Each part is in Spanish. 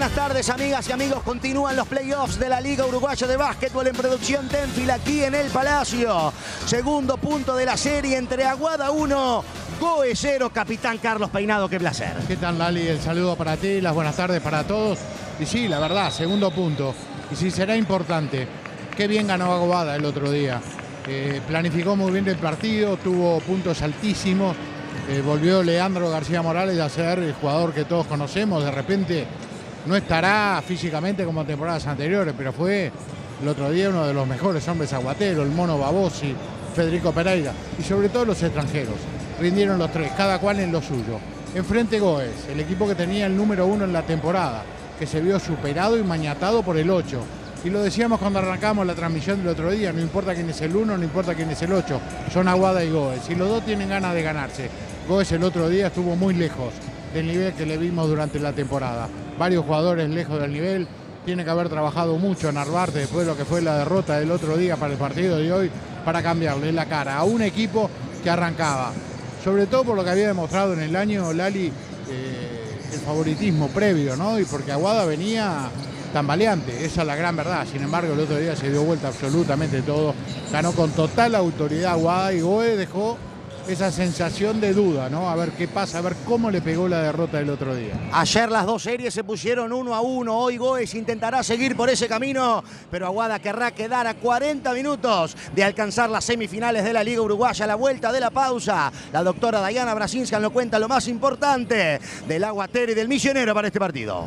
buenas tardes, amigas y amigos. Continúan los playoffs de la Liga Uruguaya de Básquetbol en producción Tenfield aquí en el Palacio. Segundo punto de la serie entre Aguada 1, GOE 0. Capitán Carlos Peinado, qué placer. ¿Qué tal, Lali? El saludo para ti, las buenas tardes para todos. Y sí, la verdad, segundo punto. Y sí, será importante. Qué bien ganó Aguada el otro día. Planificó muy bien el partido, tuvo puntos altísimos. Volvió Leandro García Morales a ser el jugador que todos conocemos. De repente no estará físicamente como en temporadas anteriores, pero fue el otro día uno de los mejores hombres aguateros, el Mono Babosi, Federico Pereira y sobre todo los extranjeros. Rindieron los tres, cada cual en lo suyo. Enfrente Goes, el equipo que tenía el número 1 en la temporada, que se vio superado y mañatado por el 8. Y lo decíamos cuando arrancamos la transmisión del otro día, no importa quién es el 1, no importa quién es el 8, son Aguada y Goes. Y los dos tienen ganas de ganarse. Goes el otro día estuvo muy lejos del nivel que le vimos durante la temporada. Varios jugadores lejos del nivel, tiene que haber trabajado mucho Narvarte después de lo que fue la derrota del otro día para el partido de hoy, para cambiarle la cara a un equipo que arrancaba. Sobre todo por lo que había demostrado en el año, Lali, el favoritismo previo, ¿no? Y porque Aguada venía tambaleante, esa es la gran verdad. Sin embargo, el otro día se dio vuelta absolutamente todo. Ganó con total autoridad Aguada y Goe dejó esa sensación de duda, ¿no? A ver qué pasa, a ver cómo le pegó la derrota del otro día. Ayer las dos series se pusieron 1-1. Hoy Goes intentará seguir por ese camino, pero Aguada querrá quedar a 40 minutos de alcanzar las semifinales de la Liga Uruguaya. A la vuelta de la pausa, la doctora Dayana Brasinska nos cuenta lo más importante del aguatero y del misionero para este partido.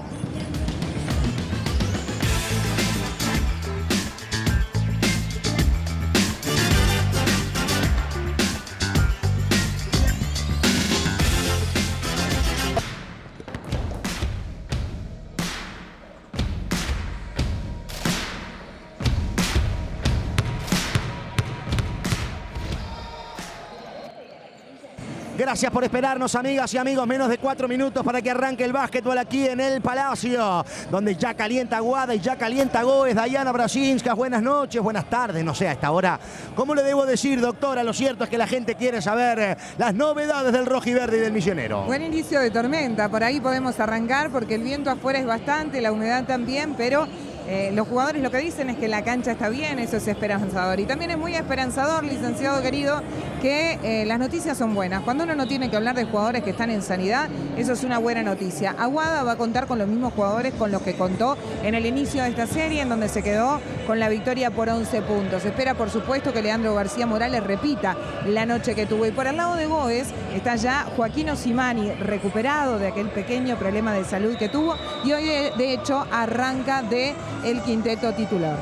Gracias por esperarnos, amigas y amigos. Menos de 4 minutos para que arranque el básquetbol aquí en el Palacio, donde ya calienta Aguada y ya calienta Goes. Dayana Brasinska, buenas noches, buenas tardes, no sé a esta hora. ¿Cómo le debo decir, doctora? Lo cierto es que la gente quiere saber las novedades del rojiverde y del misionero. Buen inicio de tormenta, por ahí podemos arrancar porque el viento afuera es bastante, la humedad también, pero los jugadores lo que dicen es que la cancha está bien, eso es esperanzador. Y también es muy esperanzador, licenciado querido, que las noticias son buenas. Cuando uno no tiene que hablar de jugadores que están en sanidad, eso es una buena noticia. Aguada va a contar con los mismos jugadores con los que contó en el inicio de esta serie, en donde se quedó con la victoria por 11 puntos. Espera, por supuesto, que Leandro García Morales repita la noche que tuvo. Y por el lado de Goes está ya Joaquín Osimani, recuperado de aquel pequeño problema de salud que tuvo. Y hoy, de hecho, arranca de el quinteto titular.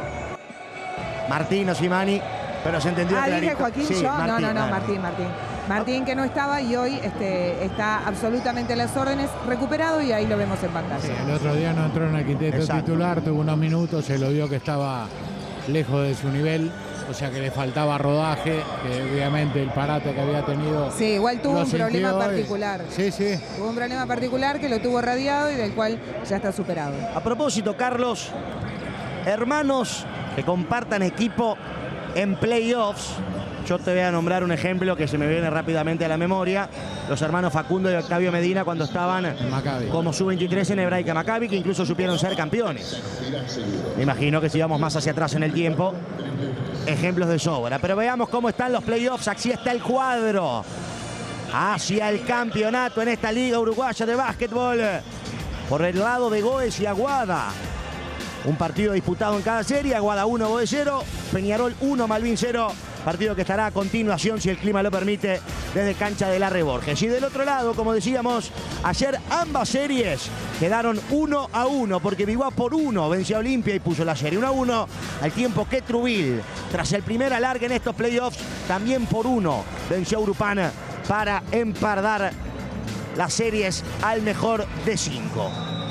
Martín Osimani, pero se entendió clarito. Dije Joaquín, sí, yo. Martín, Martín. Martín, que no estaba y hoy está absolutamente a las órdenes, recuperado, y ahí lo vemos en pantalla. Sí, el otro día no entró en el quinteto titular, tuvo unos minutos, se lo vio que estaba lejos de su nivel, o sea que le faltaba rodaje, que obviamente el parate que había tenido. Sí, igual tuvo un problema particular. Sí. Tuvo un problema particular que lo tuvo radiado y del cual ya está superado. A propósito, Carlos, hermanos que compartan equipo en playoffs. Yo te voy a nombrar un ejemplo que se me viene rápidamente a la memoria. Los hermanos Facundo y Octavio Medina cuando estaban como sub-23 en Hebraica Maccabi, que incluso supieron ser campeones. Me imagino que si vamos más hacia atrás en el tiempo, ejemplos de sobra. Pero veamos cómo están los playoffs. Así está el cuadro hacia el campeonato en esta Liga Uruguaya de Básquetbol. Por el lado de Goes y Aguada, un partido disputado en cada serie. Aguada 1, Goes 0, Peñarol 1, Malvin 0. Partido que estará a continuación, si el clima lo permite, desde cancha de Larre Borges. Y del otro lado, como decíamos, ayer ambas series quedaron 1-1, porque Viguá por 1 venció a Olimpia y puso la serie 1-1, al tiempo que Trubil, tras el primer alargue en estos playoffs, también por 1 venció a Urupana para empardar las series al mejor de 5.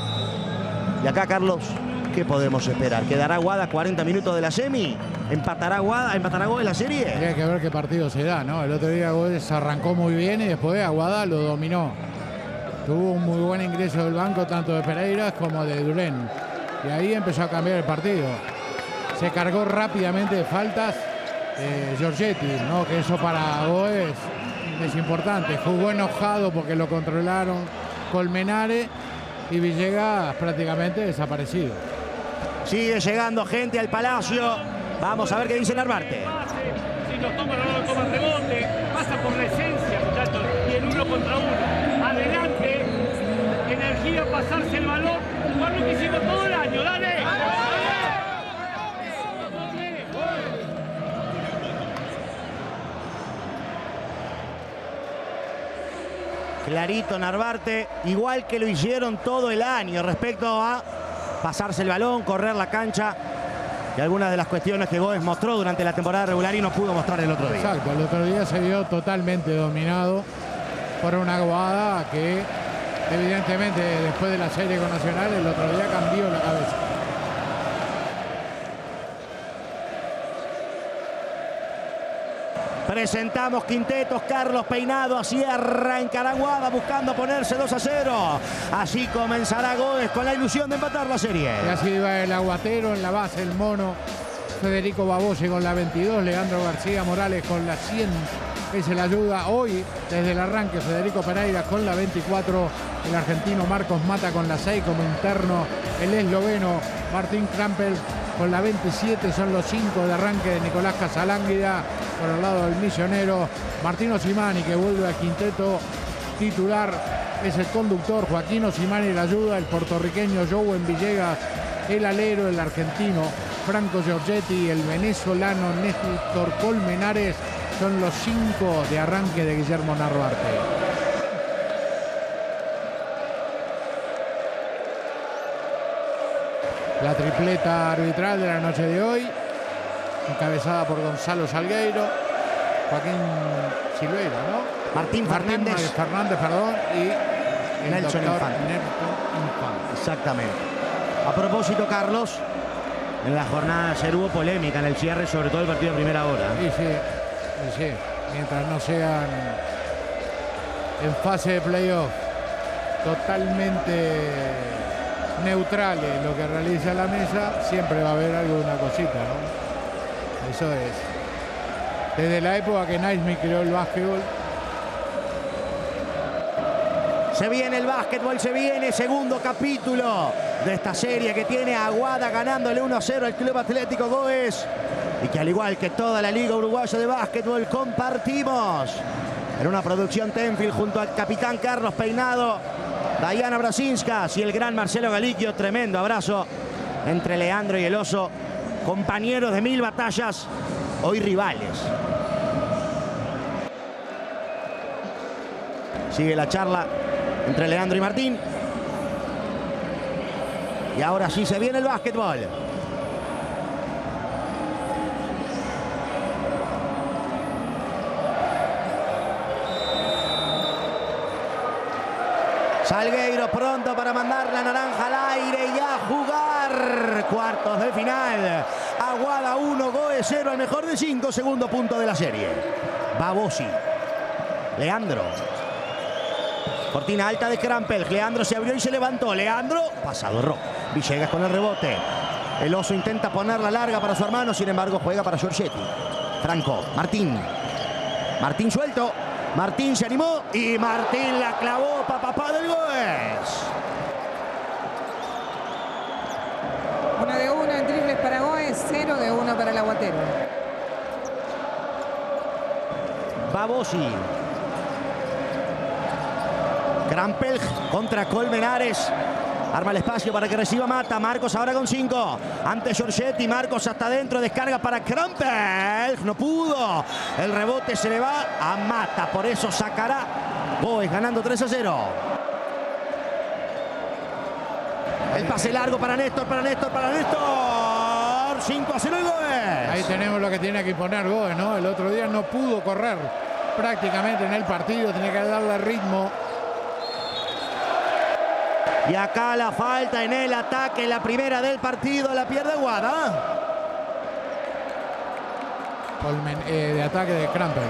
Y acá, Carlos, ¿qué podemos esperar? ¿Quedará Aguada 40 minutos de la semi? ¿Empatará Goes la serie? Hay que ver qué partido se da, ¿no? El otro día Goes arrancó muy bien y después Aguada lo dominó. Tuvo un muy buen ingreso del banco, tanto de Pereira como de Durén. Y ahí empezó a cambiar el partido. Se cargó rápidamente de faltas Giorgetti, ¿no? Que eso para Goes es importante. Jugó enojado porque lo controlaron Colmenares y Villegas prácticamente desaparecido. Sigue llegando gente al Palacio. Vamos a ver qué dice Narvarte. Si lo toma, no lo toma rebote. Pasa por la esencia, muchachos. Y el 1 contra 1. Adelante. Energía, pasarse el balón. Jugar lo que hicimos todo el año. ¡Dale! Clarito Narvarte, igual que lo hicieron todo el año respecto a pasarse el balón, correr la cancha y algunas de las cuestiones que Goes mostró durante la temporada regular y no pudo mostrar el otro día. Exacto, el otro día se vio totalmente dominado por una Aguada que evidentemente después de la serie con Nacional el otro día cambió la cabeza. Presentamos quintetos. Carlos Peinado, así arrancará Aguada buscando ponerse 2-0. Así comenzará Goes con la ilusión de empatar la serie. Y así va el aguatero en la base, el mono. Federico Babossi con la 22, Leandro García Morales con la 100. Es el ayuda hoy desde el arranque. Federico Pereira con la 24. El argentino Marcos Mata con la 6 como interno. El esloveno Martín Krampel con la 27. Son los 5 de arranque de Nicolás Casalánguida. Por el lado del misionero, Martín Osimani, que vuelve al quinteto titular, es el conductor. Joaquín Osimani la ayuda, el puertorriqueño Jowen Villegas, el alero, el argentino Franco Giorgetti, el venezolano Néstor Colmenares. Son los 5 de arranque de Guillermo Narvarte. La tripleta arbitral de la noche de hoy, encabezada por Gonzalo Salgueiro, Joaquín Silveira, ¿no? Martín Fernández, perdón, y el Nelson doctor Infante. Nelson Infante. Exactamente. A propósito, Carlos, en la jornada de ayer hubo polémica en el cierre, sobre todo el partido de primera hora. Y sí, mientras no sean en fase de playoff totalmente neutrales lo que realiza la mesa, siempre va a haber alguna cosita, ¿no? Eso es. Desde la época que Naismith creó el básquetbol. Se viene el básquetbol, se viene segundo capítulo de esta serie que tiene a Aguada ganándole 1-0 al Club Atlético Goes y que al igual que toda la Liga Uruguaya de Básquetbol compartimos en una producción Tenfield junto al capitán Carlos Peinado, Dayana Brasinskas y el gran Marcelo Galicchio. Tremendo abrazo entre Leandro y el Oso, compañeros de 1000 batallas, hoy rivales. Sigue la charla entre Leandro y Martín. Y ahora sí se viene el básquetbol. Salgueiro pronto para mandar la naranja al aire y a jugar. Cuartos de final. Aguada 1, Goes 0 al mejor de 5. Segundo punto de la serie. Babossi. Leandro. Cortina alta de Krampel. Leandro se abrió y se levantó. Leandro. Pasado error. Villegas con el rebote. El Oso intenta ponerla larga para su hermano. Sin embargo, juega para Giorgetti. Franco. Martín. Martín suelto. Martín se animó y Martín la clavó para papá del Goes. 1 de 1 en triples para Goes, 0 de 1 para el aguatero. Babossi. Krampel contra Colmenares. Arma el espacio para que reciba Mata. Marcos ahora con 5. Ante Giorgetti. Marcos hasta adentro. Descarga para Krampel. No pudo. El rebote se le va a Mata. Por eso sacará Goes ganando 3-0. El pase largo para Néstor. 5-0 el Goes. Ahí tenemos lo que tiene que imponer Goes, ¿no? El otro día no pudo correr prácticamente en el partido. Tenía que darle ritmo. Y acá la falta en el ataque, la primera del partido, la pierde Aguada. De ataque de Krampel.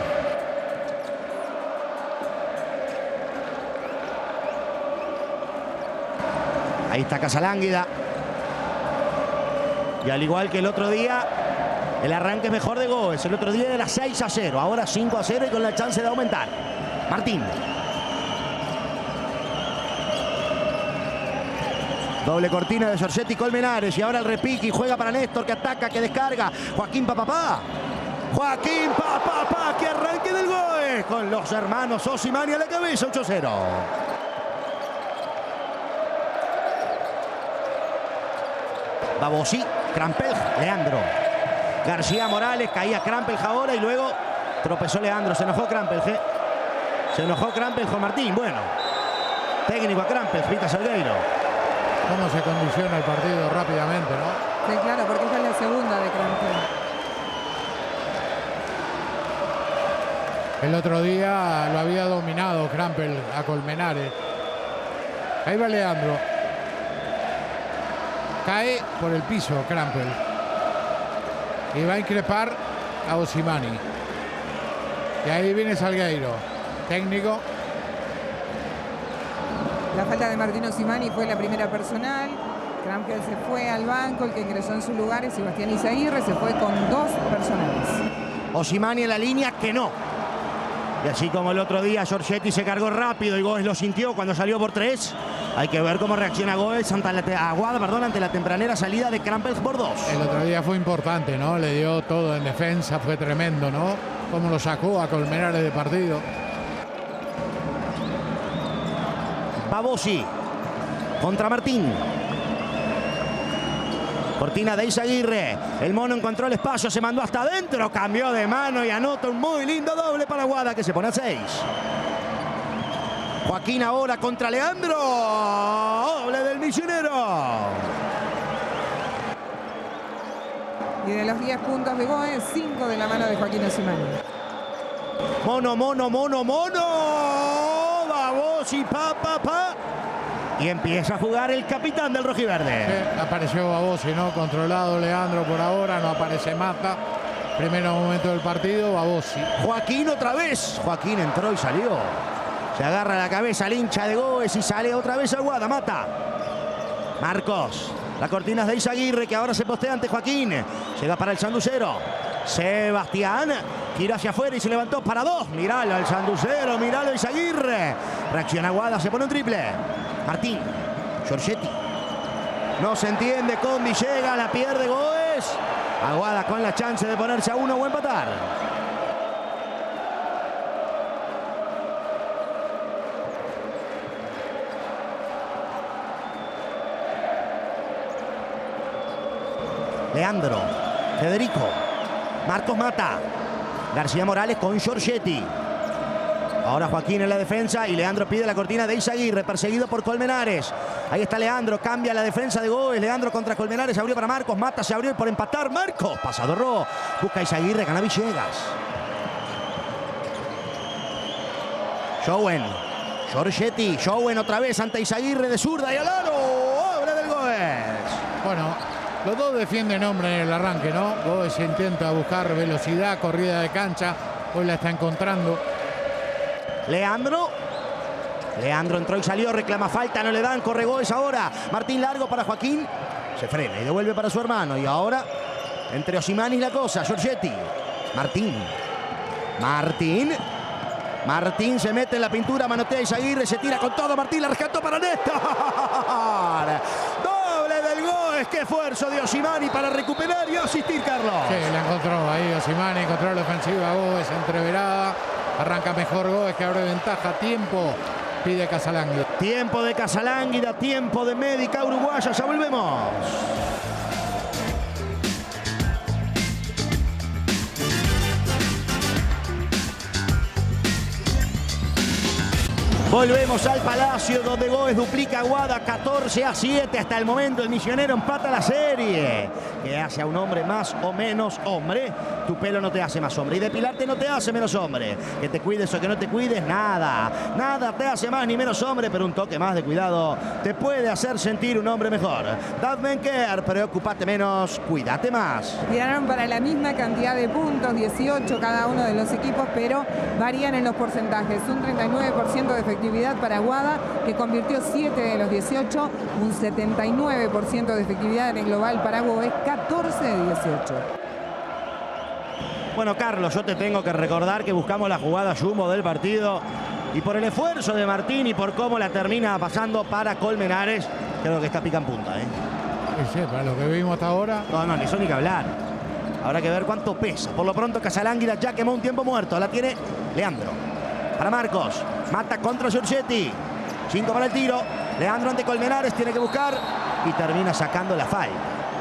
Ahí está Casalánguida. Y al igual que el otro día, el arranque es mejor de Goes. El otro día era 6-0, ahora 5-0 y con la chance de aumentar. Martín. Doble cortina de Giorgetti y Colmenares. Y ahora el repique y juega para Néstor, que ataca, que descarga. Joaquín Papapá. Joaquín Papapá, que arranque del gol. Con los hermanos Osimani a la cabeza, 8-0. Babosí, Krampelj, Leandro. García Morales, caía Krampelj ahora y luego tropezó Leandro. Se enojó Krampelj, ¿eh? Se enojó Krampelj con Martín. Bueno, técnico a Krampelj, Pita Salgueiro. Cómo se condiciona el partido rápidamente, ¿no? Sí, claro, porque esta es la segunda de Krampelj. El otro día lo había dominado Krampelj a Colmenares. Ahí va Leandro. Cae por el piso Krampelj. Y va a increpar a Osimani. Y ahí viene Salgueiro. Técnico. La falta de Martín Osimani fue la primera personal. Krampelj se fue al banco. El que ingresó en su lugar es Sebastián Izaguirre. Se fue con 2 personales. Osimani en la línea, que no. Y así como el otro día Giorgetti se cargó rápido y Goes lo sintió cuando salió por 3. Hay que ver cómo reacciona Goes ante la tempranera salida de Krampelj por 2. El otro día fue importante, ¿no? Le dio todo en defensa, fue tremendo, ¿no? Cómo lo sacó a Colmenares de partido. Babosí contra Martín. Cortina de Izaguirre. El mono encontró el espacio, se mandó hasta adentro, cambió de mano y anota un muy lindo doble para Aguada, que se pone a 6. Joaquín ahora contra Leandro. Doble del misionero. Y de los 10 puntos de Goes, 5 de la mano de Joaquín Osimani. Mono, mono, mono, mono. Babosí, pa. Y empieza a jugar el capitán del rojiverde. Sí, apareció Babosí, ¿no? Controlado Leandro por ahora, no aparece Mata. Primer momento del partido, Babosí. Joaquín otra vez. Joaquín entró y salió. Se agarra la cabeza al hincha de Goes y sale otra vez Aguada. Mata. Marcos. La cortina es de Izaguirre, que ahora se postea ante Joaquín. Llega para el sanducero. Sebastián. Gira hacia afuera y se levantó para 2. Miralo al sanducero, miralo a Izaguirre. Reacciona Aguada, se pone un triple. Martín. Giorgetti. No se entiende con Villegas, la pierde Goes. Aguada con la chance de ponerse a 1 o empatar. Leandro, Federico, Marcos Mata, García Morales con Giorgetti. Ahora Joaquín en la defensa y Leandro pide la cortina de Izaguirre, perseguido por Colmenares. Ahí está Leandro, cambia la defensa de Goes. Leandro contra Colmenares, abrió para Marcos, Mata se abrió por empatar. Marcos, pasado Ro, busca Izaguirre, gana Villegas. Schoen, Giorgetti, Schoen otra vez ante Izaguirre de zurda y al aro. Obra del Goes. Bueno, los dos defienden hombre en el arranque, ¿no? Goes intenta buscar velocidad, corrida de cancha. Hoy la está encontrando. Leandro entró y salió, reclama falta, no le dan, corre Goes ahora. Martín largo para Joaquín, se frena y devuelve para su hermano. Y ahora, entre Osimani y la cosa, Giorgetti. Martín se mete en la pintura, manotea Izaguirre, se tira con todo. Martín la rescató para Néstor. Doble del Goes, qué esfuerzo de Osimani para recuperar y asistir, Carlos. Sí, la encontró ahí Osimani, encontró la ofensiva Goes entreverada. Arranca mejor Goes, que abre ventaja. Tiempo pide Casalánguida. Tiempo de Casalánguida, tiempo de Médica Uruguaya. Ya volvemos. Volvemos al Palacio, donde Goes duplica a Aguada 14-7. Hasta el momento el misionero empata la serie. Que hace a un hombre más o menos hombre. Tu pelo no te hace más hombre. Y depilarte no te hace menos hombre. Que te cuides o que no te cuides, nada. Nada te hace más ni menos hombre, pero un toque más de cuidado te puede hacer sentir un hombre mejor. Dove Men Care, preocupate menos, cuídate más. Tiraron para la misma cantidad de puntos, 18 cada uno de los equipos, pero varían en los porcentajes. Un 39% de efectividad para Aguada, que convirtió 7 de los 18. Un 79% de efectividad en el global para Goes, 14 de 18. Bueno, Carlos, yo te tengo que recordar que buscamos la jugada Jumbo del partido y por el esfuerzo de Martín y por cómo la termina pasando para Colmenares, Creo que está pica en punta, ¿eh? Sí, para lo que vimos hasta ahora. No, ni eso ni que hablar. Habrá que ver cuánto pesa. Por lo pronto, Casalánguila ya quemó un tiempo muerto. La tiene Leandro. Para Marcos. Mata contra Giorgetti. 5 para el tiro. Leandro ante Colmenares. Tiene que buscar. Y termina sacando la falta.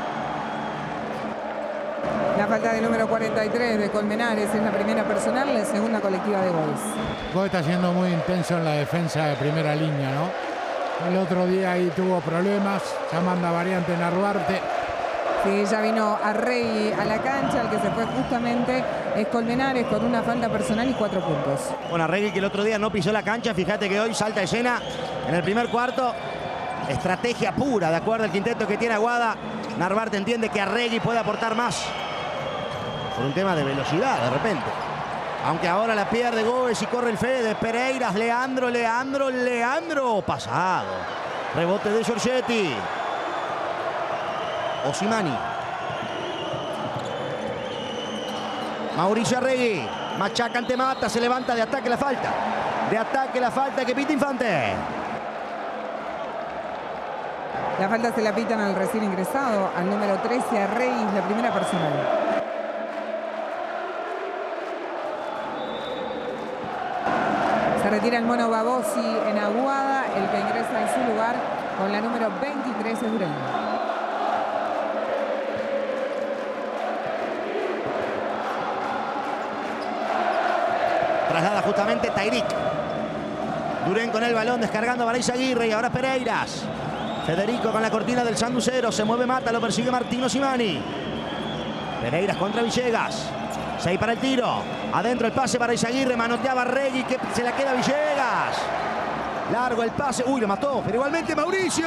La falta del número 43 de Colmenares es la primera personal, la segunda colectiva de Goes. Goes está siendo muy intenso en la defensa de primera línea, ¿no? El otro día ahí tuvo problemas. Ya manda variante Narvarte. Sí, ya vino Arregui a la cancha, el que se fue justamente es Colmenares con una falta personal y 4 puntos. Bueno, Arregui, que el otro día no pisó la cancha, fíjate que hoy salta a escena en el primer cuarto. Estrategia pura, de acuerdo al quinteto que tiene Aguada. Narvarte entiende que Arregui puede aportar más por un tema de velocidad, de repente. Aunque ahora la pierde Goes y corre el Fede. Pereiras, Leandro. Pasado. Rebote de Giorgetti. Osimani. Mauricio Arregui. Machaca ante Mata. Se levanta de ataque la falta. Que pita Infante. La falta se la pitan al recién ingresado, al número 13, Arregui, la primera personal. Se retira el mono Babosi en Aguada, el que ingresa en su lugar con la número 23 es Durén. Traslada justamente Tairik. Durén con el balón descargando para Izaguirre y ahora Pereiras. Federico con la cortina del sanducero. Se mueve Mata, lo persigue Martín Osimani. Pereiras contra Villegas. 6 para el tiro. Adentro el pase para Izaguirre. Manoteaba Arregui, que se la queda Villegas. Largo el pase. Uy, lo mató. Pero igualmente Mauricio.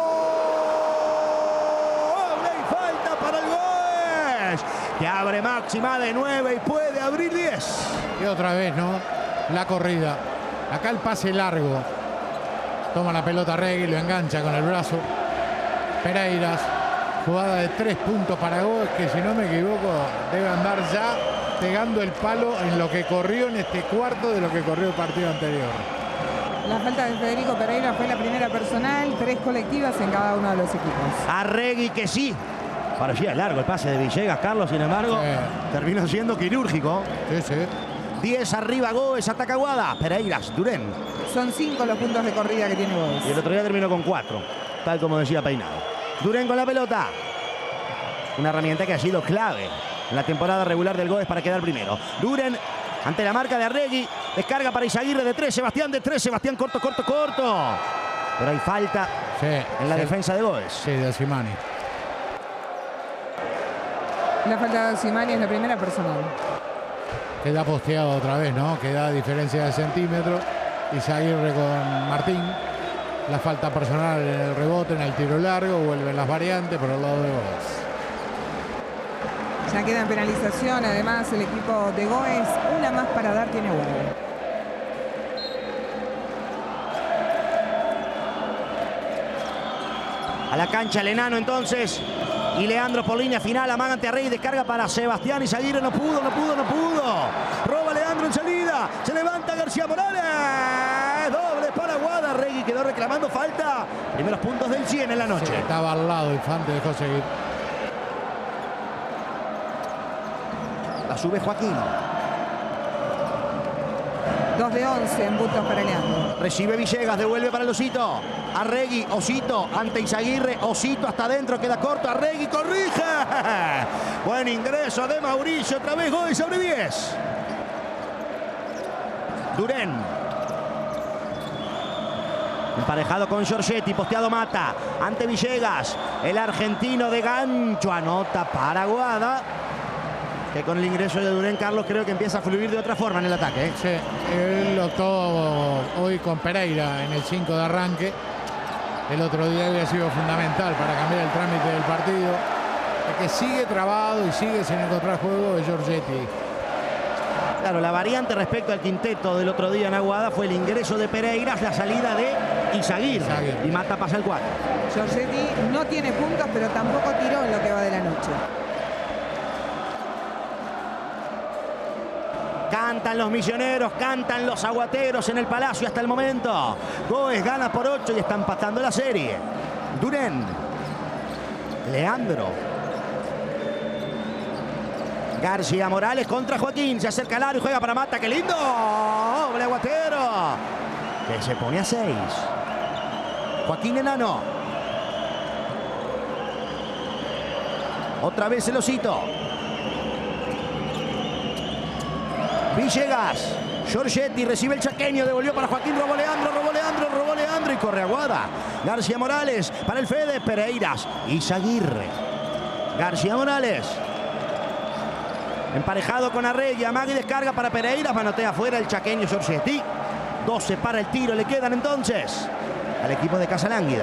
Y falta para el Goes, que abre máxima de 9 y puede abrir 10. Y otra vez, ¿no? La corrida. Acá el pase largo. Toma la pelota Arregui, lo engancha con el brazo. Pereiras. Jugada de 3 puntos para Goes, que si no me equivoco debe andar ya pegando el palo en lo que corrió en este cuarto de lo que corrió el partido anterior. La falta de Federico Pereira fue la primera personal, 3 colectivas en cada uno de los equipos. Arregui que sí. Parecía largo el pase de Villegas, Carlos, sin embargo, terminó siendo quirúrgico. Sí. 10 arriba Goes, ataca Aguada. Pereiras, Durén. Son 5 los puntos de corrida que tiene Goes. Y el otro día terminó con 4, tal como decía Peinado. Durén con la pelota. Una herramienta que ha sido clave en la temporada regular del Goes para quedar primero. Durén ante la marca de Arregui. Descarga para Izaguirre de 3. Sebastián de 3. Sebastián corto. Pero hay falta en la defensa de Goes. Sí, de Osimani. La falta de Osimani es la primera personal. Queda posteado otra vez, ¿no? Queda diferencia de centímetros. Izaguirre con Martín. La falta personal en el rebote, en el tiro largo. Vuelven las variantes por el lado de Goes. Ya queda en penalización, además, el equipo de Goes. Una más para dar tiene Aguada. A la cancha el enano entonces. Y Leandro por línea final, amaga ante Arregui, descarga para Sebastián Izaguirre, no pudo. Roba Leandro en salida, se levanta García Morales. Doble para Aguada, Arregui quedó reclamando falta. Primeros puntos del 100 en la noche. Sí, estaba al lado, Infante dejó seguir. La sube Joaquín. 2 de 11 en puntos para Leandro. Recibe Villegas, devuelve para el Osito. Arregui, Osito ante Izaguirre. Osito hasta adentro, queda corto. Arregui corrige. Buen ingreso de Mauricio. Otra vez Goes sobre 10. Durén. Emparejado con Giorgetti, posteado Mata. Ante Villegas. El argentino de gancho. Anota para Aguada. Que con el ingreso de Durén, Carlos, creo que empieza a fluir de otra forma en el ataque. Sí, él optó hoy con Pereira en el 5 de arranque. El otro día había sido fundamental para cambiar el trámite del partido. El que sigue trabado y sigue sin encontrar juego es Giorgetti. Claro, la variante respecto al quinteto del otro día en Aguada fue el ingreso de Pereiras, la salida de Izaguirre. Y Mata pasa el 4. Giorgetti no tiene puntos, pero tampoco tiró en lo que va de la noche. Cantan los misioneros, cantan los aguateros en el Palacio hasta el momento. Goes gana por 8 y está empatando la serie. Duren. Leandro. García Morales contra Joaquín. Se acerca al aro y juega para Mata. ¡Qué lindo! ¡Doble aguatero! Que se pone a 6. Joaquín Enano. Otra vez el osito. Villegas. Giorgetti recibe el chaqueño. Devolvió para Joaquín. Robó Leandro y corre Aguada. García Morales para el Fede. Pereiras. Izaguirre. García Morales. Emparejado con Arregui. Amaga y descarga para Pereiras. Manotea afuera el chaqueño Giorgetti. 12 para el tiro. Le quedan entonces al equipo de Casalánguida.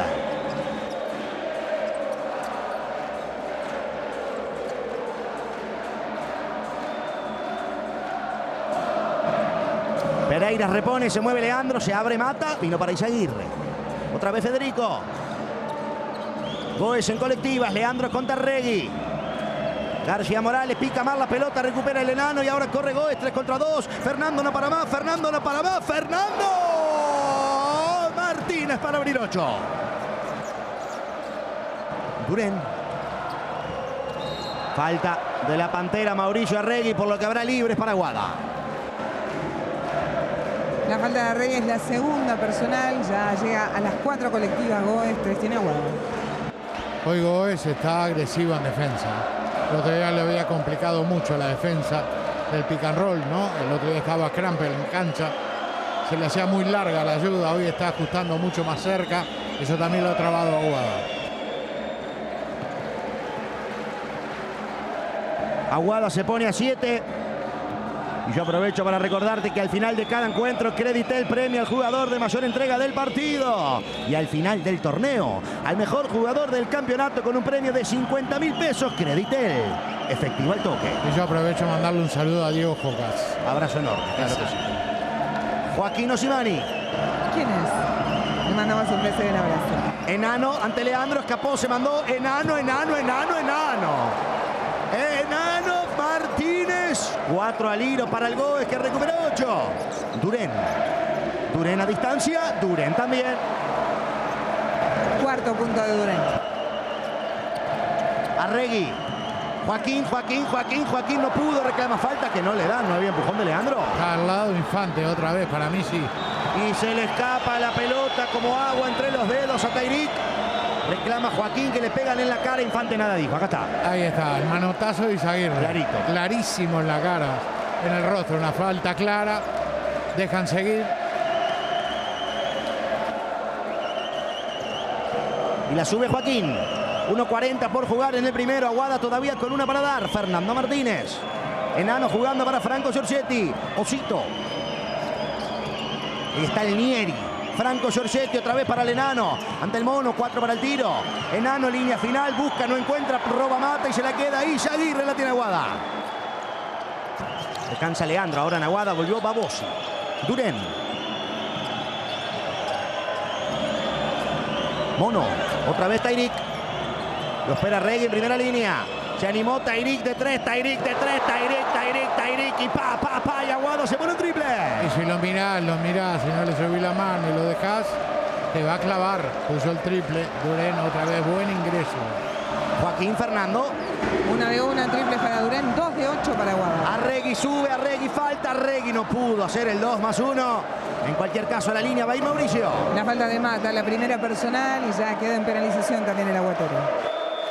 Pereiras repone, se mueve Leandro, se abre Mata, vino para Izaguirre. Otra vez Federico. Goes en colectivas, Leandro contra Arregui. García Morales pica mal la pelota, recupera el enano y ahora corre Goes, 3 contra 2. Fernando no para más, ¡Fernando! Martínez para abrir 8. Duren. Falta de la Pantera Mauricio Arregui, por lo que habrá libres para Aguada. La falta de Arregui es la segunda personal, ya llega a las 4 colectivas Goes, 3 tiene Aguada. Hoy Goes está agresivo en defensa. El otro día le había complicado mucho la defensa del pick and roll, ¿no? El otro día estaba Crampel en cancha, se le hacía muy larga la ayuda, hoy está ajustando mucho más cerca, eso también lo ha trabado Aguada. Aguada se pone a 7. Y yo aprovecho para recordarte que al final de cada encuentro Creditel premia al jugador de mayor entrega del partido. Y al final del torneo, al mejor jugador del campeonato con un premio de 50.000 pesos. Creditel, efectivo al toque. Y yo aprovecho para mandarle un saludo a Diego Jocas. Abrazo enorme, claro que sí. Joaquín Osimani. ¿Quién es? Le mandamos un beso y un abrazo. Enano ante Leandro, escapó, se mandó. Enano Martínez. 4 al hilo para el Goes que recupera 8. Duren a distancia. Duren también. Cuarto punto de Duren. Arregui. Joaquín no pudo, reclama falta que no le dan, no había empujón de Leandro. Está al lado Infante otra vez, para mí sí. Y se le escapa la pelota como agua entre los dedos a Tairik. Reclama Joaquín que le pegan en la cara. Infante nada dijo. Acá está. Ahí está, el manotazo de Izaguirre. Clarito. Clarísimo en la cara, en el rostro. Una falta clara. Dejan seguir. Y la sube Joaquín. 1.40 por jugar en el primero. Aguada todavía con una para dar. Fernando Martínez. Enano jugando para Franco Giorgetti. Osito. Ahí está el Nieri. Franco Giorgetti otra vez para el Enano. Ante el Mono, 4 para el tiro. Enano, línea final, busca, no encuentra, roba Mata y se la queda ahí. Izaguirre la tiene Aguada. Descansa Leandro, ahora en Aguada volvió Babosi. Duren. Mono, otra vez Tairik. Lo espera Arregui en primera línea. Se animó Tairik de 3, Tairik y y Aguada se pone un triple. Y si lo mirás, si no le subís la mano y lo dejás, te va a clavar. Puso el triple. Duren otra vez, buen ingreso. Joaquín Fernando. 1 de 1 triple para Duren, 2 de 8 para Aguada. Arregui sube, Arregui falta, Arregui no pudo hacer el 2+1. En cualquier caso a la línea va a ir Mauricio. La falta de Mata, la primera personal y ya queda en penalización también el aguatero.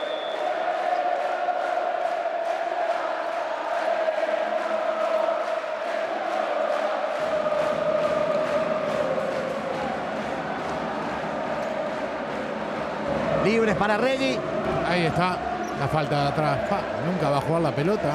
Libres para Arregui. Ahí está, la falta de atrás. Nunca va a jugar la pelota.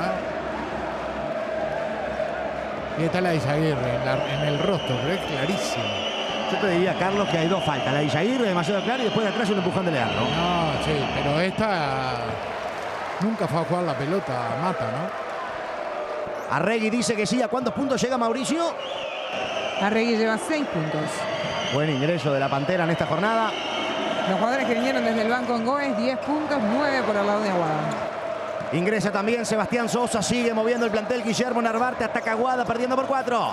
Y está la de Izaguirre en el rostro, pero es clarísimo. Yo te diría, Carlos, que hay 2 faltas. La de Izaguirre demasiado clara y después de atrás un empujón de Leandro. No, sí, pero esta nunca fue a jugar la pelota, Mata, ¿no? Arregui dice que sí. ¿A cuántos puntos llega Mauricio? Arregui lleva 6 puntos. Buen ingreso de la Pantera en esta jornada. Los jugadores que vinieron desde el banco en Goes, 10 puntos, 9 por el lado de Aguada. Ingresa también Sebastián Sosa, sigue moviendo el plantel. Guillermo Narvarte ataca Aguada, perdiendo por 4.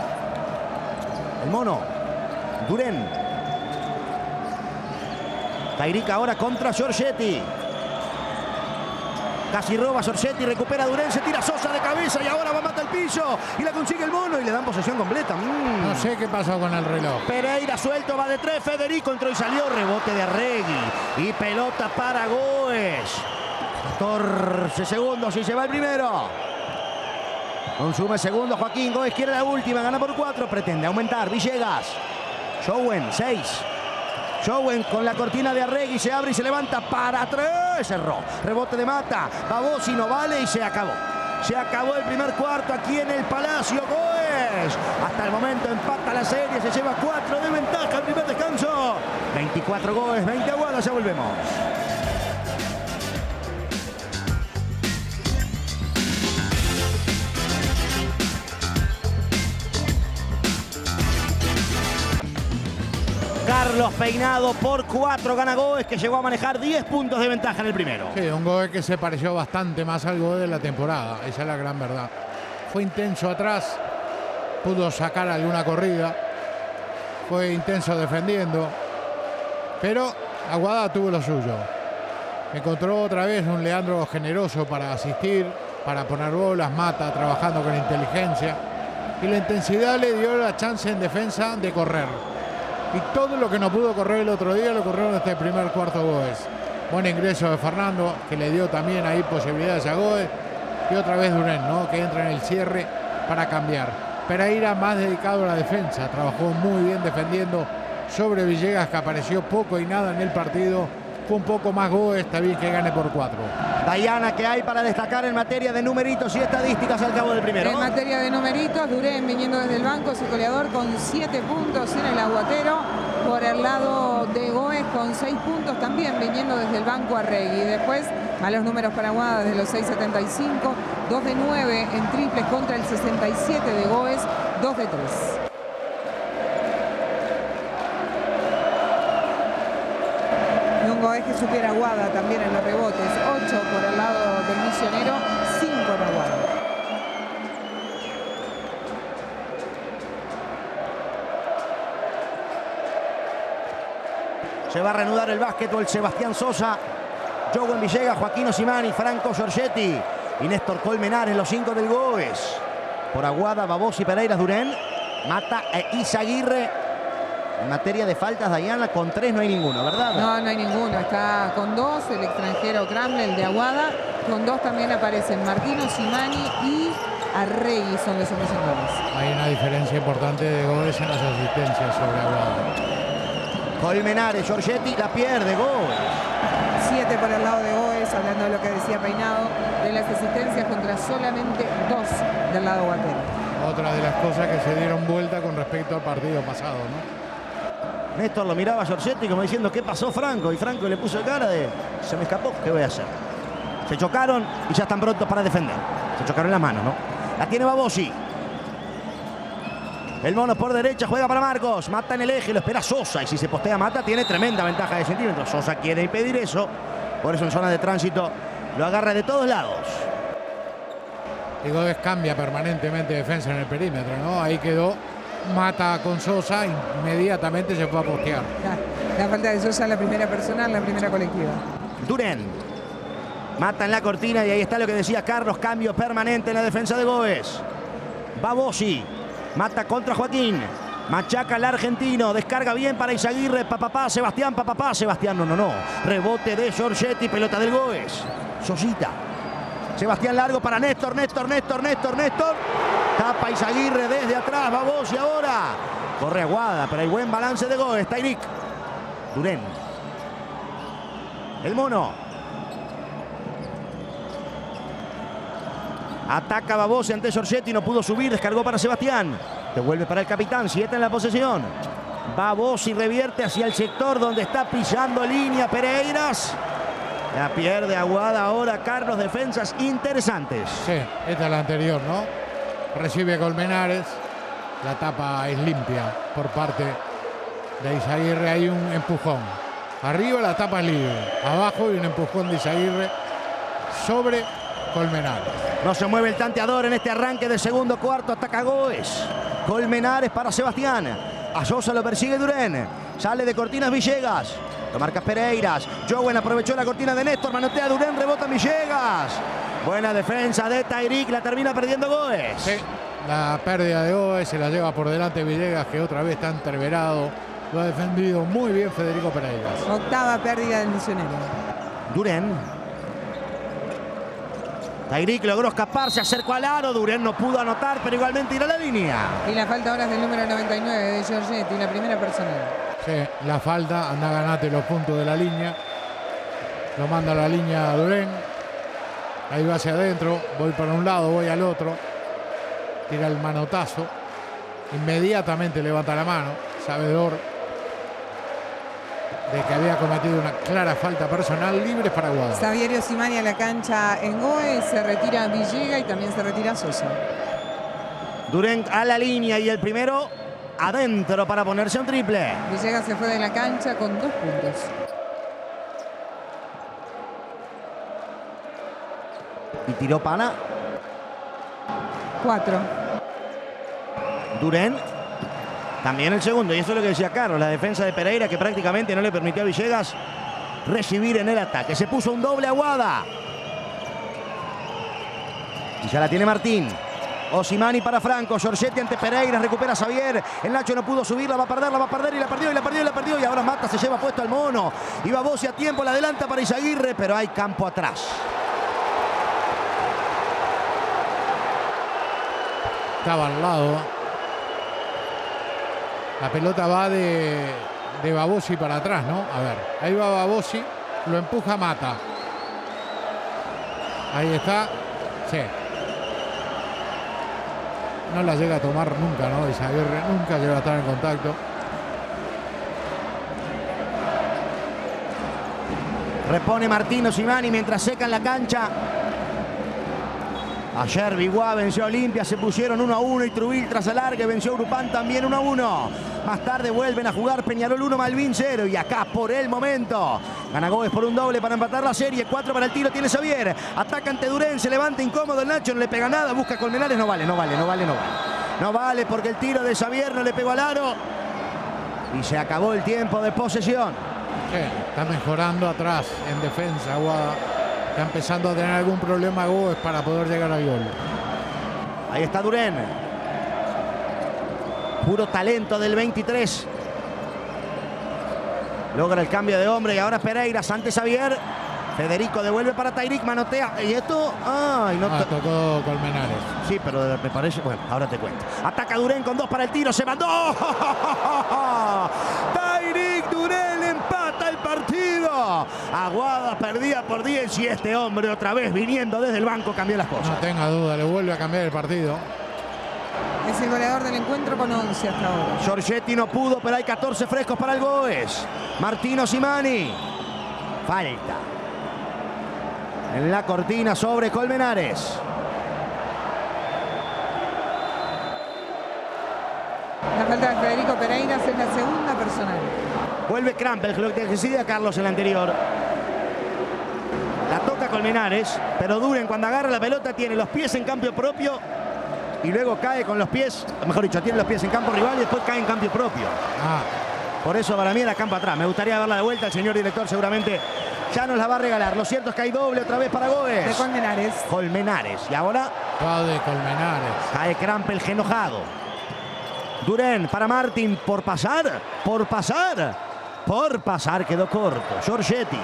El Mono. Duren. Tairic ahora contra Giorgetti. Casi roba Giorgetti, recupera Durén, se tira Sosa de cabeza y ahora va a matar el piso. Y la consigue el mono y le dan posesión completa. No sé qué pasó con el reloj. Pereira suelto, va de 3, Federico entró y salió, rebote de Arregui. Y pelota para Goes. 14 segundos y se va el primero. Consume segundo Joaquín, Goes quiere la última, gana por 4, pretende aumentar, Villegas. Jowen, 6. Jowen con la cortina de Arregui, se abre y se levanta para 3, cerró. Rebote de Mata, Babossi no vale y se acabó. Se acabó el primer cuarto aquí en el Palacio Goes. Hasta el momento empata la serie, se lleva 4 de ventaja al primer descanso. 24 Goes, 20 Aguada, ya volvemos. Carlos Peinado por 4 gana Goes, que llegó a manejar 10 puntos de ventaja en el primero. Sí, un Goes que se pareció bastante más al Goes de la temporada, esa es la gran verdad. Fue intenso atrás, pudo sacar alguna corrida, fue intenso defendiendo, pero Aguada tuvo lo suyo. Encontró otra vez un Leandro generoso para asistir, para poner bolas, Mata trabajando con inteligencia, y la intensidad le dio la chance en defensa de correr. Y todo lo que no pudo correr el otro día lo corrió en este primer cuarto Goes. Buen ingreso de Fernando, que le dio también ahí posibilidades a Goes. Y otra vez Durén, ¿no?, que entra en el cierre para cambiar. Pereira más dedicado a la defensa, trabajó muy bien defendiendo sobre Villegas, que apareció poco y nada en el partido. Fue un poco más Goes, está bien que gane por 4. Dayana, ¿qué hay para destacar en materia de numeritos y estadísticas al cabo del primero? En materia de numeritos, Durén viniendo desde el banco, es el goleador con 7 puntos en el aguatero. Por el lado de Goes con 6 puntos también viniendo desde el banco Arregui. Después, malos números para Aguada desde los 6.75, 2 de 9 en triples contra el 67 de Goes, 2 de 3. Goes que supera a Aguada también en los rebotes, 8 por el lado del Misionero, 5 en Aguada. Se va a reanudar el básquetbol Sebastián Sosa, Jowen Villegas, Joaquín Osimani, Franco Giorgetti y Néstor Colmenares, los 5 del Goes. Por Aguada, Babossi, Pereira, Durén, Mata e Izaguirre. En materia de faltas, Dayana, con 3 no hay ninguno, ¿verdad? No, no hay ninguno. Está con 2 el extranjero Kramel de Aguada. Con 2 también aparecen Martín Osimani y Arregui, son los hombres en goles. Hay una diferencia importante de Goes en las asistencias sobre Aguada. Colmenares, Giorgetti la pierde, Goes. 7 por el lado de Goes, hablando de lo que decía Peinado, de las asistencias contra solamente 2 del lado guatero. Otra de las cosas que se dieron vuelta con respecto al partido pasado, ¿no? Néstor lo miraba a Giorgetti como diciendo, ¿qué pasó, Franco? Y Franco le puso cara de, se me escapó, ¿qué voy a hacer? Se chocaron y ya están prontos para defender. Se chocaron las manos, ¿no? La tiene Babossi. El mono por derecha, juega para Marcos. Mata en el eje, lo espera Sosa. Y si se postea Mata, tiene tremenda ventaja de centímetros. Sosa quiere impedir eso. Por eso en zona de tránsito lo agarra de todos lados. Y Goes cambia permanentemente defensa en el perímetro, ¿no? Ahí quedó. Mata con Sosa, inmediatamente se fue a postear. La falta de Sosa en la primera personal, la primera colectiva. Durén. Mata en la cortina y ahí está lo que decía Carlos. Cambio permanente en la defensa de Goes. Babossi. Mata contra Joaquín. Machaca al argentino. Descarga bien para Izaguirre. Sebastián. Sebastián, no. Rebote de Giorgetti. Pelota del Goes. Sosita. Sebastián largo para Néstor. Tapa Izaguirre desde atrás. Babossi ahora. Corre Aguada, pero hay buen balance de Goes. Tairic. Durén. El mono. Ataca Babossi ante Giorgetti. No pudo subir. Descargó para Sebastián. Devuelve para el capitán. 7 en la posesión. Babossi revierte hacia el sector donde está pisando línea Pereiras. La pierde Aguada ahora. Carlos, defensas interesantes. Sí, esta es la anterior, ¿no? Recibe Colmenares. La tapa es limpia por parte de Izaguirre. Hay un empujón. Arriba la tapa es libre. Abajo hay un empujón de Izaguirre sobre Colmenares. No se mueve el tanteador en este arranque del segundo cuarto. Ataca Goes. Colmenares para Sebastián. A Sosa lo persigue Durén. Sale de cortinas Villegas. Lo marca Pereiras. Jowen aprovechó la cortina de Néstor. Manotea Durén, rebota Villegas. Buena defensa de Tayrik. La termina perdiendo Goes. Sí, la pérdida de Goes se la lleva por delante Villegas, que otra vez está entreverado. Lo ha defendido muy bien Federico Pereiras. Octava pérdida del misionero. Durén. Tayrik logró escapar, se acercó al aro. Durén no pudo anotar, pero igualmente irá a la línea. Y la falta ahora es del número 99 de Giorgetti, la primera personal. Sí, la falta, anda, ganate los puntos de la línea. Lo manda a la línea Durén. Ahí va hacia adentro, voy para un lado, voy al otro. Tira el manotazo. Inmediatamente levanta la mano, sabedor de que había cometido una clara falta personal. Libres para Aguada. Xavier Osimani a la cancha en Goes, se retira Villegas y también se retira Sosa. Durén a la línea y el primero adentro para ponerse un triple. Villegas se fue de la cancha con 2 puntos. Y tiró Pana. 4. Durén. También el segundo. Y eso es lo que decía Carlos. La defensa de Pereira que prácticamente no le permitió a Villegas recibir en el ataque. Se puso un doble Aguada. Y ya la tiene Martín. Osimani para Franco. Giorgetti ante Pereira. Recupera a Xavier. El Nacho no pudo subir. La va a perder y la perdió. Y ahora Mata se lleva puesto al mono. Iba Bossi a tiempo. La adelanta para Izaguirre. Pero hay campo atrás. Estaba al lado. La pelota va de Babossi para atrás, ¿no? A ver, ahí va Babossi, lo empuja Mata. Ahí está. Sí. No la llega a tomar nunca, ¿no? Izaguirre nunca llega a estar en contacto. Repone Martín Osimani mientras secan la cancha. Ayer Biguá venció a Olimpia, se pusieron 1-1 y Trubil tras alargue venció a Urupán también 1-1. Más tarde vuelven a jugar Peñarol 1, Malvin 0 y acá por el momento gana Goes por un doble para empatar la serie. 4 para el tiro, tiene Xavier. Ataca ante Durén, se levanta incómodo el Nacho, no le pega nada, busca Colmenares, no vale. No vale porque el tiro de Xavier no le pegó al aro y se acabó el tiempo de posesión. Sí, está mejorando atrás en defensa Aguada. Está empezando a tener algún problema Goes para poder llegar al gol. Ahí está Durén. Puro talento del 23. Logra el cambio de hombre y ahora Pereira ante Xavier. Federico devuelve para Tayrik, manotea. Y esto... ¡ay! No tocó Colmenares. Sí, pero me parece... Bueno, ahora te cuento. Ataca Durén con 2 para el tiro. ¡Se mandó! Tayrik Durén empata el partido. Aguada perdía por 10 y este hombre otra vez viniendo desde el banco cambió las cosas. No tenga duda, le vuelve a cambiar el partido. Es el goleador del encuentro con 11 hasta ahora. Giorgetti no pudo, pero hay 14 frescos para el Goes. Martín Osimani. Falta. En la cortina sobre Colmenares. La falta de Federico Pereiras es la segunda personal. Vuelve Krampel, lo que decía Carlos en la anterior. La toca Colmenares, pero Durén cuando agarra la pelota tiene los pies en campo propio y luego cae con los pies, mejor dicho, tiene los pies en campo rival y después cae en campo propio. Por eso para mí era campo atrás. Me gustaría verla de vuelta, el señor director seguramente ya nos la va a regalar. Lo cierto es que hay doble otra vez para Goes. De Colmenares. Colmenares. Y ahora de Colmenares. cae Krampel enojado. Durén para Martín por pasar. Quedó corto. Giorgetti.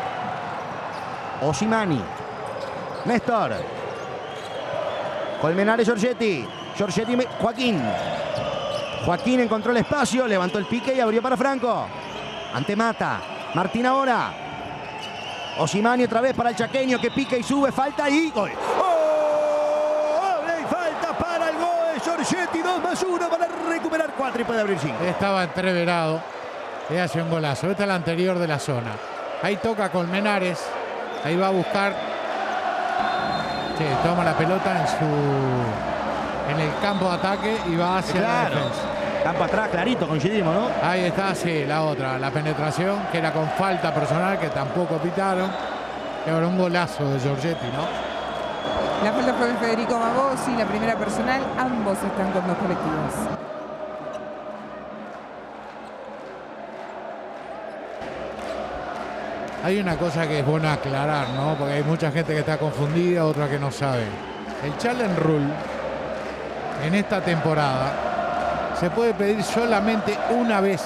Osimani. Néstor. Colmenares, Giorgetti. Joaquín. Joaquín encontró el espacio, levantó el pique y abrió para Franco. Ante Mata. Martín ahora. Osimani otra vez para el chaqueño que pica y sube. Falta y gol. ¡Oh! Y falta para el Goes. Giorgetti 2+1 para recuperar 4 y puede abrir 5. Estaba entreverado. Le hace un golazo. Esta es la anterior de la zona. Ahí toca Colmenares. Ahí va a buscar. Sí, toma la pelota en el campo de ataque y va hacia la defensa. Campo atrás, clarito, coincidimos, ¿no? Ahí está, sí, la otra. La penetración, que era con falta personal, que tampoco pitaron. Y ahora un golazo de Giorgetti, ¿no? La falta fue de Federico Babossi, la primera personal. Ambos están con 2 colectivos. Hay una cosa que es bueno aclarar, ¿no? Porque hay mucha gente que está confundida, otra que no sabe. El Challenge Rule en esta temporada se puede pedir solamente una vez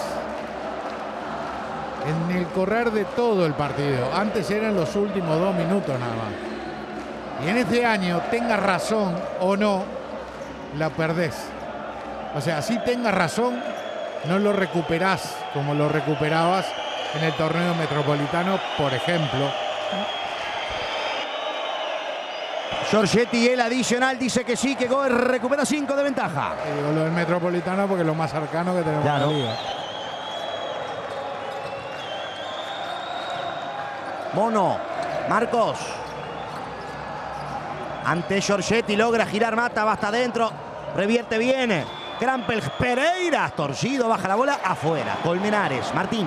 en el correr de todo el partido. Antes eran los últimos 2 minutos nada más. Y en este año, tengas razón o no, la perdés. O sea, si tengas razón, no lo recuperás como lo recuperabas en el torneo metropolitano, por ejemplo. Giorgetti y el adicional dice que sí, que Goes recupera 5 de ventaja. Y digo lo del metropolitano porque es lo más cercano que tenemos Claro. en la liga. Mono, Marcos. Ante Giorgetti logra girar Mata, va hasta adentro, revierte bien. Krampel, Pereira, torcido, baja la bola, afuera. Colmenares, Martín.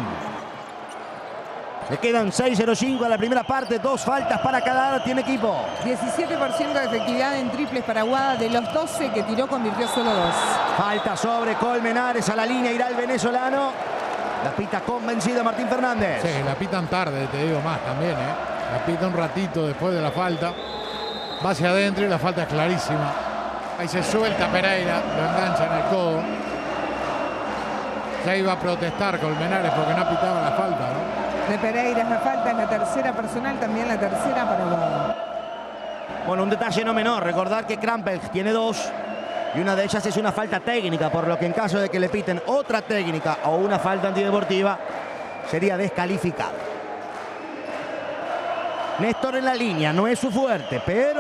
Le quedan 6:05 a la primera parte, 2 faltas para cada tiene equipo. 17% de efectividad en triples para Aguada. De los 12 que tiró, convirtió solo 2. Falta sobre Colmenares, a la línea irá el venezolano. La pita convencido Martín Fernández. Sí, la pitan tarde, te digo más también, ¿eh? La pita un ratito después de la falta. Va hacia adentro y la falta es clarísima. Ahí se suelta Pereira, lo engancha en el codo. Ya iba a protestar Colmenares porque no pitaba la falta, ¿no? De Pereira es la falta, es la tercera personal, también la tercera para Aguada. Bueno, un detalle no menor, recordar que Krampel tiene 2 y una de ellas es una falta técnica, por lo que en caso de que le piten otra técnica o una falta antideportiva, sería descalificado. Néstor en la línea, no es su fuerte, pero...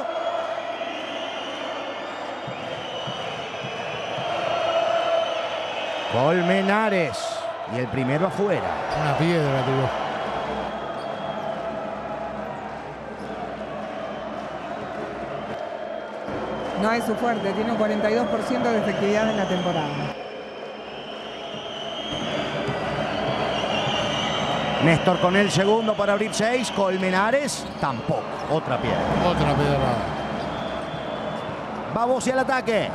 Colmenares, y el primero afuera. Una piedra tiró. No es su fuerte, tiene un 42% de efectividad en la temporada. Néstor con el segundo para abrir 6. Colmenares tampoco. Otra piedra. Otra piedra. Va Bossi al ataque.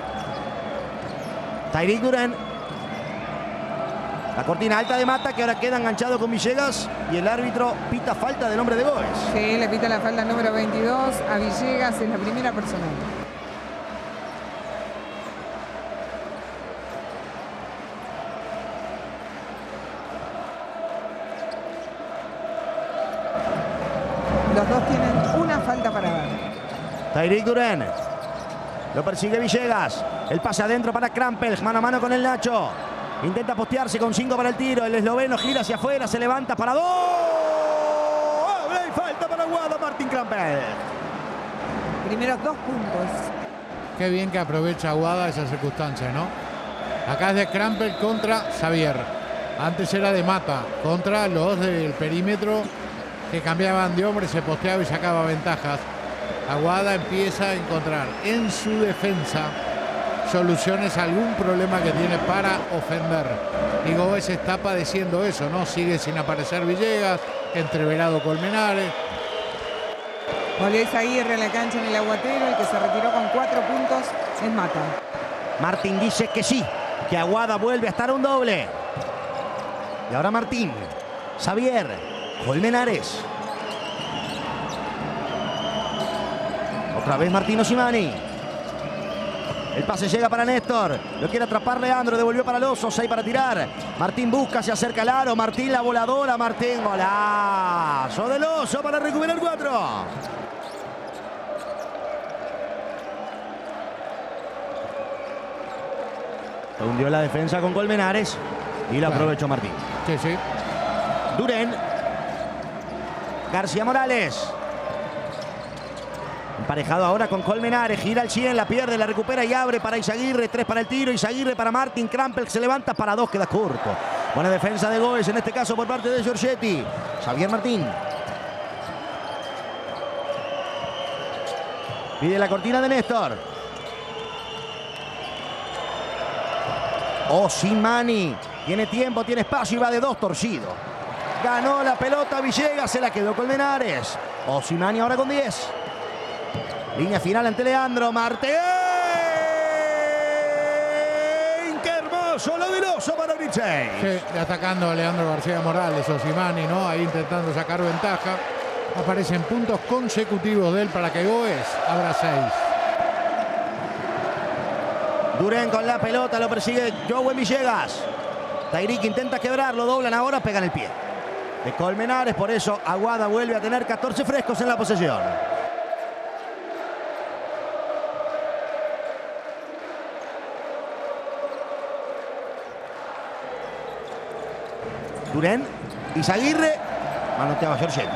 Tyrick Durán. La cortina alta de Mata, que ahora queda enganchado con Villegas. Y el árbitro pita falta del hombre de Goes. Sí, le pita la falta número 22 a Villegas en la primera personal. Los dos tienen una falta para dar. Tyrick Durán. Lo persigue Villegas. El pase adentro para Krampel. Mano a mano con el Nacho. Intenta postearse con 5 para el tiro. El esloveno gira hacia afuera. Se levanta para 2. ¡Oh! Falta para Aguada, Martín Krampel. Primeros 2 puntos. Qué bien que aprovecha Aguada esa circunstancia, ¿no? Acá es de Krampel contra Xavier. Antes era de Mata contra los del perímetro que cambiaban de hombre, se posteaba y sacaba ventajas. Aguada empieza a encontrar en su defensa soluciones a algún problema que tiene para ofender. Y Goes está padeciendo eso, ¿no? Sigue sin aparecer Villegas, entreverado Colmenares. Volvió Izaguirre en la cancha en el Aguatero, el que se retiró con 4 puntos en Mata. Martín dice que sí, que Aguada vuelve a estar un doble. Y ahora Martín, Xavier, Colmenares. Otra vez Martín Osimani. El pase llega para Néstor. Lo quiere atrapar Leandro. Devolvió para Loso. 6 para tirar. Martín busca, se acerca al aro. Martín la voladora. Martín, golazo del Oso para recuperar 4. Se hundió la defensa con Colmenares. Y la aprovechó Martín. Sí, sí. Durén. García Morales. Emparejado ahora con Colmenares. Gira al 100, la pierde, la recupera y abre para Izaguirre. 3 para el tiro. Izaguirre para Martín. Krampel se levanta para 2. Queda corto. Buena defensa de Goes, en este caso por parte de Giorgetti. Xavier Martín. Pide la cortina de Néstor. Osimani. Tiene tiempo, tiene espacio y va de 2 torcido. Ganó la pelota Villegas, se la quedó Colmenares. Osimani ahora con 10. Línea final ante Leandro Martín. ¡Qué hermoso Golazo lo del Oso para Unicei. Sí, atacando a Leandro García Morales, Osimani, ¿no? Ahí intentando sacar ventaja. Aparecen puntos consecutivos de él para que Goes abra 6. Durén con la pelota, lo persigue Jowen Villegas. Tairik intenta quebrarlo, doblan ahora, pegan el pie de Colmenares, por eso Aguada vuelve a tener 14 frescos en la posesión. Durén, Izaguirre, manoteaba Giorgetti.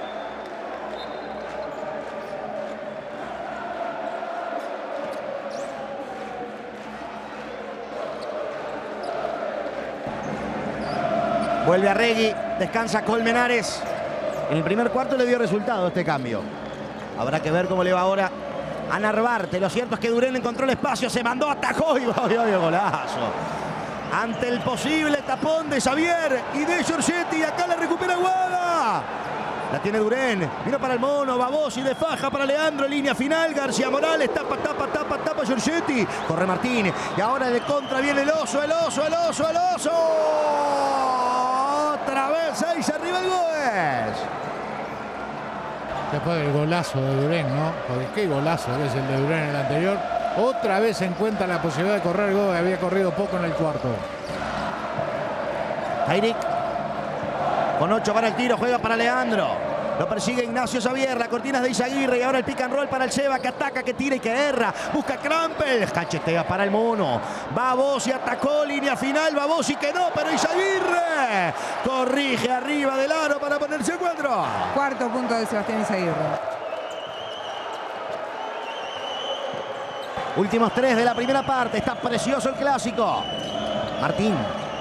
Vuelve a Regui, descansa Colmenares. En el primer cuarto le dio resultado este cambio. Habrá que ver cómo le va ahora a Narvarte. Lo cierto es que Durén encontró el espacio, se mandó, atajó y golazo. Ante el posible tapón de Xavier y de Giorgetti. Acá la recupera Aguada. La tiene Durén. Vino para el Mono. Babosi de faja para Leandro. Línea final. García Morales. Tapa Giorgetti. Corre Martín. Y ahora de contra viene el Oso. Otra vez 6 arriba el Goes. Después del golazo de Durén, ¿no? Porque qué golazo es el de Durén en el anterior. Otra vez se encuentra la posibilidad de correr el Goes. Había corrido poco en el cuarto. Tairik. Con 8 para el tiro. Juega para Leandro. Lo persigue Ignacio Xavier. La cortina es de Izaguirre. Y ahora el pick and roll para el Seba, que ataca, que tira y que erra. Busca Krampel. Cachetea para el Mono. Babosi atacó. Línea final. Babosi que no, pero Izaguirre corrige arriba del aro para ponerse a 4. Cuarto punto de Sebastián Izaguirre. Últimos 3 de la primera parte. Está precioso el clásico. Martín.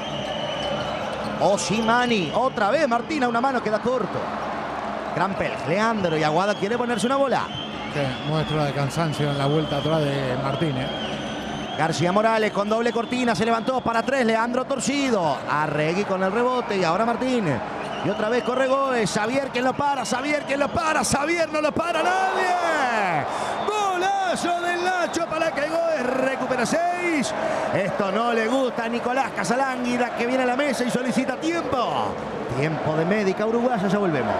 Osimani. Otra vez Martín a una mano, queda corto. Krampel, Leandro y Aguada quiere ponerse una bola. Sí, muestra de cansancio en la vuelta atrás de Martínez. García Morales con doble cortina. Se levantó para 3. Leandro torcido. Arregui con el rebote y ahora Martín. Y otra vez corre Goes. Xavier quien lo para. Xavier no lo para nadie. Golazo del Nacho para que Goes recupera 6. Esto no le gusta a Nicolás Casalánguida, que viene a la mesa y solicita tiempo. Tiempo de médica uruguaya, ya volvemos.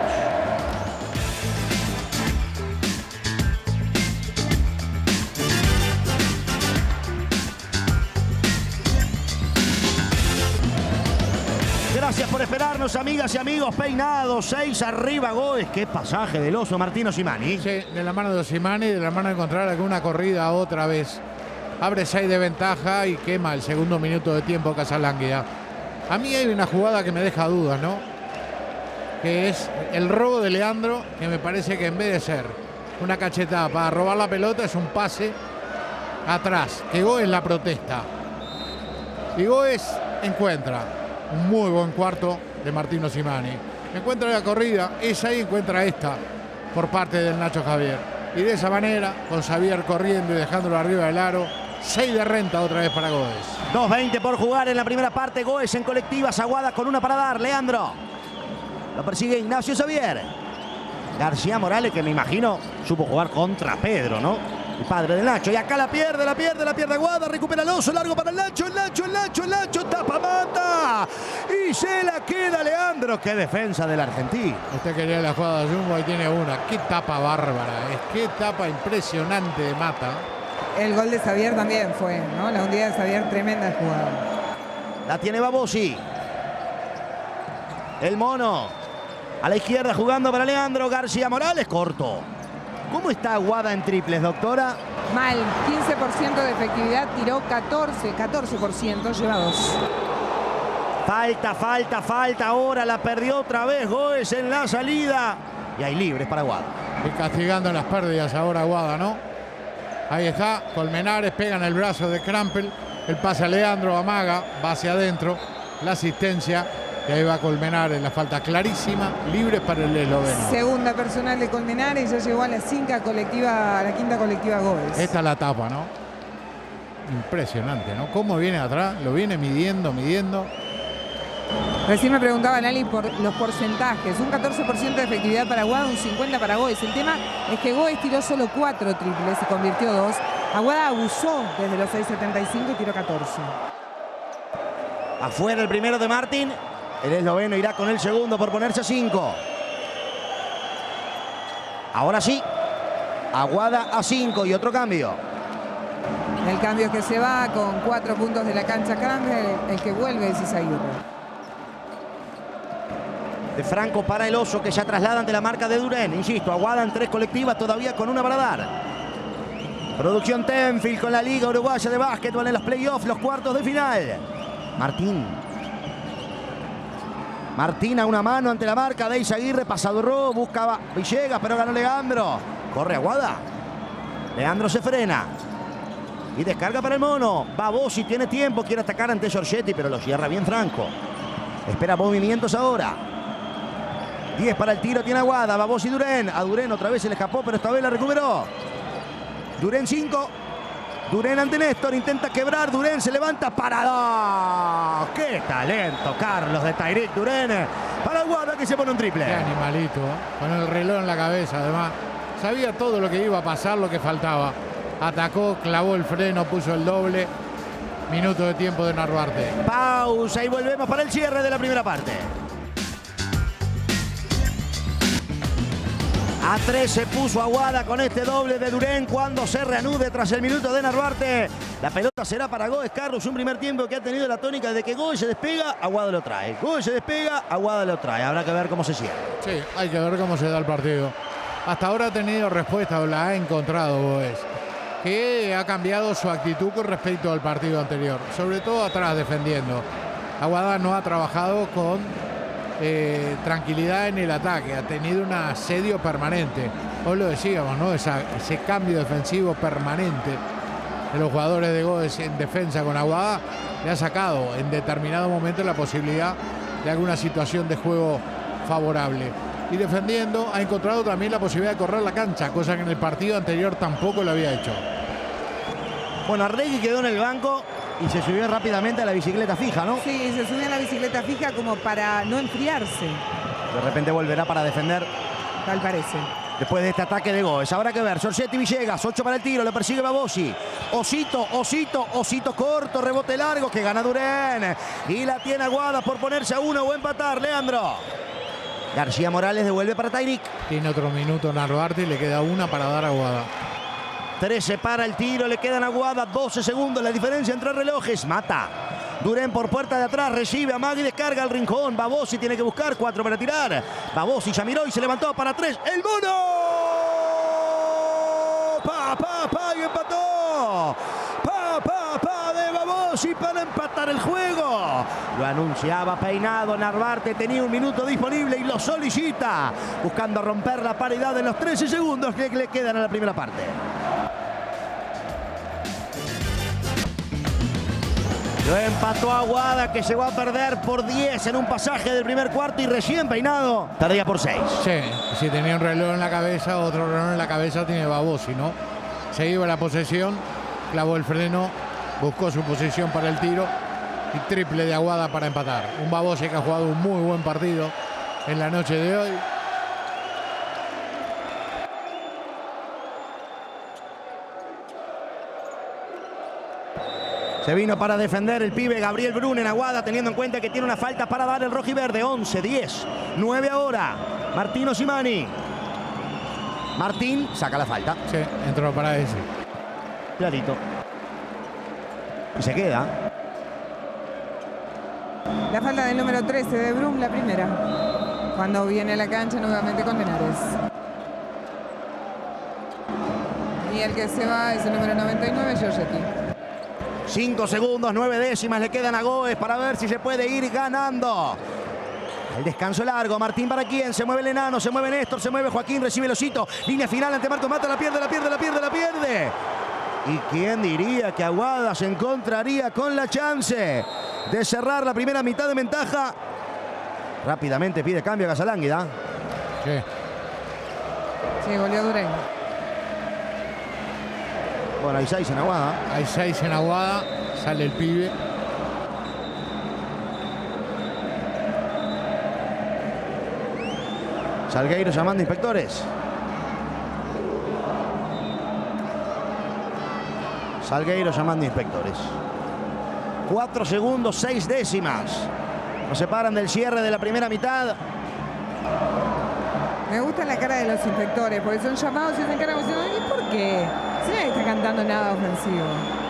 Gracias por esperarnos, amigas y amigos. Peinados, 6 arriba Goes. Qué pasaje del Oso Martín Osimani. Sí, de la mano de Osimani, de la mano de encontrar alguna corrida otra vez. Abre 6 de ventaja y quema el segundo minuto de tiempo Casalánguida. A mí hay una jugada que me deja dudas, ¿no? Que es el robo de Leandro, que me parece que en vez de ser una cachetada para robar la pelota, es un pase atrás, que Goes la protesta. Y Goes encuentra un muy buen cuarto de Martín Osimani. Encuentra la corrida, esa ahí encuentra esta por parte del Nacho Javier. Y de esa manera, con Xavier corriendo y dejándolo arriba del aro, 6 de renta otra vez para Goes. 2:20 por jugar en la primera parte. Goes en colectivas. Aguada con una para dar. Leandro. Lo persigue Ignacio Xavier. García Morales, que me imagino supo jugar contra Pedro, ¿no? El padre del Nacho. Y acá la pierde Aguada. Recupera el Oso. Largo para el Nacho. El Nacho. Tapa, mata. Y se la queda Leandro. Qué defensa del argentino. Usted quería la jugada de Jumbo, ahí tiene una. Qué tapa bárbara. Qué tapa impresionante de Mata. El gol de Xavier también fue, ¿no? La hundida de Xavier, tremenda jugada. La tiene Babosi. El Mono. A la izquierda jugando para Leandro. García Morales, corto. ¿Cómo está Aguada en triples, doctora? Mal, 15% de efectividad, tiró 14%, lleva 2. Falta. Ahora la perdió otra vez Goes en la salida. Y hay libres para Aguada. Y castigando las pérdidas ahora Aguada, ¿no? Ahí está, Colmenares pega en el brazo de Krampel. El pase a Leandro, amaga, va hacia adentro. La asistencia. Y ahí va Colmenares, la falta clarísima, libres para el esloveno. Segunda personal de Colmenares, ya llegó a la quinta colectiva Goes. Esta es la tapa, ¿no? Impresionante, ¿no? Cómo viene atrás, lo viene midiendo. Recién me preguntaba Lali por los porcentajes. Un 14% de efectividad para Aguada, un 50% para Goes. El tema es que Goes tiró solo 4 triples y convirtió 2. Aguada abusó desde los 6.75 y tiró 14. Afuera el primero de Martín. El esloveno irá con el segundo por ponerse a 5. Ahora sí. Aguada a 5 y otro cambio. El cambio que se va con 4 puntos de la cancha Campbell. El que vuelve es Izaguirre. De Franco para el Oso, que ya traslada ante la marca de Durén. Insisto, Aguada en 3 colectivas, todavía con una para dar. Producción Tenfield con la Liga Uruguaya de Básquetbol en los playoffs, los cuartos de final. Martín a una mano ante la marca de Izaguirre. Pasado Ro, buscaba Villegas, pero ganó Leandro. Corre Aguada. Leandro se frena. Y descarga para el mono. Babosi tiene tiempo, quiere atacar ante Giorgetti, pero lo cierra bien Franco. Espera movimientos ahora. 10 para el tiro, tiene Aguada. Babosi Durén. A Durén otra vez se le escapó, pero esta vez la recuperó. Durén 5. Durén ante Néstor, intenta quebrar. Durén se levanta, parado. ¡Qué talento, Carlos, de Tairic Durén! Para Aguada, que se pone un triple. Qué animalito, ¿eh? Con el reloj en la cabeza, además. Sabía todo lo que iba a pasar, lo que faltaba. Atacó, clavó el freno, puso el doble. Minuto de tiempo de Narvarte. Pausa y volvemos para el cierre de la primera parte. A 3 se puso Aguada con este doble de Durén cuando se reanude tras el minuto de Narvarte. La pelota será para Goes Carlos, un primer tiempo que ha tenido la tónica de que Goes se despega, Aguada lo trae. Goes se despega, Aguada lo trae. Habrá que ver cómo se cierra. Sí, hay que ver cómo se da el partido. Hasta ahora ha tenido respuesta, o la ha encontrado Goes, que ha cambiado su actitud con respecto al partido anterior, sobre todo atrás defendiendo. Aguada no ha trabajado con tranquilidad en el ataque, ha tenido un asedio permanente. Hoy lo decíamos, ¿no? Ese cambio defensivo permanente de los jugadores de Goes en defensa con Aguada le ha sacado en determinado momento la posibilidad de alguna situación de juego favorable. Y defendiendo ha encontrado también la posibilidad de correr la cancha, cosa que en el partido anterior tampoco lo había hecho. Bueno, Arregui quedó en el banco y se subió rápidamente a la bicicleta fija, ¿no? Sí, se subió a la bicicleta fija como para no enfriarse. De repente volverá para defender. Tal parece. Después de este ataque de Goes. Habrá que ver. Giorgetti Villegas, 8 para el tiro, lo persigue Babosi. Osito corto, rebote largo que gana Durén. Y la tiene Aguada por ponerse a 1 o empatar, Leandro. García Morales devuelve para Tairic. Tiene otro minuto Narvarte y le queda una para dar a Aguada. 13 para el tiro, le quedan a Aguada 12 segundos, la diferencia entre relojes. Mata. Durén por puerta de atrás, recibe a Magui, descarga al rincón. Babosi tiene que buscar 4 para tirar. Babosi ya miró y se levantó para 3. ¡El mono! Y empató. De Babosi para empatar el juego. Lo anunciaba peinado Narvarte, tenía un minuto disponible y lo solicita, buscando romper la paridad de los 13 segundos que le quedan a la primera parte. Lo empató Aguada, que llegó a perder por 10 en un pasaje del primer cuarto y recién peinado perdía por 6. Sí, si tenía un reloj en la cabeza, otro reloj en la cabeza tiene Babosi, ¿no? Se iba la posesión, clavó el freno, buscó su posición para el tiro y triple de Aguada para empatar. Un Babosi que ha jugado un muy buen partido en la noche de hoy. Se vino para defender el pibe Gabriel Brun en Aguada, teniendo en cuenta que tiene una falta para dar el rojiverde. 11, 10, 9 ahora. Martín Osimani. Martín saca la falta. Sí, entró para ese. Clarito. Y se queda. La falta del número 13 de Brun, la primera. Cuando viene a la cancha nuevamente con Linares. Y el que se va es el número 99, Giorgetti. 5 segundos, 9 décimas le quedan a Goes para ver si se puede ir ganando. El descanso largo. Martín para quién. Se mueve el enano, se mueve Néstor, se mueve Joaquín, recibe el Osito. Línea final ante Marcos Mata, la pierde. ¿Y quién diría que Aguada se encontraría con la chance de cerrar la primera mitad de ventaja? Rápidamente pide cambio a Casalánguida. Sí, volvió Durén. Bueno, hay 6 en Aguada. Hay 6 en Aguada, sale el pibe. Salgueiro llamando inspectores. 4 segundos, 6 décimas. Nos separan del cierre de la primera mitad. Me gusta la cara de los inspectores, porque son llamados y se encargan diciendo, ¿y por qué? Si nadie está cantando nada ofensivo.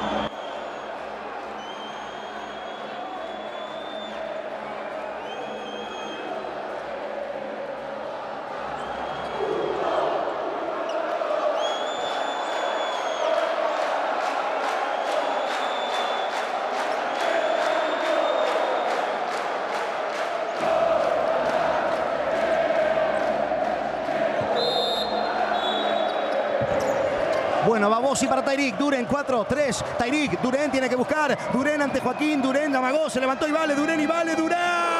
Bueno, Babosi para Tayrik, Duren 4-3, Tayrik, Duren tiene que buscar, Duren ante Joaquín, Duren la amagó, se levantó y vale, Duren y vale, Duren.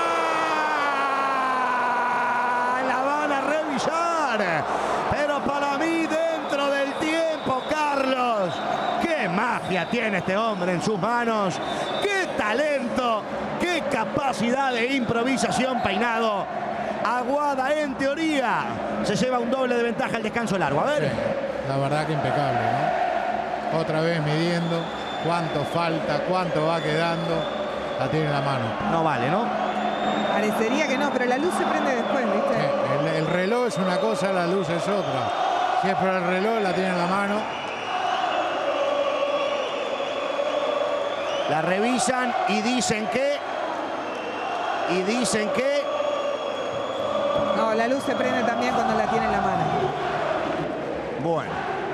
La van a revisar, pero para mí dentro del tiempo, Carlos. Qué magia tiene este hombre en sus manos, qué talento, qué capacidad de improvisación Peinado. Aguada en teoría se lleva un doble de ventaja al descanso largo, a ver. Sí. La verdad que impecable, ¿no? Otra vez midiendo cuánto falta, cuánto va quedando. La tiene en la mano. No vale, ¿no? Parecería que no, pero la luz se prende después, ¿viste? El reloj es una cosa, la luz es otra. Si es por el reloj, la tiene en la mano. La revisan y dicen que... No, la luz se prende también cuando la tiene en la mano. Bueno.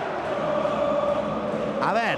A ver.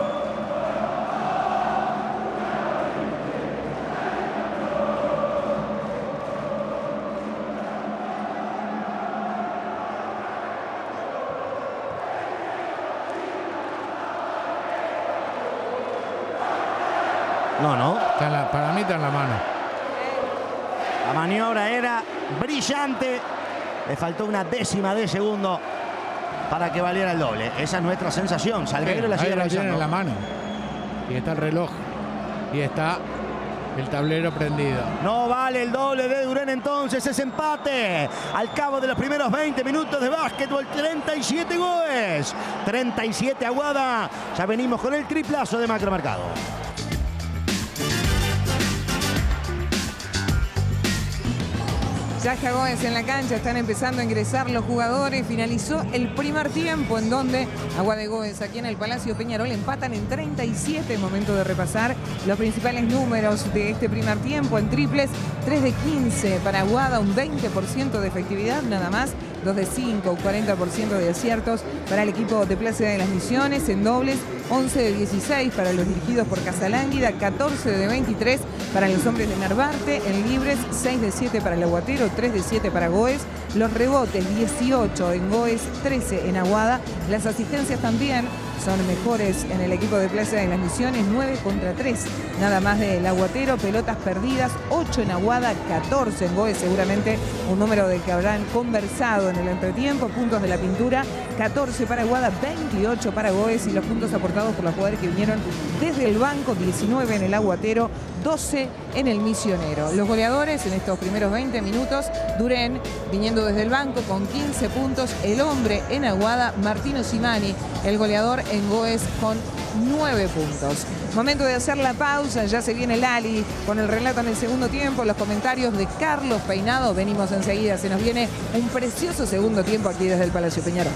No. Para mí está en la mano. La maniobra era brillante. Le faltó una décima de segundo para que valiera el doble. Esa es nuestra sensación. Salgueiro la sigue ahí la tiene revisando. en la mano. Y está el reloj. Y está el tablero prendido. No vale el doble de Duren entonces. Es empate. Al cabo de los primeros 20 minutos de básquetbol. 37 goles. 37 Aguada. Ya venimos con el triplazo de Macromercado. Ya está Gómez en la cancha, están empezando a ingresar los jugadores. Finalizó el primer tiempo en donde Aguada de Gómez aquí en el Palacio Peñarol empatan en 37. Momento de repasar los principales números de este primer tiempo. En triples, 3 de 15 para Aguada, un 20% de efectividad nada más. 2 de 5, 40% de aciertos para el equipo de Plaza de las Misiones. En dobles, 11 de 16 para los dirigidos por Casalánguida, 14 de 23 para los hombres de Narvarte. En libres, 6 de 7 para el Aguatero, 3 de 7 para Goes. Los rebotes, 18 en Goes, 13 en Aguada. Las asistencias también son mejores en el equipo de Plaza de las Misiones, 9 contra 3. Nada más del Aguatero, pelotas perdidas, 8 en Aguada, 14 en Goes. Seguramente un número del que habrán conversado en el entretiempo. Puntos de la pintura, 14 para Aguada, 28 para Goes. Y los puntos aportados por los jugadores que vinieron desde el banco, 19 en el Aguatero, 12 en el Misionero. Los goleadores en estos primeros 20 minutos, Duren viniendo desde el banco con 15 puntos. El hombre en Aguada, Martino Simani, el goleador en Goes con 9 puntos. Momento de hacer la pausa, ya se viene Lali con el relato en el segundo tiempo, los comentarios de Carlos Peinado. Venimos enseguida, se nos viene un precioso segundo tiempo aquí desde el Palacio Peñarol.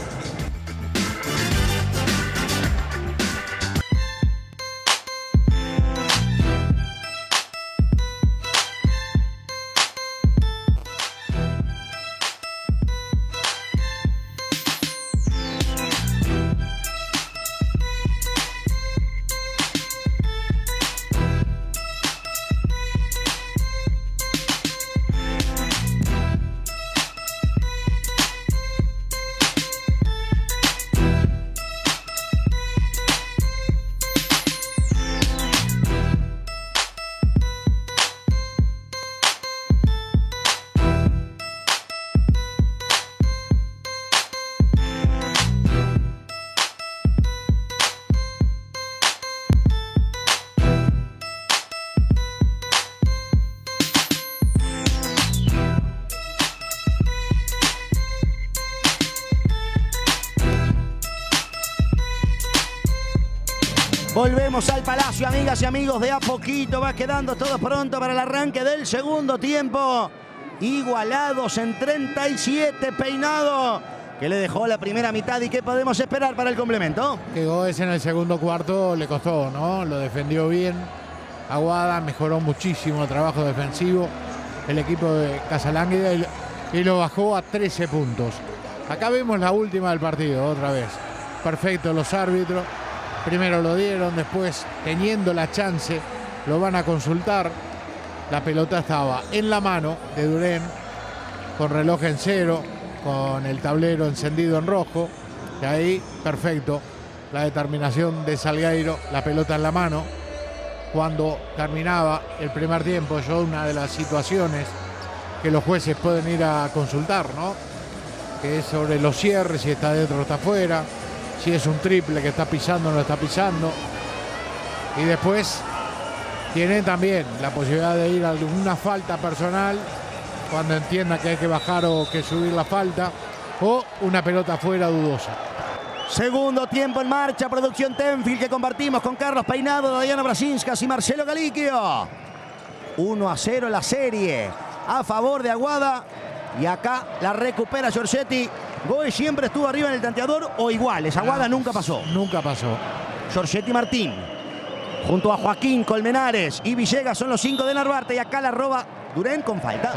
Volvemos al Palacio, amigas y amigos, de a poquito. Va quedando todo pronto para el arranque del segundo tiempo. Igualados en 37, Peinado, que le dejó la primera mitad. ¿Y qué podemos esperar para el complemento? Que Goes en el segundo cuarto le costó, ¿no? Lo defendió bien. Aguada mejoró muchísimo el trabajo defensivo. El equipo de Casalánguida y lo bajó a 13 puntos. Acá vemos la última del partido, otra vez. Perfecto los árbitros. Primero lo dieron, después, teniendo la chance, lo van a consultar. La pelota estaba en la mano de Durén, con reloj en cero, con el tablero encendido en rojo. Y ahí, perfecto, la determinación de Salgueiro, la pelota en la mano. Cuando terminaba el primer tiempo, yo una de las situaciones que los jueces pueden ir a consultar, ¿no? Que es sobre los cierres, si está dentro o está afuera, si es un triple que está pisando o no está pisando. Y después tienen también la posibilidad de ir a alguna falta personal cuando entienda que hay que bajar o que subir la falta, o una pelota afuera dudosa. Segundo tiempo en marcha, producción Tenfield, que compartimos con Carlos Peinado, Diana Brasinskas y Marcelo Galiquio. 1-0 la serie a favor de Aguada. Y acá la recupera Giorgetti. Goes siempre estuvo arriba en el tanteador o iguales. Aguada nunca pasó. Nunca pasó. Giorgetti Martín, junto a Joaquín, Colmenares y Villegas, son los 5 de Narvarte. Y acá la roba Durén con falta.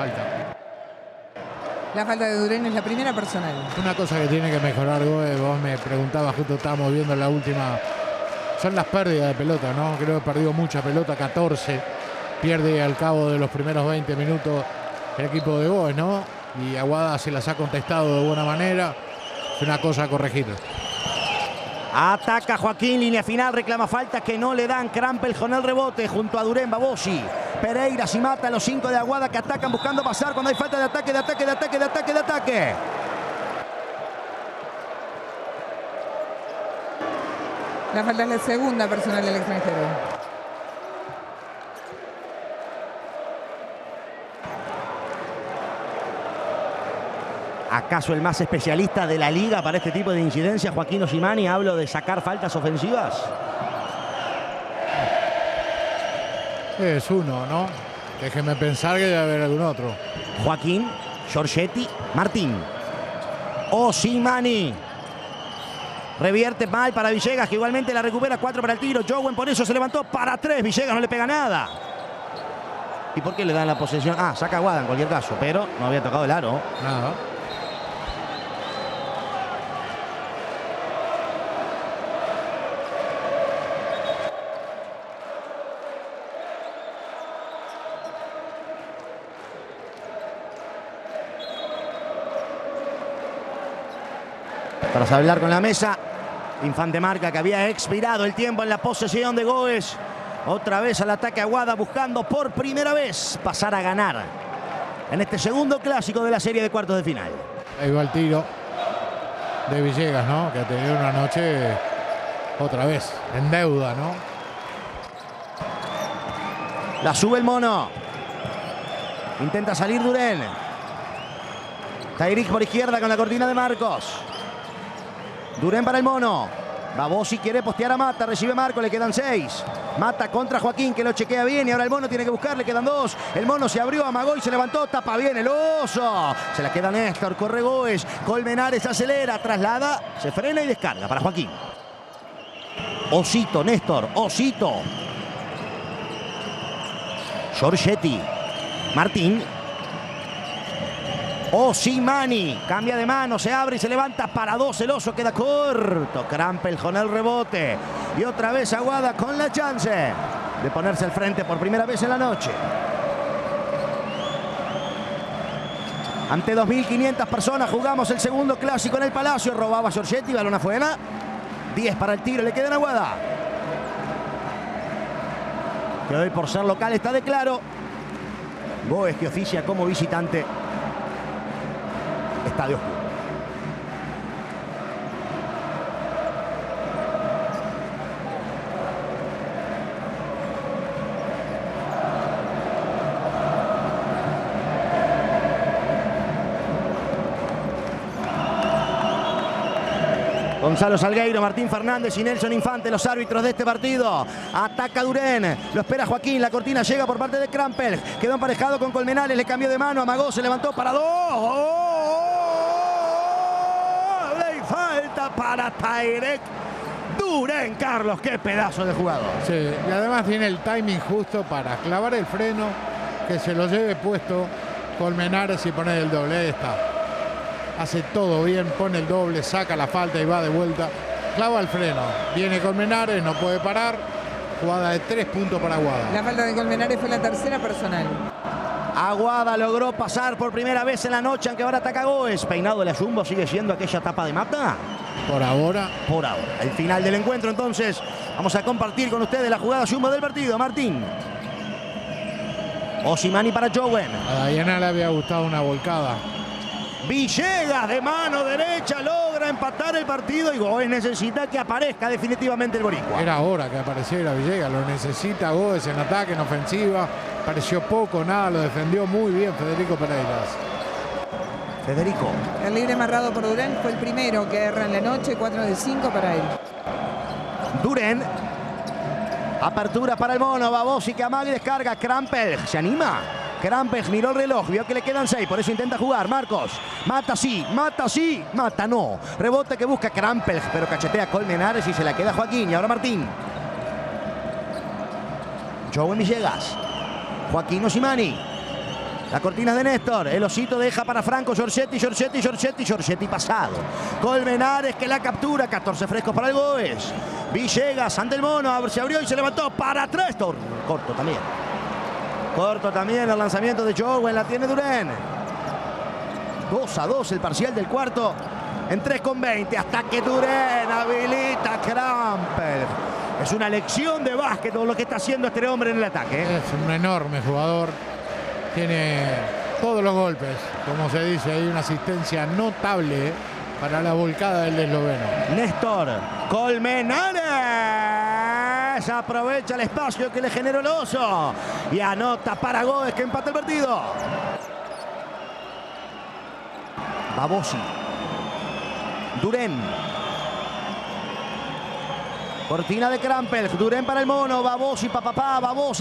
La falta de Durén es la primera personal. Una cosa que tiene que mejorar Goes, vos me preguntabas, justo estábamos viendo la última, son las pérdidas de pelota, ¿no? Creo que perdió mucha pelota, 14. Pierde al cabo de los primeros 20 minutos el equipo de Goes, ¿no? Y Aguada se las ha contestado de buena manera. Es una cosa a corregir. Ataca Joaquín, línea final, reclama falta que no le dan. Krampel con el rebote junto a Durén, Babosi, Pereira, y mata a los 5 de Aguada que atacan buscando pasar cuando hay falta de ataque. La falta es la segunda personal del extranjero. ¿Acaso el más especialista de la liga para este tipo de incidencias, Joaquín Osimani? Hablo de sacar faltas ofensivas. Es uno, ¿no? Déjeme pensar que debe haber algún otro. Joaquín, Giorgetti, Martín. Osimani. Revierte mal para Villegas, que igualmente la recupera. 4 para el tiro. Jowen por eso se levantó para 3. Villegas no le pega nada. ¿Y por qué le dan la posesión? Ah, saca Aguada en cualquier caso, pero no había tocado el aro. Nada. Tras hablar con la mesa, Infante marca que había expirado el tiempo en la posesión de Goes. Otra vez al ataque Aguada, buscando por primera vez pasar a ganar en este segundo clásico de la serie de cuartos de final. Ahí va el tiro de Villegas, ¿no? Que ha tenido una noche otra vez en deuda, ¿no? La sube el Mono. Intenta salir Durén. Tairik por izquierda con la cortina de Marcos. Durén para el Mono. Babosi quiere postear a Mata, recibe Marco, le quedan 6. Mata contra Joaquín, que lo chequea bien, y ahora el Mono tiene que buscar, le quedan 2. El Mono se abrió, amagó y se levantó, tapa bien el Oso. Se la queda Néstor, corre Goes, Colmenares acelera, traslada, se frena y descarga para Joaquín. Osito, Néstor, Osito. Giorgetti, Martín. Osimani, cambia de mano, se abre y se levanta para 2, el Oso queda corto. Krampel con el rebote. Y otra vez Aguada con la chance de ponerse al frente por primera vez en la noche. Ante 2.500 personas jugamos el segundo clásico en el Palacio. Robaba Giorgetti, balón afuera. 10 para el tiro, le queda en Aguada. Que hoy por ser local está de claro. Goes que oficia como visitante. Estadio Oscuro. Gonzalo Salgueiro, Martín Fernández y Nelson Infante, los árbitros de este partido. Ataca Durén, lo espera Joaquín, la cortina llega por parte de Krampel. Quedó emparejado con Colmenares, le cambió de mano, amagó, se levantó para 2. Y falta para Tairek Durén, Carlos, qué pedazo de jugador. Sí, y además tiene el timing justo para clavar el freno, que se lo lleve puesto Colmenares y poner el doble. Ahí está. Hace todo bien, pone el doble, saca la falta y va de vuelta. Clava el freno. Viene Colmenares, no puede parar. Jugada de 3 puntos para Aguada. La falta de Colmenares fue la tercera personal. Aguada logró pasar por primera vez en la noche, aunque ahora ataca Goes. Peinado de la Jumbo, sigue siendo aquella tapa de mata. Por ahora. Por ahora. El final del encuentro, entonces, vamos a compartir con ustedes la jugada Jumbo del partido. Martín. Osimani para Jowen. A Dayana le había gustado una volcada. Villegas de mano derecha logra empatar el partido y Goes necesita que aparezca definitivamente el boricua. Era hora que apareciera Villegas, lo necesita Goes en ataque, en ofensiva. Pareció poco, nada, lo defendió muy bien Federico Pereiras. Federico. El libre amarrado por Durén fue el primero que erra en la noche, 4 de 5 para él. Durén. Apertura para el mono, Babosi que amaga y descarga. Krampel se anima. Krampel miró el reloj, vio que le quedan 6, por eso intenta jugar. Marcos, mata sí, mata no. Rebote que busca Krampel, pero cachetea Colmenares y se la queda Joaquín. Y ahora Martín. Jowen Villegas. Joaquín Osimani. La cortina de Néstor. El osito deja para Franco. Giorgetti pasado. Colmenares que la captura. 14 frescos para el Goes. Villegas ante el mono. Se abrió y se levantó para 3. Corto también. Corto también el lanzamiento de Jowen. La tiene Durén. 2-2 el parcial del cuarto. En 3:20. Hasta que Durén habilita a Krampel. Es una lección de básquet todo lo que está haciendo este hombre en el ataque. Es un enorme jugador. Tiene todos los golpes. Como se dice, hay una asistencia notable para la volcada del esloveno. Néstor Colmenares aprovecha el espacio que le generó el oso y anota para Goes que empata el partido. Babosi. Durén. Cortina de Krampel, Durén para el mono, Babosi, Babosi,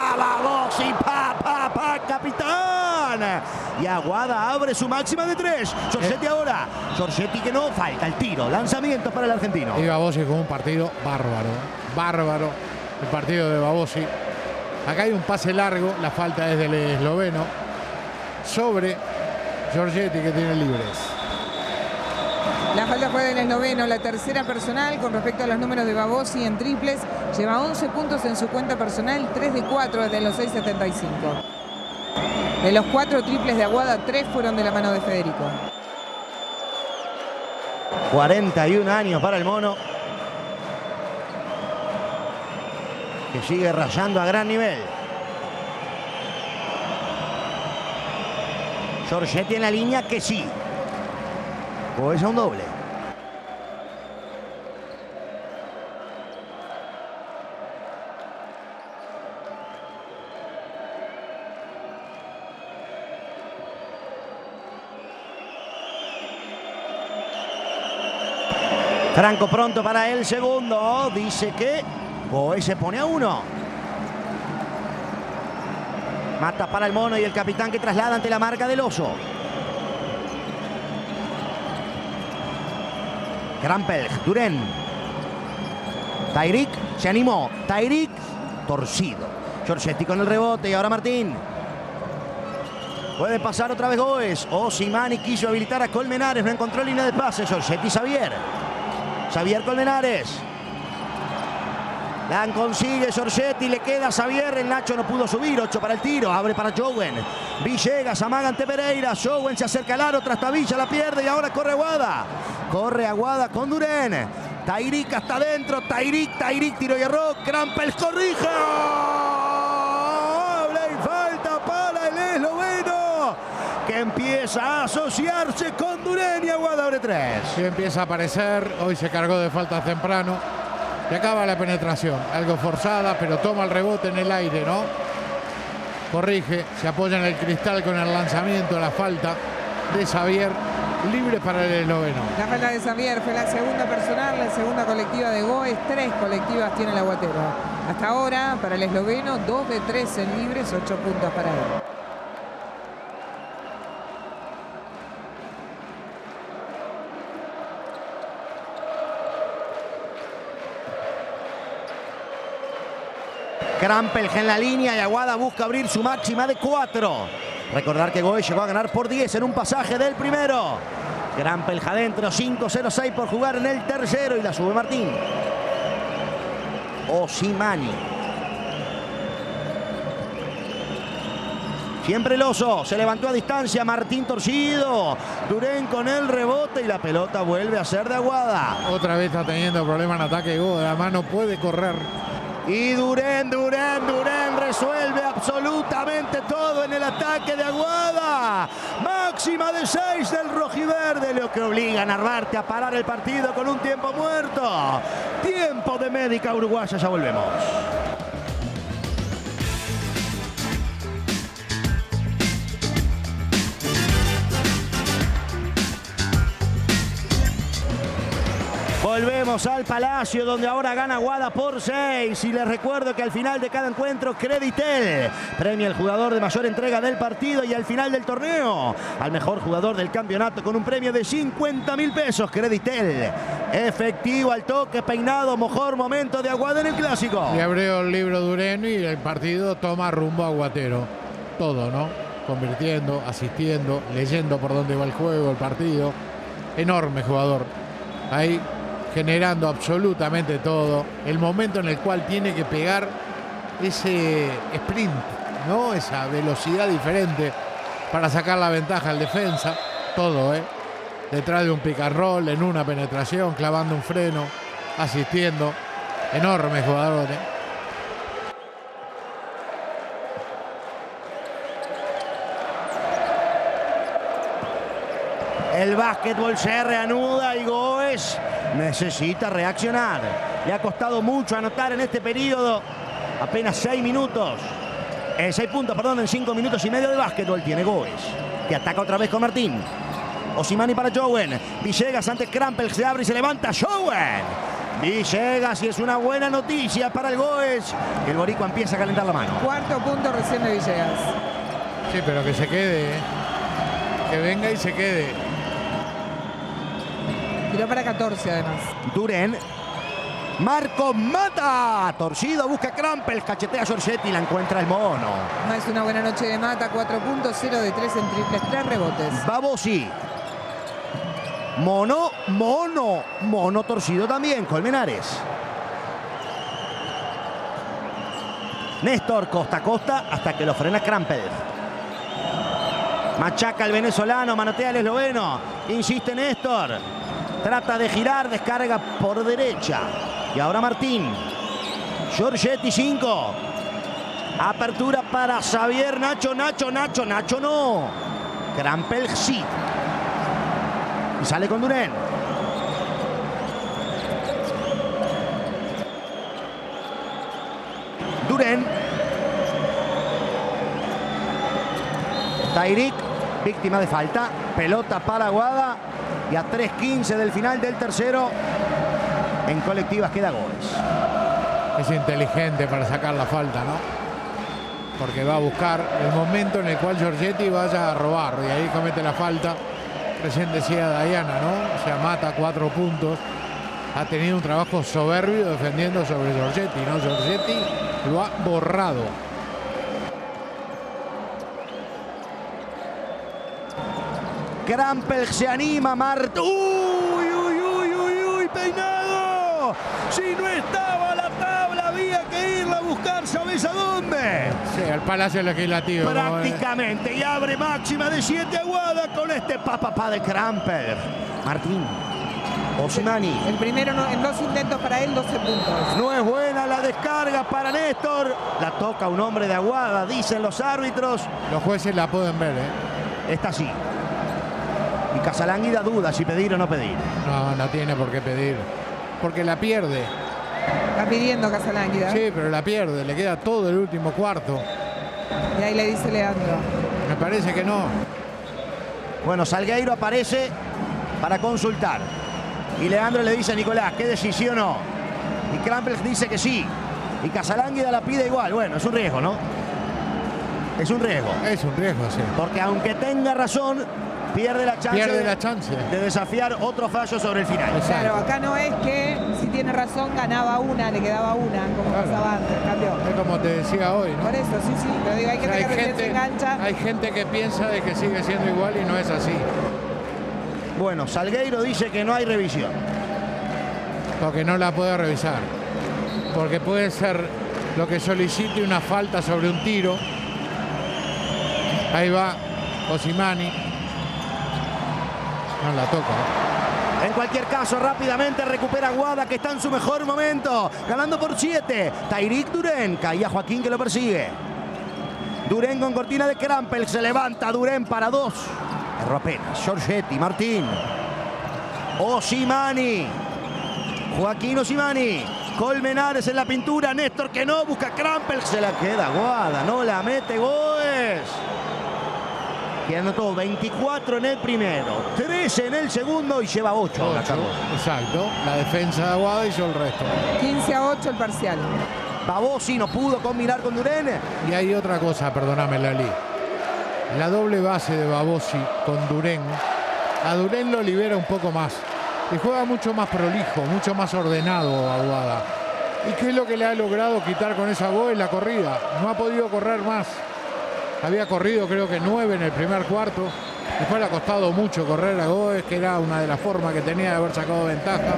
capitán. Y Aguada abre su máxima de 3. Giorgetti ahora. Giorgetti que no falta el tiro. Lanzamientos para el argentino. Y Babosi con un partido bárbaro. Bárbaro el partido de Babosi. Acá hay un pase largo, la falta es del esloveno sobre Giorgetti que tiene libres. La falta fue del esloveno, la tercera personal con respecto a los números de Babosi en triples. Lleva 11 puntos en su cuenta personal, 3 de 4 desde los 6.75. De los 4 triples de Aguada, 3 fueron de la mano de Federico. 41 años para el mono, que sigue rayando a gran nivel. Giorgetti en la línea que sí. Goes a un doble. Franco pronto para el segundo. Dice que Goes se pone a 1. Mata para el mono y el capitán que traslada ante la marca del oso. Krampel, Durén. Tairek se animó. Tairek torcido. Giorgetti con el rebote y ahora Martín. Puede pasar otra vez Goes. Osimani quiso habilitar a Colmenares. No encontró línea de pase. Giorgetti, Xavier Colmenares. La consigue Giorgetti. Le queda a Xavier. El Nacho no pudo subir. 8 para el tiro. Abre para Jowen. Villegas amaga ante Pereira. Jowen se acerca al aro. Trastabilla, la pierde y ahora corre Aguada. Corre Aguada con Durén. Tairek hasta adentro. Tairek tiró y erró. Krampel corrige. Y falta para el esloveno, que empieza a asociarse con Durén y Aguada abre 3. Sí, empieza a aparecer. Hoy se cargó de faltas temprano. Y acaba la penetración. Algo forzada, pero toma el rebote en el aire, ¿no? Corrige. Se apoya en el cristal con el lanzamiento. La falta de Xavier. libres para el esloveno. La falta de Xavier fue la segunda personal, la segunda colectiva de Goes. 3 colectivas tiene el aguatero. Hasta ahora, para el esloveno, 2 de 3 en libres, 8 puntos para él. Krampelj en la línea y Aguada busca abrir su máxima de 4. Recordar que Goes llegó a ganar por 10 en un pasaje del primero. Krampelj adentro, 5-0-6 por jugar en el tercero y la sube Martín. Osimani. Siempre el oso, se levantó a distancia, Martín torcido. Durén con el rebote y la pelota vuelve a ser de Aguada. Otra vez está teniendo problemas en ataque Goes, además no puede correr. Y Durén resuelve absolutamente todo en el ataque de Aguada. Máxima de 6 del rojiverde, lo que obliga a Narvarte a parar el partido con un tiempo muerto. Tiempo de médica uruguaya, ya volvemos. Volvemos al Palacio, donde ahora gana Aguada por 6. Y les recuerdo que al final de cada encuentro, Creditel premia al jugador de mayor entrega del partido y al final del torneo al mejor jugador del campeonato con un premio de 50.000 pesos. Creditel, efectivo al toque, peinado, mejor momento de Aguada en el clásico. Le abrió el libro Durén y el partido toma rumbo aguatero. Todo, ¿no? Convirtiendo, asistiendo, leyendo por dónde va el juego, el partido. Enorme jugador. Ahí generando absolutamente todo. El momento en el cual tiene que pegar ese sprint, ¿no? Esa velocidad diferente para sacar la ventaja al defensa. Todo, ¿eh? Detrás de un pick and roll, en una penetración, clavando un freno, asistiendo. Enorme jugador, ¿eh? El básquetbol se reanuda y Goes necesita reaccionar. Le ha costado mucho anotar en este periodo. Apenas 6 minutos. 6 puntos, perdón, en 5 minutos y medio de básquetbol tiene Goes, que ataca otra vez con Martín. Osimani para Jowen. Villegas ante Krampelj, se abre y se levanta Jowen. Villegas, y es una buena noticia para el Goes. El boricua empieza a calentar la mano. Cuarto punto recién de Villegas. Sí, pero que se quede, ¿eh? Que venga y se quede. Tiró para 14 además. Durén. Marco Mata. Torcido, busca Krampelj, cachetea a Giorgetti, la encuentra el mono. No es una buena noche de Mata. 4 puntos, 0 de 3 en triples, 3 rebotes. Babosi. Mono torcido también, Colmenares. Néstor, costa a costa, hasta que lo frena Krampelj. Machaca el venezolano, manotea el esloveno. Insiste Néstor. Trata de girar, descarga por derecha. Y ahora Martín. Giorgetti 5. Apertura para Xavier. Nacho no. Krampelj sí. Y sale con Durén. Durén. Tairik, víctima de falta. Pelota para Aguada. Y a 3:15 del final del tercero, en colectivas queda Goes. Es inteligente para sacar la falta, ¿no? Porque va a buscar el momento en el cual Giorgetti vaya a robar. Y ahí comete la falta. Recién decía Dayana, ¿no? O sea, Mata 4 puntos. Ha tenido un trabajo soberbio defendiendo sobre Giorgetti, ¿no? Giorgetti lo ha borrado. Krampelj se anima, ¡Uy, peinado! Si no estaba la tabla, había que irla a buscar, ¿sabes a dónde? Sí, al Palacio Legislativo. Prácticamente, y abre máxima de 7 Aguada con este papá de Krampelj. Martín. Osimani. El primero en 2 intentos para él, 12 puntos. No es buena la descarga para Néstor. La toca un hombre de Aguada, dicen los árbitros. Los jueces la pueden ver, ¿eh? Esta sí. Y Casalánguida duda si pedir o no pedir. No tiene por qué pedir. Porque la pierde. Está pidiendo Casalánguida. Sí, pero la pierde. Le queda todo el último cuarto. Y ahí le dice Leandro. Me parece que no. Bueno, Salgueiro aparece para consultar. Y Leandro le dice a Nicolás, ¿qué decís, sí o no? Y Crampels dice que sí. Y Casalánguida la pide igual. Bueno, es un riesgo, ¿no? Es un riesgo. Es un riesgo, sí. Porque aunque tenga razón, pierde la chance, de desafiar otro fallo sobre el final. Claro, acá no es que si tiene razón ganaba una, le quedaba una, como pasaba antes, cambió. Es como te decía hoy, ¿no? Por eso, sí, pero digo, hay que tener que se engancha. Hay gente que piensa de que sigue siendo igual y no es así. Bueno, Salgueiro dice que no hay revisión. Porque no la puede revisar. Porque puede ser lo que solicite una falta sobre un tiro. Ahí va Osimani. No la toca. En cualquier caso, rápidamente recupera Aguada, que está en su mejor momento. Ganando por 7. Tairik Durén. Caía Joaquín, que lo persigue. Durén con cortina de Crampel. Se levanta Durén para 2. Erró apenas. Giorgetti, Martín. Osimani. Joaquín Osimani. Colmenares en la pintura. Néstor que no. Busca Crampel. Se la queda Aguada. No la mete Goes. Que anotó 24 en el primero, 13 en el segundo y lleva 8. Exacto. La defensa de Aguada hizo el resto. 15-8 el parcial. Babossi no pudo combinar con Durén. Y hay otra cosa, perdóname, Lali. La doble base de Babossi con Durén. A Durén lo libera un poco más. Y juega mucho más prolijo, mucho más ordenado Aguada. ¿Y qué es lo que le ha logrado quitar con esa Goes? La corrida. No ha podido correr más. Había corrido creo que 9 en el primer cuarto. Después le ha costado mucho correr a Goes, que era una de las formas que tenía de haber sacado ventaja.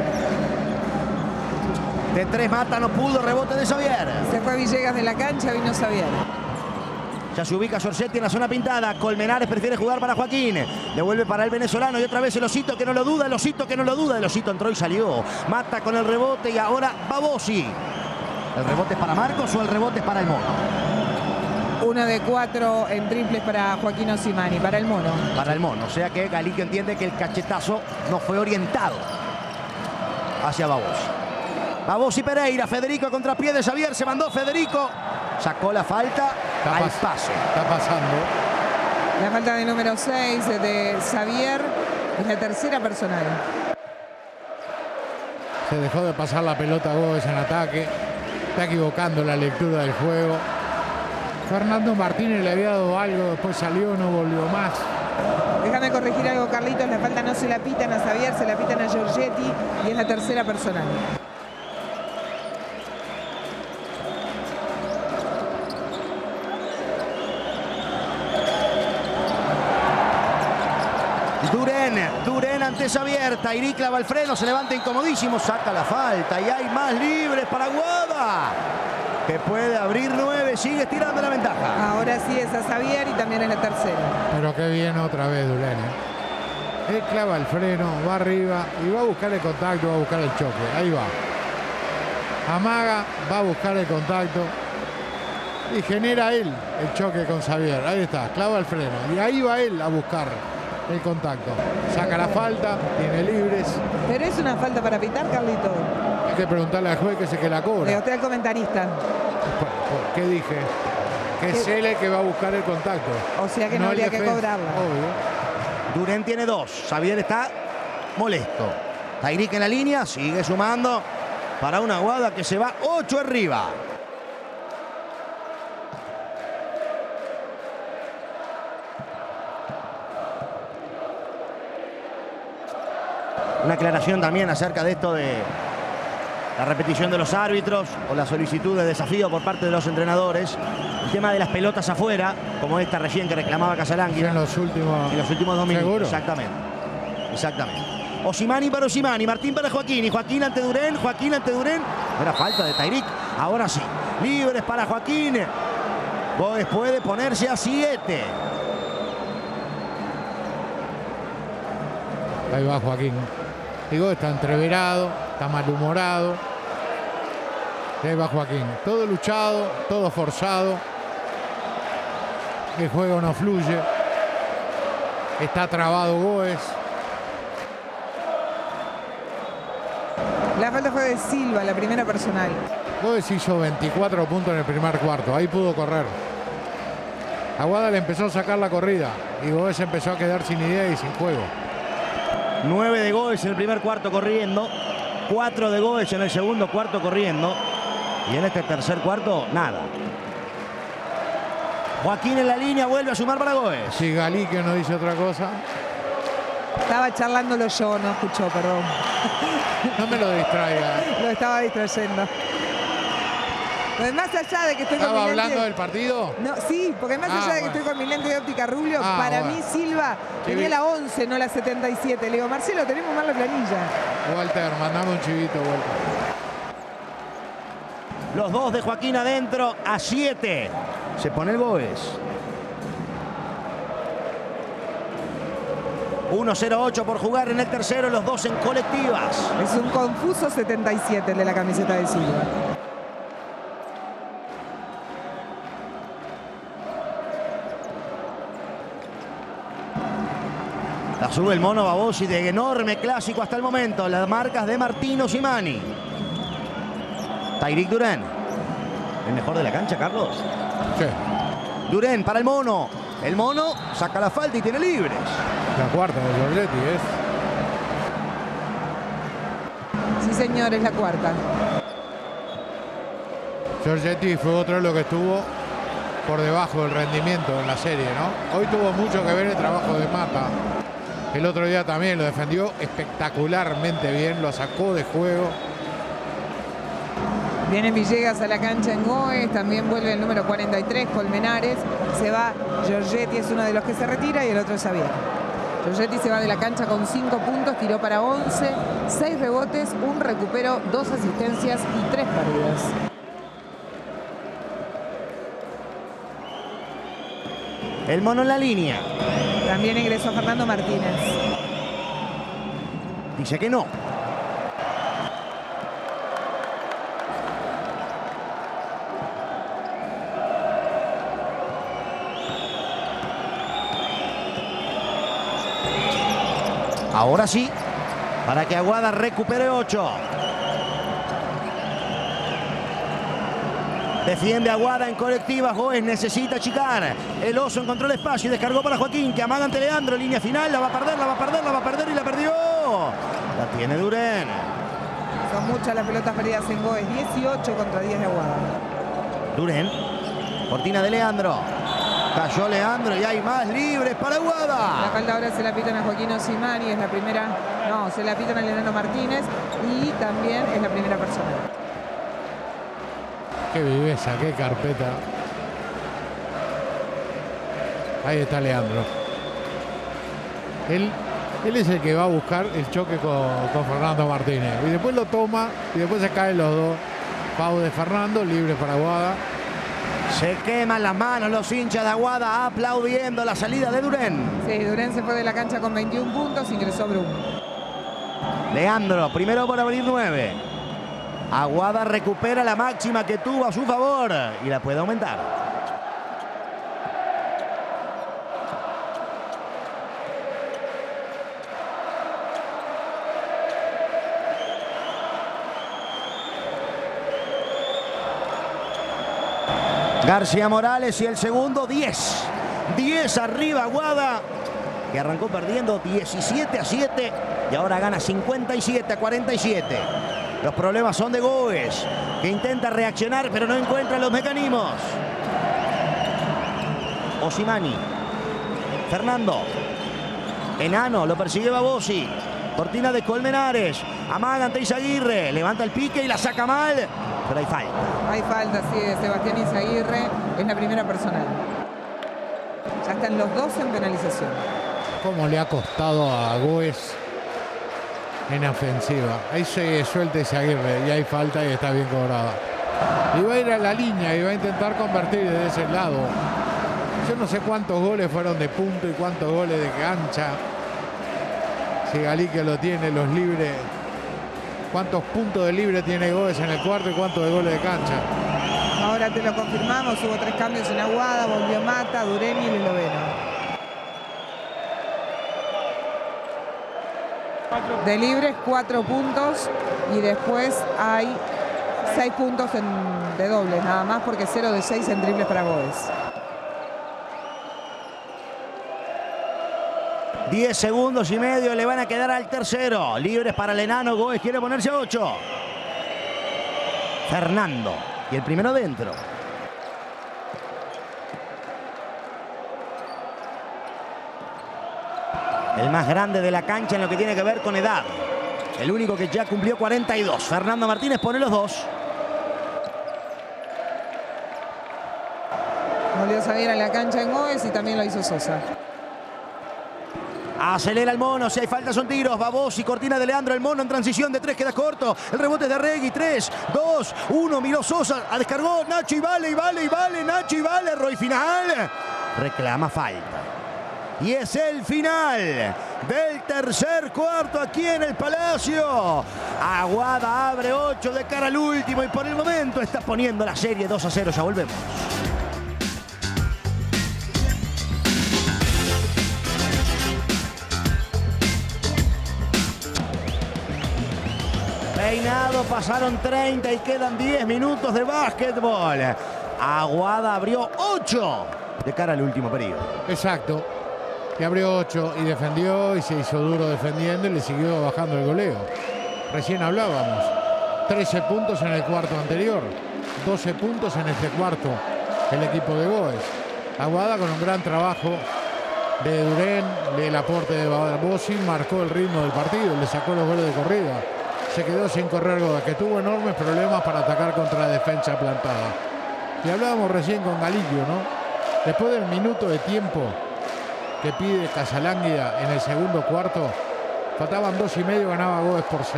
De 3 mata, no pudo, rebote de Xavier. Se fue Villegas de la cancha, vino Xavier. Ya se ubica Giorgetti en la zona pintada. Colmenares prefiere jugar para Joaquín. Devuelve para el venezolano y otra vez el Osito que no lo duda, el Osito que no lo duda. El Osito entró y salió. Mata con el rebote y ahora Babossi. ¿El rebote es para Marcos o el rebote es para el Mono? 1 de 4 en triples para Joaquín Osimani, para el Mono. Para el Mono, o sea que Galiquio entiende que el cachetazo no fue orientado hacia Babossi. Babossi Pereira, Federico contra pie de Xavier, se mandó Federico, sacó la falta al pase. Está pasando. La falta de número 6 de Xavier es la tercera personal. Se dejó de pasar la pelota a Goes en ataque. Está equivocando la lectura del juego. Fernando Martínez le había dado algo, después salió, no volvió más. Déjame corregir algo, Carlitos. La falta no se la pitan a Xavier, se la pitan a Giorgetti y es la tercera personal. Durén ante Xavier. Tairik clava el freno, se levanta incomodísimo, saca la falta y hay más libres para Aguada, que puede abrir 9, sigue estirando la ventaja. Ahora sí es a Xavier y también es la tercera. Pero qué bien otra vez Durén. Él clava el freno, va arriba y va a buscar el contacto, va a buscar el choque. Ahí va. Amaga, va a buscar el contacto y genera él el choque con Xavier. Ahí está, clava el freno y ahí va él a buscar el contacto. Saca la falta, tiene libres. Pero es una falta para pitar, Carlito. Hay que preguntarle al juez que se que la cobra. Le usted al comentarista. ¿Qué dije? Que es él el que va a buscar el contacto. O sea que no habría que cobrarla. Obvio. Durén tiene 2. Xavier está molesto. Tairik en la línea, sigue sumando para una Aguada que se va 8 arriba. Una aclaración también acerca de esto de la repetición de los árbitros o la solicitud de desafío por parte de los entrenadores. El tema de las pelotas afuera, como esta recién que reclamaba Casalánguida. En los últimos 2 minutos. ¿Seguro? Exactamente. Osimani para Osimani, Martín para Joaquín y Joaquín ante Durén. No era falta de Tairik, ahora sí. Libres para Joaquín. Goes puede ponerse a 7. Ahí va Joaquín. Digo, está entreverado, está malhumorado. Ahí va Joaquín. Todo luchado, todo forzado. El juego no fluye. Está trabado Goes. La falta fue de Silva, la primera personal. Goes hizo 24 puntos en el primer cuarto. Ahí pudo correr. Aguada le empezó a sacar la corrida y Goes empezó a quedar sin idea y sin juego. 9 de Goes en el primer cuarto corriendo. 4 de Goes en el segundo cuarto corriendo. Y en este tercer cuarto, nada. Joaquín en la línea, vuelve a sumar para Goes. Si Galí que no dice otra cosa. Estaba charlándolo yo, no escuchó, perdón. No me lo distraiga. Lo estaba distrayendo. Pues más allá de que estoy con mi ¿Estaba lente... hablando del partido? No, sí, porque más allá de que bueno. estoy con mi lente de óptica Rubio, para bueno. mí Silva tenía la 11, no la 77. Le digo, Marcelo, tenemos mal la planilla. Walter, mandame un chivito, Walter. Los dos de Joaquín adentro, a 7. Se pone el Goes. 1-0-8 por jugar en el tercero, los dos en colectivas. Es un confuso 77 el de la camiseta de Silva. La sube el Mono Babosi de enorme clásico hasta el momento. Las marcas de Martino Simani. Tayrik Durén. El mejor de la cancha, Carlos. Sí. Durén para el Mono. El Mono saca la falta y tiene libres. La cuarta de Giorgetti es. Sí, señor, es la cuarta. Giorgetti fue otro de los que estuvo por debajo del rendimiento en la serie, ¿no? Hoy tuvo mucho que ver el trabajo de Mata. El otro día también lo defendió espectacularmente bien, lo sacó de juego. Viene Villegas a la cancha en Goes, también vuelve el número 43, Colmenares. Se va Giorgetti, es uno de los que se retira, y el otro es Xavier. Giorgetti se va de la cancha con 5 puntos, tiró para 11, 6 rebotes, 1 recupero, 2 asistencias y 3 pérdidas. El Mono en la línea. También ingresó Fernando Martínez. Dice que no. Ahora sí, para que Aguada recupere 8. Defiende Aguada en colectiva. Goes necesita achicar. El Oso encontró el espacio y descargó para Joaquín, que amaga ante Leandro. Línea final, la va a perder, la va a perder, la va a perder y la perdió. La tiene Durén. Son muchas las pelotas perdidas en Goes, 18 contra 10 de Aguada. Durén, cortina de Leandro. Cayó Leandro y hay más libres para La Aguada. falta ahora se la pitan a Joaquín Osimani, es la primera. No, se la pitan al enano Martínez y también es la primera persona. Qué viveza, qué carpeta. Ahí está Leandro. Él es el que va a buscar el choque con Fernando Martínez. Y después lo toma y después se caen los dos. Pau de Fernando, libre para Aguada. Se queman las manos los hinchas de Aguada aplaudiendo la salida de Durén. Sí, Durén se fue de la cancha con 21 puntos, ingresó Brum. Leandro, primero por abrir 9. Aguada recupera la máxima que tuvo a su favor y la puede aumentar. García Morales y el segundo, 10. 10 arriba Aguada, que arrancó perdiendo 17-7 y ahora gana 57-47. Los problemas son de Goes, que intenta reaccionar pero no encuentra los mecanismos. Osimani. Fernando. Enano, lo persigue Babosi. Cortina de Colmenares. Amaga ante Izaguirre. Levanta el pique y la saca mal. Pero hay falta. Hay falta, sí, de Sebastián Izaguirre. Es la primera personal. Ya están los dos en penalización. Cómo le ha costado a Goes en ofensiva. Ahí se suelta Izaguirre y hay falta y está bien cobrada. Y va a ir a la línea y va a intentar convertir desde ese lado. Yo no sé cuántos goles fueron de punto y cuántos goles de cancha. Si Galique lo tiene, los libres. ¿Cuántos puntos de libre tiene Goes en el cuarto y cuántos de goles de cancha? Ahora te lo confirmamos, hubo 3 cambios en Aguada, volvió Mata, Durén y Liloveno. De libres 4 puntos y después hay 6 puntos de dobles, nada más, porque 0 de 6 en triples para Goes. 10 segundos y medio le van a quedar al tercero. Libres para el enano. Goes quiere ponerse a 8. Fernando. Y el primero dentro. El más grande de la cancha en lo que tiene que ver con edad. El único que ya cumplió 42. Fernando Martínez pone los 2. Volvió a salir a la cancha en Goes y también lo hizo Sosa. Acelera el Mono, si hay falta son tiros. Babos y cortina de Leandro. El Mono en transición de 3 queda corto. El rebote es de Arregui. 3, 2, 1. Miró Sosa. Descargó Nacho y vale. Nacho y vale. Roy final. Reclama falta. Y es el final del tercer cuarto aquí en el Palacio. Aguada abre 8 de cara al último y por el momento está poniendo la serie 2-0. Ya volvemos. Peinado, pasaron 30 y quedan 10 minutos de básquetbol. Aguada abrió 8 de cara al último periodo. Exacto. Que abrió 8 y defendió y se hizo duro defendiendo y le siguió bajando el goleo. Recién hablábamos. 13 puntos en el cuarto anterior. 12 puntos en este cuarto. El equipo de Goes. Aguada con un gran trabajo de Durén, del aporte de Babossi, marcó el ritmo del partido, le sacó los goles de corrida. Se quedó sin correr Goes, que tuvo enormes problemas para atacar contra la defensa plantada. Y hablábamos recién con Galiquio, ¿no? Después del minuto de tiempo que pide Casalánguida en el segundo cuarto, faltaban 2 y medio, ganaba Goes por 6.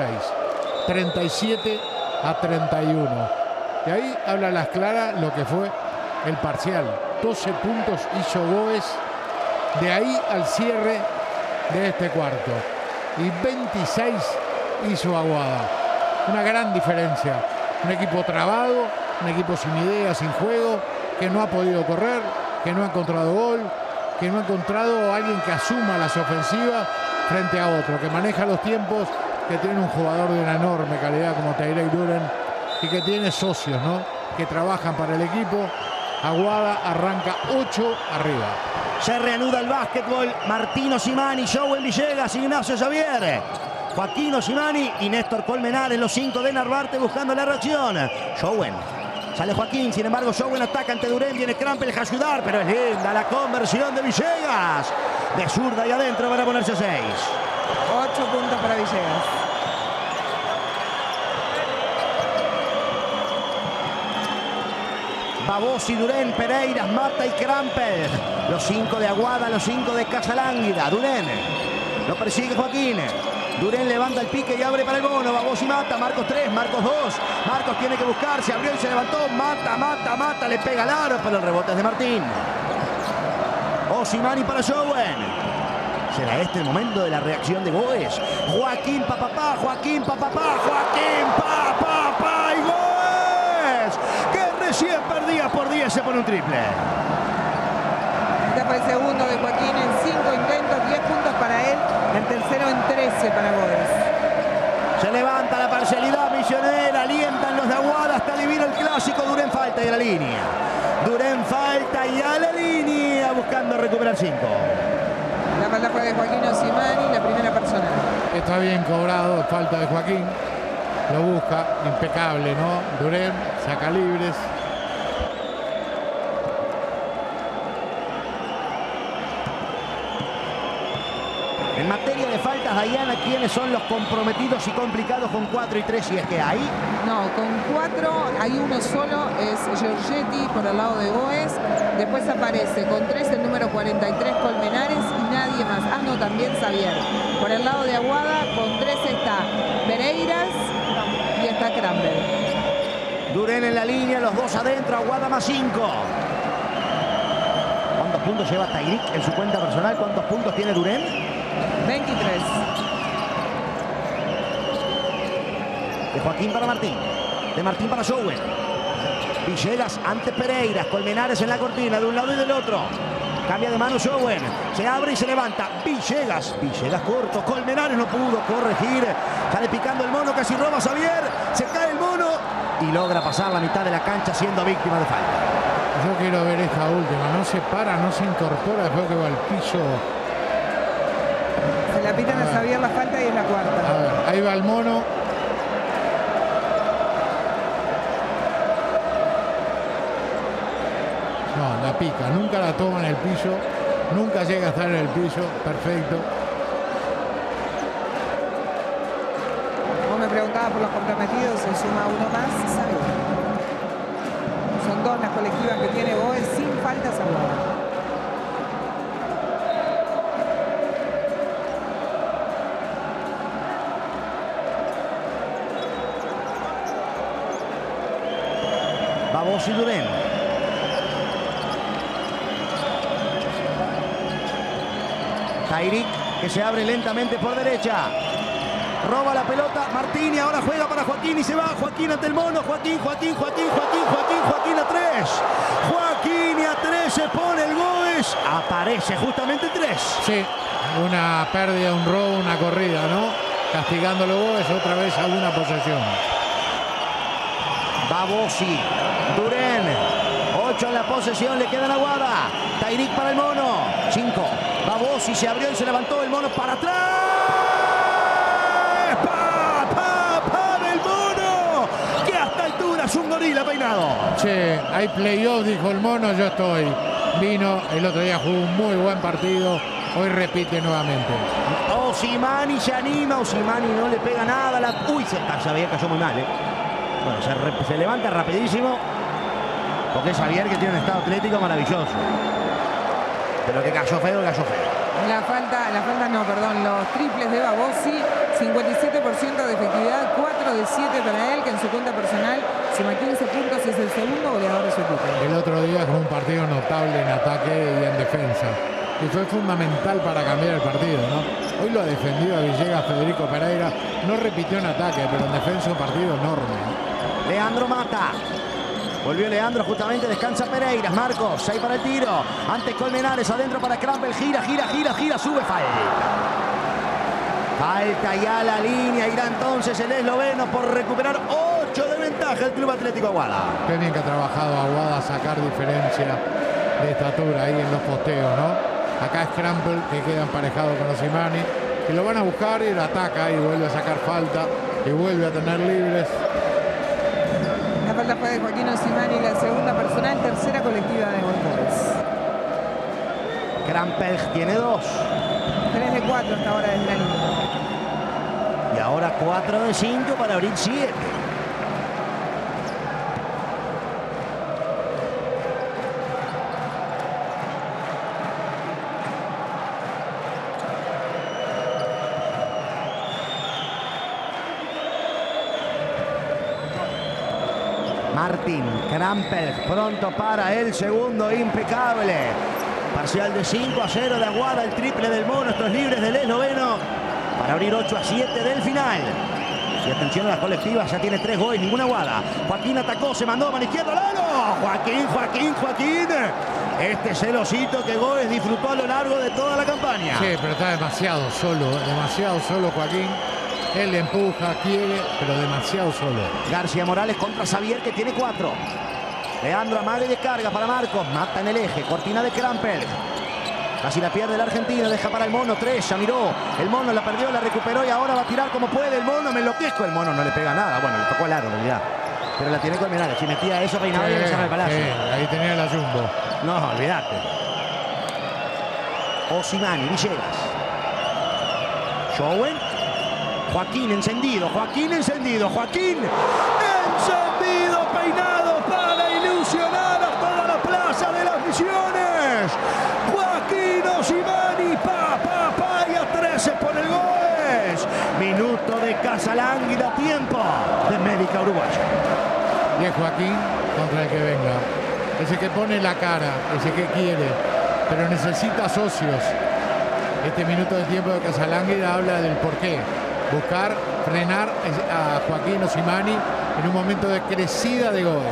37-31. Y ahí habla a las claras lo que fue el parcial. 12 puntos hizo Goes de ahí al cierre de este cuarto. Y 26 hizo Aguada. Una gran diferencia. Un equipo trabado, un equipo sin idea, sin juego, que no ha podido correr, que no ha encontrado gol, que no ha encontrado a alguien que asuma las ofensivas frente a otro, que maneja los tiempos, que tiene un jugador de una enorme calidad como Tairek Duren y que tiene socios, ¿no?, que trabajan para el equipo. Aguada arranca 8 arriba. Se reanuda el básquetbol. Martino Simani, Jowen Villegas, Ignacio Xavier, Joaquín Osimani y Néstor Colmenares, los 5 de Narvarte buscando la reacción. Jowen. Sale Joaquín, sin embargo Jowen ataca ante Durén, viene Crampel a ayudar, pero es linda la conversión de Villegas. De zurda y adentro van a ponerse 6. 8 puntos para Villegas. Babossi, Durén, Pereiras, Mata y Crampel. Los 5 de Aguada, los 5 de Casalánguida. Durén. Lo persigue Joaquín. Durén levanta el pique y abre para el Mono. Babossi mata. Marcos 3, Marcos 2. Marcos tiene que buscar. Se abrió y se levantó. Mata. Le pega al aro, pero el rebote es de Martín. Osimani para Jowen. ¿Será este el momento de la reacción de Goes? Joaquín papapá y Goes, que recién perdía por 10, se pone un triple. Este fue el segundo de Joaquín en 5 intentos, 10 puntos para él. El tercero en 13 para Goes. Se levanta la parcialidad misionera, alientan los de Aguada, hasta divino el clásico. Durén falta y a la línea. Durén falta y a la línea, buscando recuperar 5. La falta fue de Joaquín Osimani, la primera personal. Está bien cobrado, falta de Joaquín. Lo busca, impecable, ¿no? Durén saca libres. En materia de faltas, Dayana, ¿quiénes son los comprometidos y complicados con 4 y 3 si es que hay? No, con 4 hay uno solo, es Giorgetti por el lado de Goes. Después aparece con 3 el número 43 Colmenares y nadie más. Ah, no, también Xavier. Por el lado de Aguada, con 3 está Pereiras y está Crampel. Durén en la línea, los 2 adentro, Aguada más 5. ¿Cuántos puntos lleva Tairek en su cuenta personal? ¿Cuántos puntos tiene Durén? 23. De Joaquín para Martín. De Martín para Jowen. Villegas ante Pereiras. Colmenares en la cortina de un lado y del otro. Cambia de mano Jowen. Se abre y se levanta. Villegas corto. Colmenares no pudo corregir. Sale picando el Mono. Casi roba Xavier. Se cae el Mono. Y logra pasar la mitad de la cancha siendo víctima de falta. Yo quiero ver esta última. No se para, no se incorpora después que va al piso. Se la pitan a Xavier la falta y es la cuarta. A ver, ahí va el mono. No, la pica, nunca la toma en el piso, nunca llega a estar en el piso, perfecto. Vos me preguntabas por los comprometidos, se suma uno más, Xavier. Son dos las colectivas que tiene Boe sin faltas a Aguada. Babos y Durén. Tairik, que se abre lentamente por derecha. Roba la pelota Martín y ahora juega para Joaquín y se va Joaquín ante el mono. Joaquín a 3. Joaquín y a 3 se pone el Goes. Aparece justamente 3. Sí, una pérdida, un robo, una corrida, ¿no? Castigándolo Goes, otra vez alguna posesión. Babosi, Durén, 8 en la posesión, le queda la Aguada. Tairik para el mono, 5. Babosi se abrió y se levantó el mono para atrás. ¡Pa del mono! ¡Que hasta altura es un gorila peinado! Che, hay playoff, dijo el mono, yo estoy. Vino, el otro día jugó un muy buen partido, hoy repite nuevamente. Osimani se anima, Osimani no le pega nada. Uy, Xavier cayó muy mal, Bueno, se levanta rapidísimo porque es Xavier, que tiene un estado atlético maravilloso. Pero que cayó feo, La falta no, perdón, los triples de Babosi, 57% de efectividad, 4 de 7 para él, que en su cuenta personal suma 15 puntos y es el segundo goleador de su equipo. El otro día fue un partido notable en ataque y en defensa. Y fue fundamental para cambiar el partido, ¿no? Hoy lo ha defendido a Villegas Federico Pereira. No repitió en ataque, pero en defensa un partido enorme. Leandro Mata. Volvió Leandro, justamente descansa Pereira. Marcos, 6 para el tiro. Antes Colmenares, adentro para Crampel. Gira, sube, falta ya la línea. Irá entonces el esloveno por recuperar 8 de ventaja el Club Atlético Aguada. Qué bien que ha trabajado Aguada a sacar diferencia de estatura ahí en los posteos, ¿no? Acá es Crampel, que queda emparejado con Osimani, que lo van a buscar y lo ataca y vuelve a sacar falta y vuelve a tener libres. La falta fue de Joaquín Osimani, la segunda personal, tercera colectiva de González. Crampel tiene 2. 3 de 4 hasta ahora desde la línea. Y ahora 4 de 5 para abrir 7. Martín, Crampel, pronto para el segundo, impecable. Parcial de 5-0 de Aguada, el triple del mono, estos libres del esloveno, para abrir 8-7 del final. Y atención a las colectivas, ya tiene 3 goles, ninguna Aguada. Joaquín atacó, se mandó a mano izquierda, ¡Lalo! Joaquín. Este es el osito que Goes disfrutó a lo largo de toda la campaña. Sí, pero está demasiado solo Joaquín. Él le empuja, quiere, pero demasiado solo. García Morales contra Xavier, que tiene 4. Leandro amaga y descarga para Marcos. Mata en el eje. Cortina de Crampel. Casi la pierde el argentino. Deja para el mono. 3. Ya miró. El mono la perdió, la recuperó y ahora va a tirar como puede. El mono, me enloquezco. El mono no le pega nada. Bueno, le tocó el aro en realidad. Pero la tiene Colmenares. Si metía eso, peinaba y le echaba el palacio. Ahí tenía la Jumbo. No, olvídate. Osimani, Villegas. Jowen. Joaquín encendido, peinado para ilusionar a toda la plaza de las Misiones. Joaquín Osimani, y a 13 por el Goes. Minuto de Casalánguida, tiempo de Médica Uruguaya. Y es Joaquín contra el que venga. Ese que pone la cara, ese que quiere, pero necesita socios. Este minuto de tiempo de Casalánguida habla del porqué. Buscar frenar a Joaquín Osimani en un momento de crecida de Goes.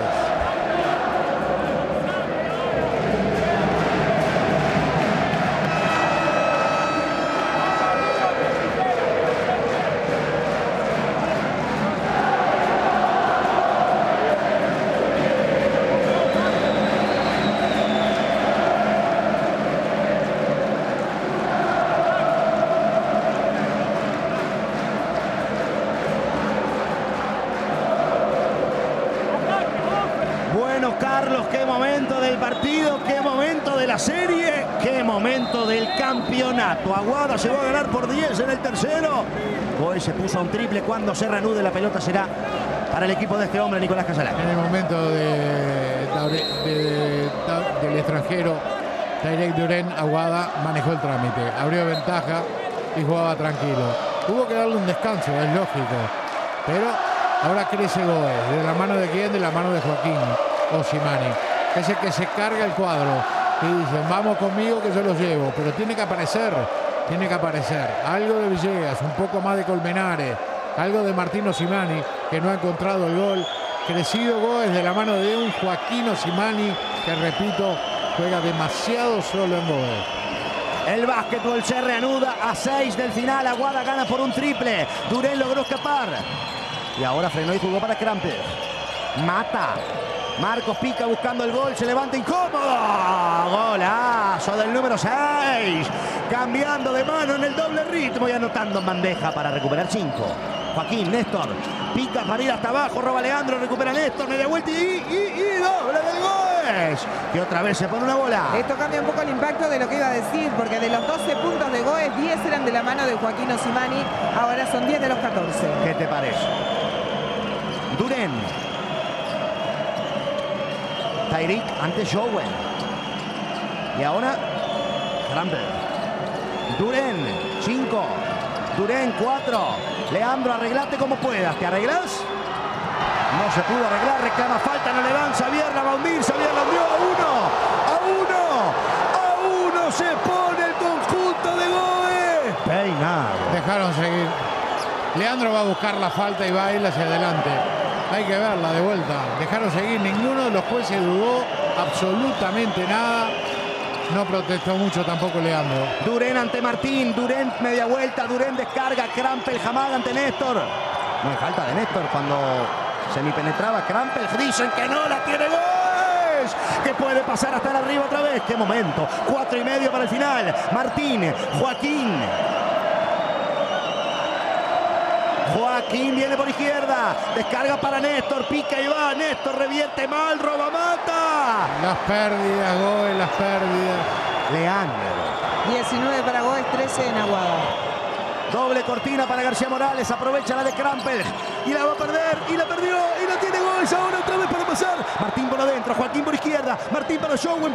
Bueno, Carlos, qué momento del partido, qué momento de la serie, qué momento del campeonato. Aguada llegó a ganar por 10 en el tercero. Goes se puso a un triple. Cuando se reanude la pelota será para el equipo de este hombre, Nicolás Casalán. En el momento del extranjero, Tairek Duren, Aguada manejó el trámite, abrió ventaja y jugaba tranquilo. Hubo que darle un descanso, es lógico, pero ahora crece Goes. ¿De la mano de quién? De la mano de Joaquín Osimani. Es el que se carga el cuadro y dicen, vamos conmigo que yo los llevo, pero tiene que aparecer. Algo de Villegas, un poco más de Colmenares, algo de Martín Osimani, que no ha encontrado el gol. Crecido Goes de la mano de un Joaquín Osimani, que repito, juega demasiado solo en Goes. El básquetbol se reanuda a 6 del final. Aguada gana por un triple. Duren logró escapar. Y ahora frenó y jugó para Krampus. Mata. Marcos pica buscando el gol. Se levanta incómodo. Golazo del número 6. Cambiando de mano en el doble ritmo y anotando en bandeja para recuperar 5. Joaquín, Néstor. Pica para ir hasta abajo. Roba Leandro. Recupera Néstor. Media vuelta y doble del Goes. Que otra vez se pone una bola. Esto cambia un poco el impacto de lo que iba a decir, porque de los 12 puntos de Goes, 10 eran de la mano de Joaquín Osimani. Ahora son 10 de los 14. ¿Qué te parece? Duren. Tairek ante Jowen. Y ahora Krampus. Duren, 5. Duren, 4. Leandro, arreglate como puedas. ¿Te arreglas? No se pudo arreglar. Reclama falta, no le dan. Xavier la va a hundir. Xavier la hundió a 1. Se pone el conjunto de Goes. Peinado. Dejaron seguir. Leandro va a buscar la falta y va a ir hacia adelante. Hay que verla de vuelta. Dejaron seguir. Ninguno de los jueces dudó absolutamente nada. No protestó mucho tampoco Leandro. Duren ante Martín. Duren media vuelta. Duren descarga. Krampus Hamad ante Néstor. No hay falta de Néstor cuando semipenetraba Krampus. Dicen que no la tiene Goes. Que puede pasar hasta el arriba otra vez. ¡Qué momento! 4:30 para el final. Martín. Joaquín viene por izquierda. Descarga para Néstor. Pica y va. Néstor revierte mal. Roba, mata. Las pérdidas, Goes, las pérdidas. Leandro. 19 para Goes, 13 en Aguada. Doble cortina para García Morales. Aprovecha la de Krampus. Y la va a perder. Y la perdió. Y la tiene Goes. Ahora otra vez para pasar. Martín por adentro. Joaquín por izquierda. Martín para Jowen.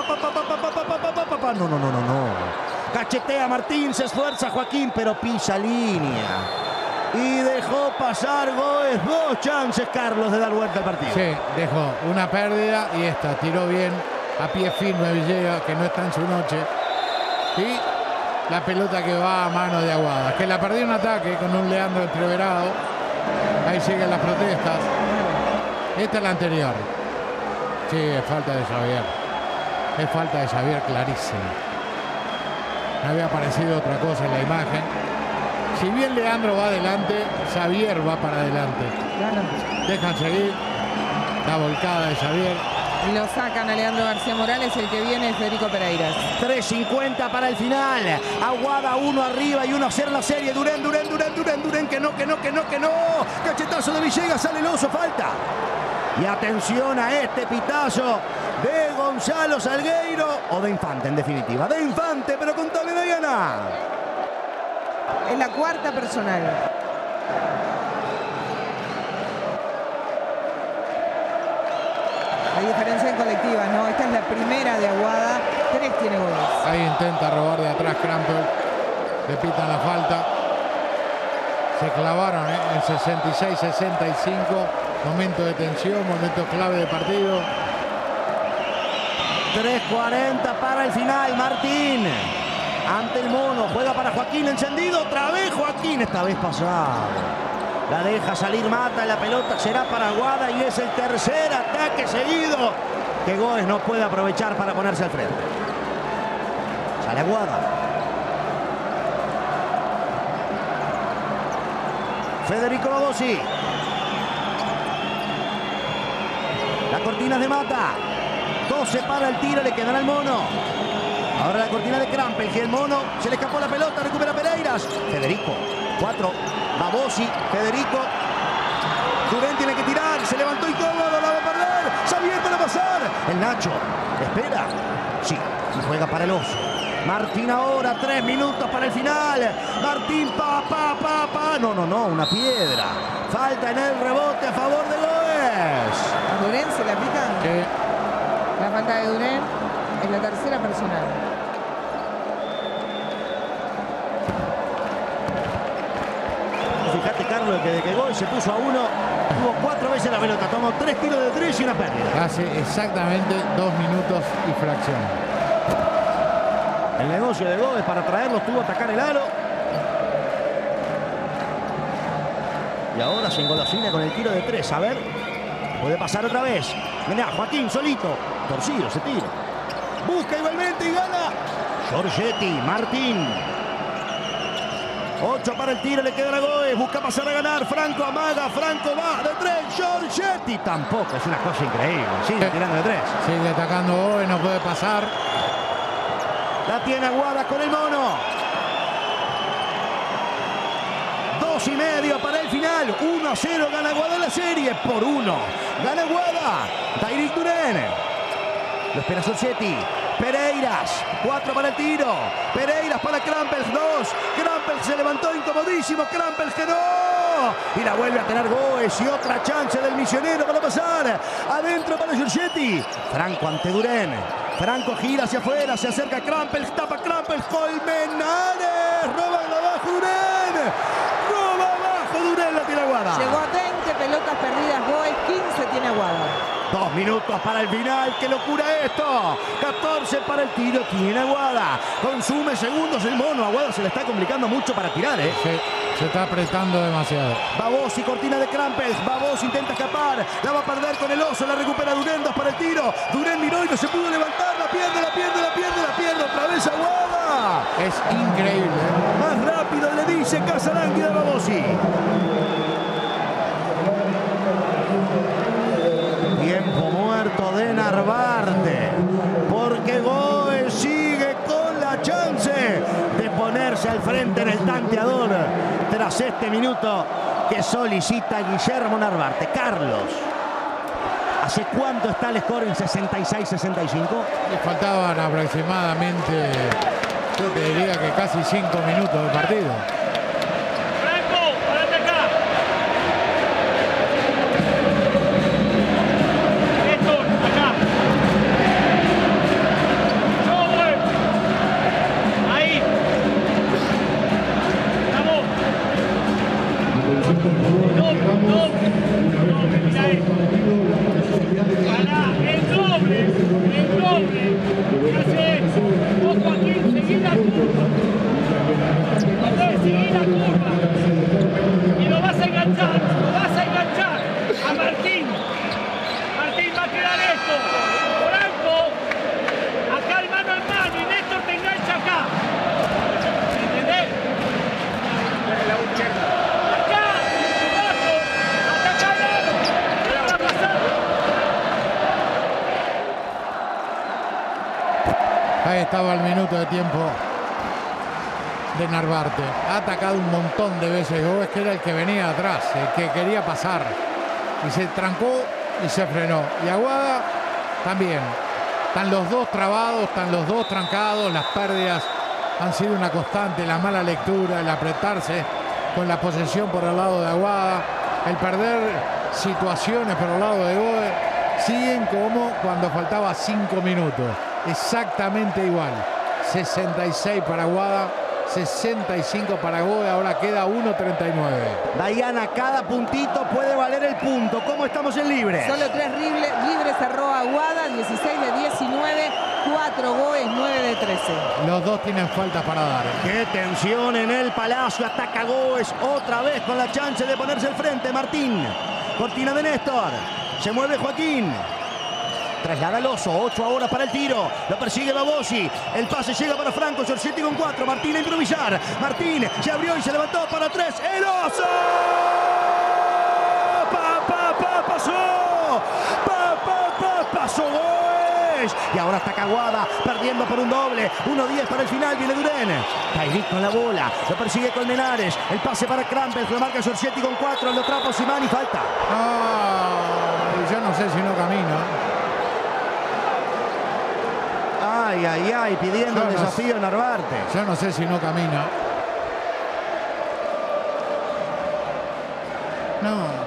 No. Cachetea Martín. Se esfuerza Joaquín. Pero pisa línea. Y dejó pasar Goes. 2 chances, Carlos, de dar vuelta al partido. Sí, dejó una pérdida y esta. Tiró bien. A pie firme Villegas, que no está en su noche. Y la pelota que va a mano de Aguada, que la perdió en ataque con un Leandro entreverado. Ahí siguen las protestas. Esta es la anterior. Sí, es falta de Xavier. Es falta de Xavier clarísima. Me había parecido otra cosa en la imagen. Si bien Leandro va adelante, Xavier va para adelante. Claro. Dejan seguir. La volcada de Xavier. Lo sacan a Leandro García Morales, el que viene es Federico Pereiras. 3:50 para el final. Aguada 1 arriba y 1-0 en la serie. Duren, que no. Cachetazo de Villegas, sale el oso, falta. Y atención a este pitazo de Gonzalo Salgueiro. O de Infante, en definitiva. De Infante, pero contame, Diana. Es la cuarta personal. Hay diferencia en colectivas, ¿no? Esta es la primera de Aguada. 3 tiene Goes. Ahí intenta robar de atrás Krampus. Le pitan la falta. Se clavaron en 66-65. Momento de tensión, momento clave de partido. 3:40 para el final. Martín ante el mono. Juega para Joaquín, encendido. Otra vez Joaquín, esta vez pasado. La deja salir Mata. La pelota será para Aguada y es el tercer ataque seguido que Goes no puede aprovechar para ponerse al frente. Sale Aguada. Federico Babosi. La cortina de Mata. 12 para el tiro, le quedará el mono. Ahora la cortina de Krampus, y el mono se le escapó la pelota, recupera Pereiras. Federico, 4, Babosi, Federico. Duren tiene que tirar, se levantó incómodo, la va a perder. Xavier para El Nacho. Espera. Sí. Y juega para el Oso. Martín ahora, 3 minutos para el final. Martín, No, una piedra. Falta en el rebote a favor de Goes. ¿A Durén se le aplica? La falta de Durén es la tercera personal. Fíjate, Carlos, que desde que Goes se puso a 1, tuvo 4 veces la pelota. Tomó 3 tiros de 3 y una pérdida. Hace exactamente 2 minutos y fracción. El negocio de Goes para traerlos tuvo que atacar el aro. Y ahora se engolosina con el tiro de 3. A ver, puede pasar otra vez. Mirá, Joaquín solito. Torcido ese tiro. Busca igualmente y gana. Giorgetti, Martín. 8 para el tiro, le queda a Goes. Busca pasar a ganar. Franco amaga, Franco va de 3. Giorgetti tampoco, es una cosa increíble. Sigue tirando de 3. Sigue atacando Goes, no puede pasar. La tiene Aguada con el mono. 2:30 para el final. 1-0 gana Aguada en la serie. Por 1. Gana Aguada. Tairic Durén. Lo espera Giorgetti. Pereiras. 4 para el tiro. Pereiras para Krampels. 2. Krampels se levantó incomodísimo. Krampels que no. Y la vuelve a tener Goes. Y otra chance del misionero para pasar. Adentro para Giorgetti. Franco ante Durén. Franco gira hacia afuera. Se acerca Krampels. Tapa Krampels. Colmenares. Roba abajo Durén. Roba abajo Durén. La tiene Aguada. Llegó a 20 pelotas perdidas Goes. 15 tiene Aguada. 2 minutos para el final. ¡Qué locura esto! 14 para el tiro. Tiene Aguada. Consume segundos el mono. Aguada se le está complicando mucho para tirar, ¿eh? Sí, se está apretando demasiado. Babos y cortina de Krampels. Babos intenta escapar. La va a perder con el Oso. La recupera Durén. 2 para el tiro. Durén miró y no se pudo levantar. La pierde. Otra vez Aguada. Es increíble. Más rápido le dice Casalangui de Babosi. Tiempo muerto de Narvarte, porque Goes sigue con la chance de ponerse al frente en el tanteador tras este minuto que solicita Guillermo Narvarte. Carlos, ¿hace cuánto está el score en 66-65? Le faltaban aproximadamente, yo te diría que casi 5 minutos de partido. Franco, parate acá. Néstor, acá. Sobre. Ahí. Vamos. No, mira esto. Pará, el doble. ¿Qué hace eso? Vos, Joaquín, seguí la curva. No puedes seguir la curva. Y lo vas a enganchar a Martín. Martín va a quedar esto. Franco, acá el mano en mano y Néstor te engancha acá. ¿Entendés? Acá, abajo, hasta acá, ¿qué va a pasar? Ahí estaba el minuto de tiempo de Narvarte. Ha atacado un montón de veces Goes, que era el que venía atrás, el que quería pasar. Y se trancó y se frenó. Y Aguada también. Están los dos trabados, están los dos trancados. Las pérdidas han sido una constante. La mala lectura, el apretarse con la posesión por el lado de Aguada. El perder situaciones por el lado de Goes. Siguen como cuando faltaba 5 minutos. Exactamente igual. 66 para Aguada, 65 para Goes. Ahora queda 1:39. Diana, cada puntito puede valer el punto. ¿Cómo estamos en libre? Solo 3 libres cerró Aguada, 16 de 19, 4 Goes, 9 de 13. Los dos tienen faltas para dar. Qué tensión en el Palacio. Ataca Goes otra vez con la chance de ponerse al frente. Martín. Cortina de Néstor. Se mueve Joaquín. Traslada al Oso. 8 ahora para el tiro. Lo persigue Babosi. El pase llega para Franco. Giorgetti con 4. Martín a improvisar. Martín se abrió y se levantó para 3. ¡El Oso! Pasó Goes. Y ahora ataca Aguada, perdiendo por un doble. 1:10 para el final. Viene Durén. Tairic con la bola. Lo persigue Colmenares. El pase para Krampels. Lo marca Giorgetti con 4. Lo atrapa Osimán y falta. Yo no sé si no camina. Ay, ay, ay, pidiendo el desafío en Narvarte. Yo no sé si no camina. No.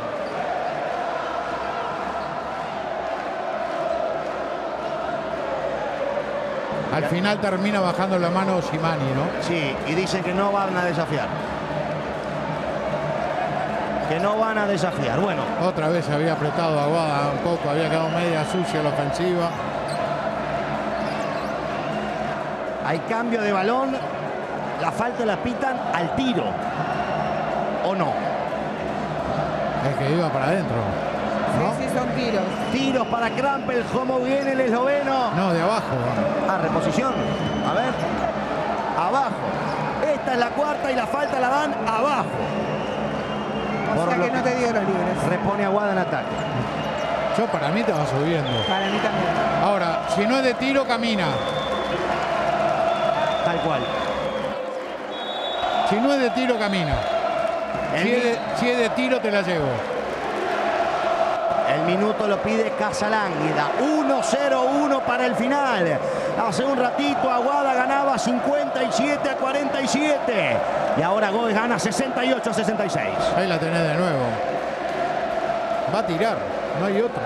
Al final termina bajando la mano Osimani, ¿no? Sí, y dicen que no van a desafiar. Que no van a desafiar. Bueno. Otra vez había apretado a Aguada un poco, había quedado media sucia la ofensiva. Hay cambio de balón. La falta la pitan al tiro. ¿O no? Es que iba para adentro. ¿No? Sí, son tiros. Tiros para Krampel. ¿Cómo viene el esloveno? No, de abajo. Reposición. A ver. Abajo. Esta es la cuarta y la falta la dan abajo. O sea que no te dio los libres. Repone Aguada en ataque. Yo para mí te va subiendo. Para mí también. Ahora, si no es de tiro, camina. Tal cual. Si no es de tiro, camina. Si es de tiro, te la llevo. El minuto lo pide Casalánguida. 1-0-1 para el final. Hace un ratito Aguada ganaba 57-47. Y ahora Goes gana 68-66. Ahí la tenés de nuevo. Va a tirar. No hay otra.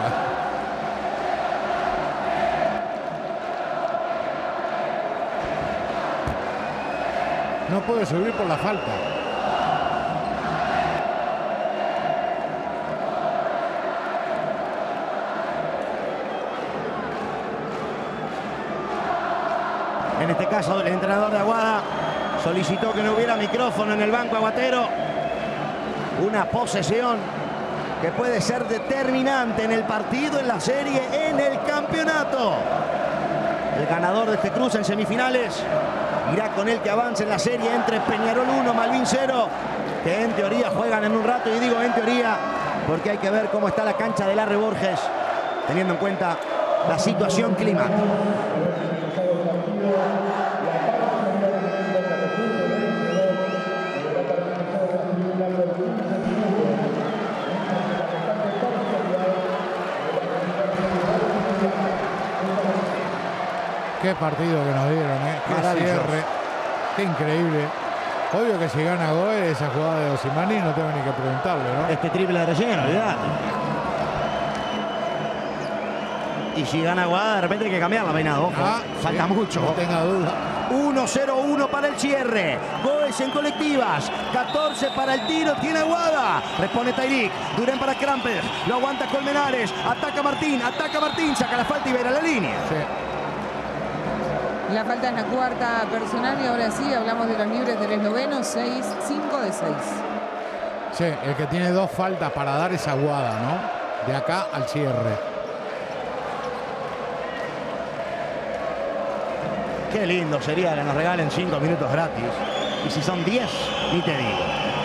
No puede subir por la falta. En este caso, el entrenador de Aguada solicitó que no hubiera micrófono en el banco aguatero. Una posesión que puede ser determinante en el partido, en la serie, en el campeonato. El ganador de este cruce en semifinales irá con el que avance en la serie entre Peñarol 1, Malvin 0, que en teoría juegan en un rato. Y digo en teoría porque hay que ver cómo está la cancha de Larry Borges, teniendo en cuenta la situación climática. Qué partido que nos dieron, ¿eh? Qué cierre. Qué increíble. Obvio que si gana Goes esa jugada de Osimani no tengo ni que preguntarle, ¿no? Este triple de relleno, olvidate. Y si gana Aguada, de repente hay que cambiarla, Peinado. Ojo, falta sí, mucho. No tenga duda. 1-0-1 para el cierre. Goes en colectivas. 14 para el tiro. Tiene Aguada. Responde Tairik. Durén para Krampel. Lo aguanta Colmenares. Ataca Martín. Saca la falta y va a ir a la línea. Sí. La falta es la cuarta personal y ahora sí hablamos de los libres del esloveno. 5 de 6. Sí, el que tiene dos faltas para dar es Aguada, ¿no? De acá al cierre. Qué lindo sería que nos regalen 5 minutos gratis. Y si son 10, ni te digo.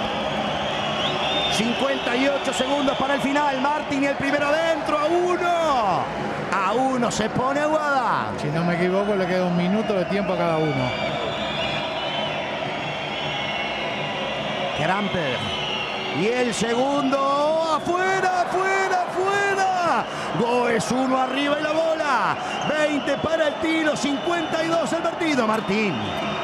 58 segundos para el final. Martín y el primero adentro. A uno se pone Aguada. Si no me equivoco, le queda 1 minuto de tiempo a cada uno. Krampel. Y el segundo. Afuera. Goes 1 arriba y la bola. 20 para el tiro. 52 el partido. Martín.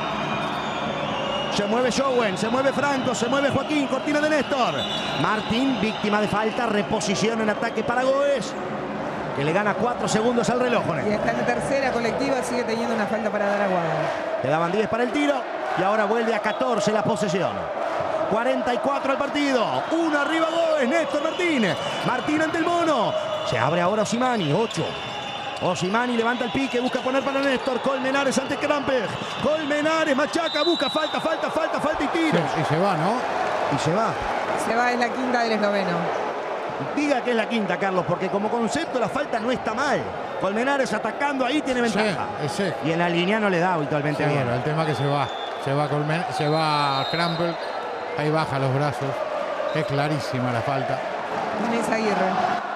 Se mueve Jowen, se mueve Franco, se mueve Joaquín, cortina de Néstor. Martín, víctima de falta, reposición en ataque para Goes, que le gana 4 segundos al reloj. Y está en la tercera colectiva, sigue teniendo una falta para dar Aguada. Le daban 10 para el tiro y ahora vuelve a 14 la posesión. 44 al partido. 1 arriba Goes, Néstor Martín. Martín ante el mono. Se abre ahora Osimani, 8. Osimani levanta el pique, busca poner para Néstor. Colmenares ante Krampel. Colmenares machaca, busca falta y tiro. Sí, y se va, ¿no? Y se va. Se va, es la quinta del esloveno. Diga que es la quinta, Carlos, porque como concepto la falta no está mal. Colmenares atacando ahí tiene ventaja. Sí. Y en la línea no le da habitualmente bien. Bueno, el tema que se va. Se va Krampel. Ahí baja los brazos. Es clarísima la falta. Inés Aguirre.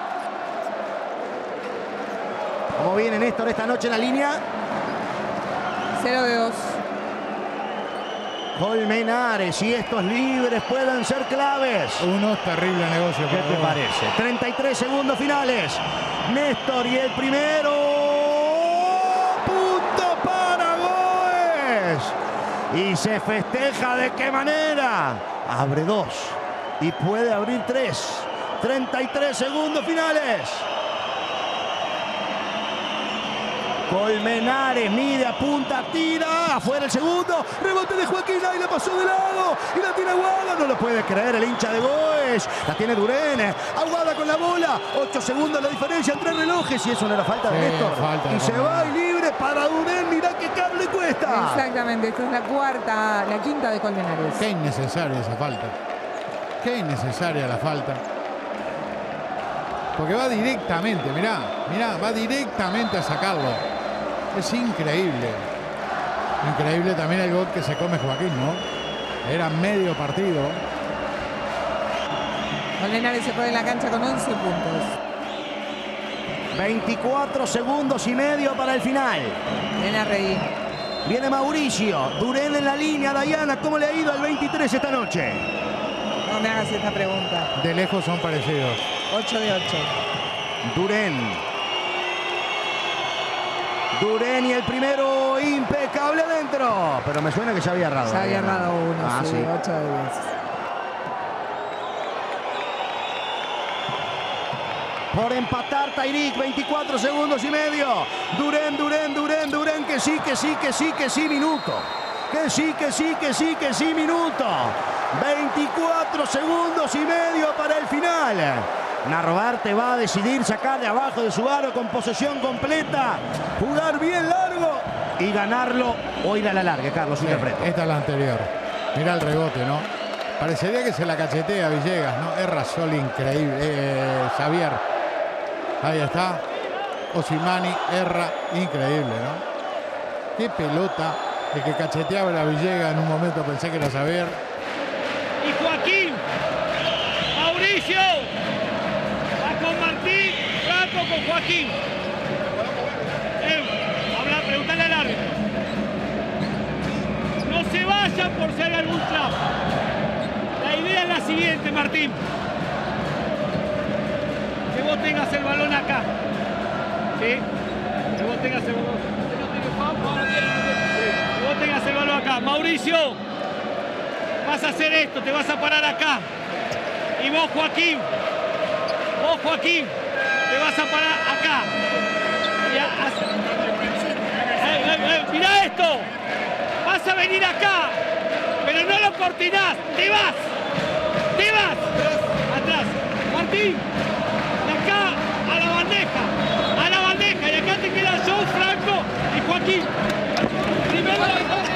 ¿Cómo viene Néstor esta noche en la línea? 0 de 2. Colmenares, y estos libres pueden ser claves. Uno terrible negocio. ¿Qué te parece? 33 segundos finales. Néstor y el primero. Punto Y se festeja ¿de qué manera? Abre 2 y puede abrir 3. 33 segundos finales. Colmenares mide, apunta, tira. Afuera el segundo. Rebote de Joaquín. Ahí la pasó de lado. Y la tira Aguada. No lo puede creer el hincha de Goes. La tiene Durén. Aguada con la bola. 8 segundos la diferencia entre relojes. Y eso no era falta de Néstor. Falta, y se va y libre para Durén. Mirá qué cable cuesta. Exactamente. Esta es la quinta de Colmenares. Qué innecesaria esa falta. Qué innecesaria la falta. Porque va directamente, mirá, va directamente a sacarlo. Es increíble. Increíble también el gol que se come Joaquín, ¿no? Era medio partido. Colmenares se fue de la cancha con 11 puntos. 24 segundos y medio para el final. Viene a reír. Viene Mauricio. Durén en la línea. Dayana, ¿cómo le ha ido al 23 esta noche? No me hagas esta pregunta. De lejos son parecidos. 8 de 8. Durén y el primero impecable dentro. Pero me suena que ya había errado. Ya había errado uno, sí. 8 de 10. Por empatar Tairik, 24 segundos y medio. Durén, que sí, minuto. Que sí, minuto. 24 segundos y medio para el final. Narvarte va a decidir sacar de abajo de su aro con posesión completa, jugar bien largo y ganarlo o ir a la larga, Carlos, interpreto. Esta es la anterior. Mira el rebote, ¿no? Parecería que se la cachetea a Villegas, ¿no? Erra Sol increíble. Xavier. Ahí está. Osimani, erra, increíble, ¿no? Qué pelota. El que cacheteaba a Villegas en un momento pensé que era Xavier. Y Joaquín. Mauricio. Con Martín, Franco con Joaquín. Preguntale al árbitro. No se vayan por si hay algún trap. La idea es la siguiente, Martín. Que vos tengas el balón acá. ¿Sí? Que vos tengas el balón. Que vos tengas el balón acá. Mauricio, vas a hacer esto, te vas a parar acá. Y vos, Joaquín, te vas a parar acá. Mirá esto. Vas a venir acá, pero no lo cortinás. Te vas. Atrás. Martín, de acá a la bandeja. Y acá te queda yo, Franco y Joaquín. Primero.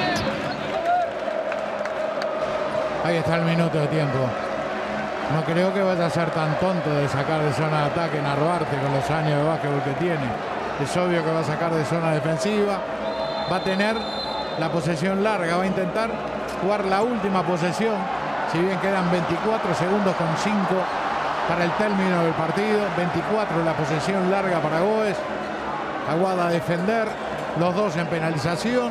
Ahí está el minuto de tiempo. No creo que vaya a ser tan tonto de sacar de zona de ataque Narvarte con los años de básquetbol que tiene. Es obvio que va a sacar de zona defensiva. Va a tener la posesión larga. Va a intentar jugar la última posesión. Si bien quedan 24 segundos con 5 para el término del partido. 24 la posesión larga para Goes. Aguada a defender. Los dos en penalización.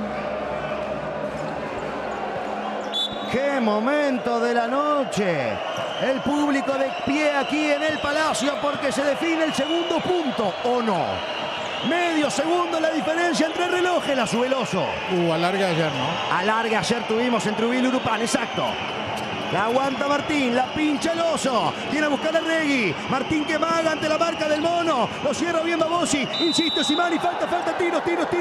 ¡Qué momento de la noche! El público de pie aquí en el Palacio porque se define el segundo punto, ¿o no? Medio segundo la diferencia entre relojes, la sube el Oso. Alarga ayer, ¿no? Alarga ayer tuvimos entre Ubil y Urupán, exacto. La aguanta Martín, la pincha el Oso. Viene a buscar a Regui. Martín que maga ante la marca del Mono. Lo cierra bien Babosi. Insiste Osimani, falta, tiros.